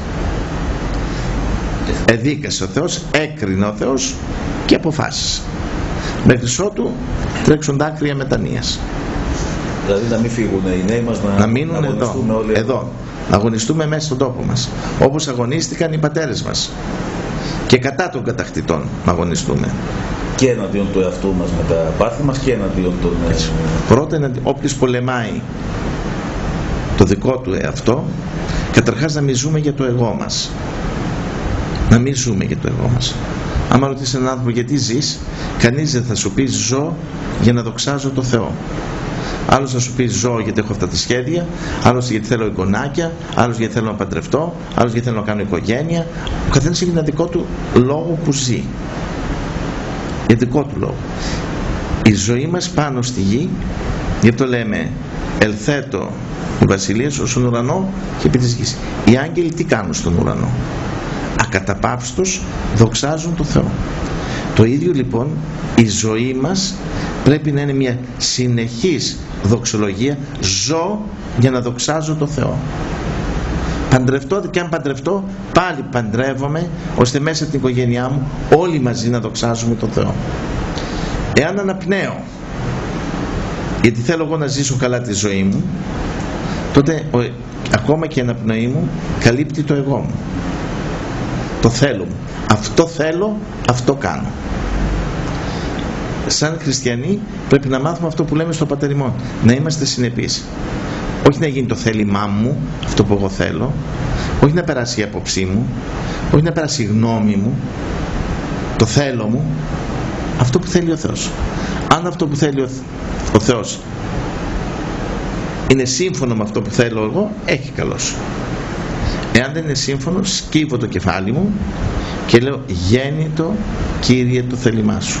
Εδίκασε ο Θεός, έκρινε ο Θεός και αποφάσισε. Μέχρι ότου τρέξουν δάκρυα μετανοίας. Δηλαδή να μην φύγουν οι νέοι μας, να μείνουν να αγωνιστούμε όλοι εδώ. Να αγωνιστούμε μέσα στον τόπο μας, όπως αγωνίστηκαν οι πατέρες μας. Και κατά των κατακτητών να αγωνιστούμε. Και εναντίον του εαυτού μας με τα πάθη μας και εναντίον των... Πρώτα, όποιος πολεμάει το δικό του εαυτό, καταρχάς να μην ζούμε για το εγώ μας. Να μην ζούμε για το εγώ μας. Άμα ρωτήσεις έναν άνθρωπο γιατί ζεις, κανείς δεν θα σου πει ζω για να δοξάζω το Θεό. Άλλος θα σου πει ζω γιατί έχω αυτά τα σχέδια, άλλος γιατί θέλω εικονάκια, άλλος γιατί θέλω να παντρευτώ, άλλος γιατί θέλω να κάνω οικογένεια. Ο καθένας έχει ένα δικό του λόγο που ζει. Για δικό του λόγο. Η ζωή μας πάνω στη γη, γι' αυτό λέμε ελθέτω η βασιλεία σου στον ουρανό και επί της γης. Οι άγγελοι τι κάνουν στον ουρανό? Ακαταπαύστως δοξάζουν το Θεό. Το ίδιο λοιπόν η ζωή μας πρέπει να είναι μια συνεχής δοξολογία. Ζω για να δοξάζω το Θεό. Παντρευτώ, και αν παντρευτώ πάλι παντρεύομαι ώστε μέσα την οικογένειά μου όλοι μαζί να δοξάζουμε το Θεό. Εάν αναπνέω γιατί θέλω εγώ να ζήσω καλά τη ζωή μου, τότε ακόμα και η αναπνοή μου καλύπτει το εγώ μου, το θέλω μου. Αυτό θέλω, αυτό κάνω. Σαν χριστιανοί πρέπει να μάθουμε αυτό που λέμε στο Πατέρ ημών, να είμαστε συνεπείς. Όχι να γίνει το θέλημά μου, αυτό που εγώ θέλω, όχι να περάσει η άποψή μου, όχι να περάσει η γνώμη μου, το θέλω μου, αυτό που θέλει ο Θεός. Αν αυτό που θέλει ο Θεός είναι σύμφωνο με αυτό που θέλω εγώ, έχει καλώς. Εάν δεν είναι σύμφωνο, σκύβω το κεφάλι μου και λέω γέννητο Κύριε το θέλημά σου.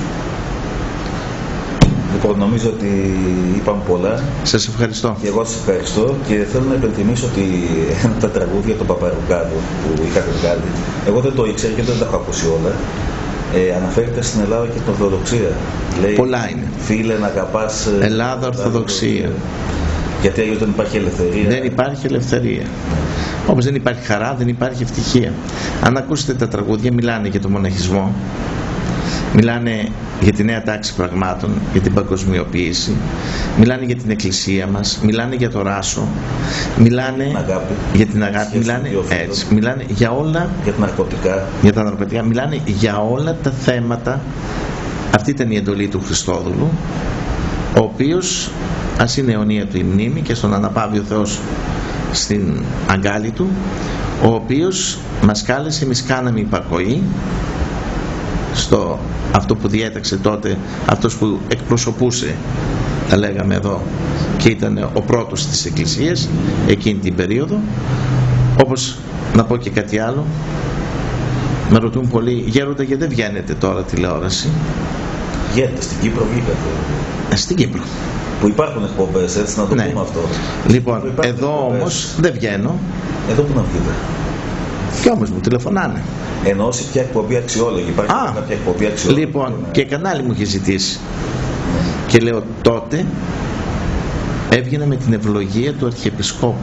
Λοιπόν, νομίζω ότι είπαμε πολλά. Σας ευχαριστώ. Και εγώ σας ευχαριστώ και θέλω να υπενθυμίσω ότι ένα από τα τραγούδια των Παπαρουκάδου που είχατε βγάλει, εγώ δεν το ήξερα και δεν τα έχω ακούσει όλα. Αναφέρεται στην Ελλάδα και την Ορθοδοξία. Λέει, πολλά είναι. Φίλε, να αγαπάς Ελλάδα, Ορθοδοξία. Γιατί αλλιώς δεν υπάρχει ελευθερία. Δεν υπάρχει ελευθερία. Όπως δεν υπάρχει χαρά, δεν υπάρχει ευτυχία. Αν ακούσετε τα τραγούδια, μιλάνε για το μοναχισμό, μιλάνε για τη νέα τάξη πραγμάτων, για την παγκοσμιοποίηση, μιλάνε για την εκκλησία μας, μιλάνε για το ράσο, μιλάνε για την αγάπη, μιλάνε έτσι, μιλάνε για όλα, για τα ναρκωτικά, μιλάνε για όλα τα θέματα. Αυτή ήταν η εντολή του Χριστόδουλου, ο οποίος, ας είναι αιωνία του η μνήμη και στον αναπαύει ο Θεός στην αγκάλη του, ο οποίος μας κάλεσε, εμείς κάναμε υπακοή στο αυτό που διέταξε τότε αυτός που εκπροσωπούσε, θα λέγαμε εδώ, και ήταν ο πρώτος της Εκκλησίας εκείνη την περίοδο. Όπως να πω και κάτι άλλο, με ρωτούν πολλοί, γέροντα, γιατί δεν βγαίνετε τώρα τηλεόραση? Βγαίνετε, στην Κύπρο βγήκατε. Στην Κύπρο που υπάρχουν εκπομπές, έτσι, να το πούμε αυτό. Λοιπόν, εδώ όμως δεν βγαίνω. Εδώ που να βγείτε? Και όμως μου τηλεφωνάνε. Εννοώ σε ποια εκπομπή αξιόλογη? Υπάρχει κάποια εκπομπή αξιόλογη? Λοιπόν, και κανάλι μου είχε ζητήσει. Και λέω, τότε έβγαινα με την ευλογία του Αρχιεπισκόπου.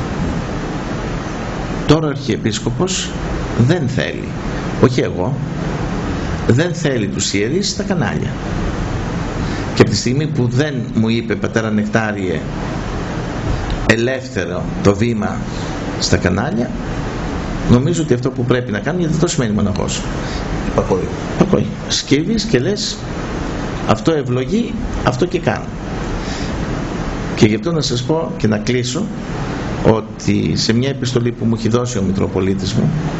Τώρα ο Αρχιεπίσκοπος δεν θέλει, όχι εγώ, δεν θέλει τους ιερείς στα κανάλια. Και από τη στιγμή που δεν μου είπε, πατέρα Νεκτάριε, ελεύθερο το βήμα στα κανάλια, νομίζω ότι αυτό που πρέπει να κάνει, γιατί αυτό σημαίνει μοναχός, υπακοή. Σκύβεις και λες, αυτό ευλογεί, αυτό και κάνω. Και γι' αυτό να σας πω και να κλείσω, ότι σε μια επιστολή που μου έχει δώσει ο Μητροπολίτης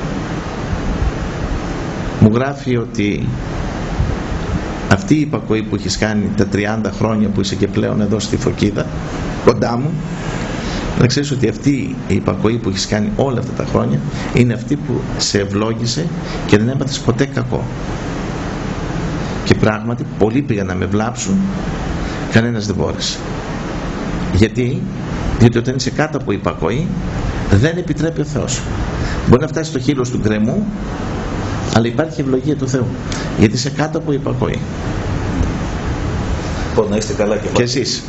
μου γράφει ότι αυτή η υπακοή που έχεις κάνει τα 30 χρόνια που είσαι και πλέον εδώ στη Φωκίδα κοντά μου, να ξέρεις ότι αυτή η υπακοή που έχεις κάνει όλα αυτά τα χρόνια είναι αυτή που σε ευλόγησε και δεν έπαθες ποτέ κακό. Και πράγματι πολλοί πήγαν να με βλάψουν, κανένας δεν μπόρεσε. Γιατί όταν είσαι κάτω από υπακοή, δεν επιτρέπει ο Θεός. Μπορεί να φτάσει στο χείλος του γκρεμού, αλλά υπάρχει ευλογία του Θεού, γιατί είσαι κάτω από υπακοή. Λοιπόν, να είστε καλά και εσείς.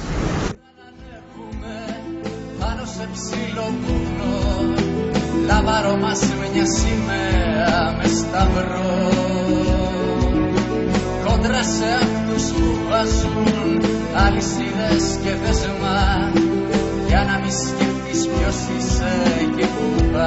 Πάνω σε ψηλό βουνό, λάβαρο μας μια σημαία με σταυρό. Κόντρα σε αυτούς που βάζουν αλυσίδες και δεσμά, για να μη σκεφτείς ποιος είσαι και που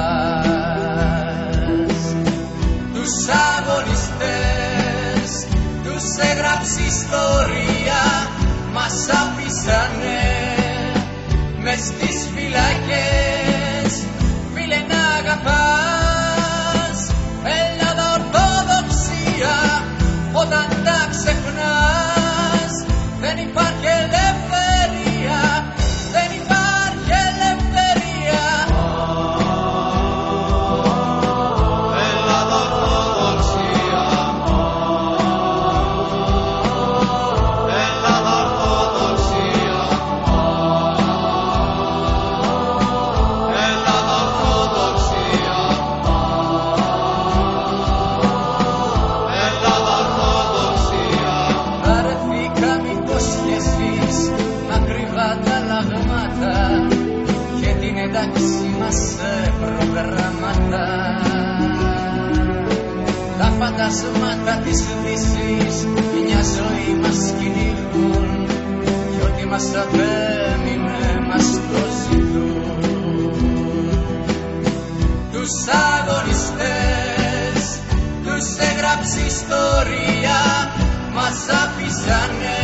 πας. Τους αγωνιστές τους έγραψε ιστορία, μας άφησανε μες στις φυλακές. Φίλε να αγαπάς, Ελλάδα Ορθοδοξία, όταν τα ξεχνάς δεν υπάρχει ελευθερία, δεν υπάρχει ελευθερία. Ελλάδα Ορθοδοξία, Ελλάδα Ορθοδοξία, Ελλάδα Ορθοδοξία, Ελλάδα Ορθοδοξία. Βαρεθήκαμε υποσχέσεις, ακριβά τα λαγμάτα και την ένταξη μας σε προγράμματα. Τα φαντασμάτα της Δύσης μια ζωή μας κυνηγούν κι ό,τι μας απέμεινε μας το ζητούν. Τους αγωνιστές τους έγραψε ιστορία, μας άφησανε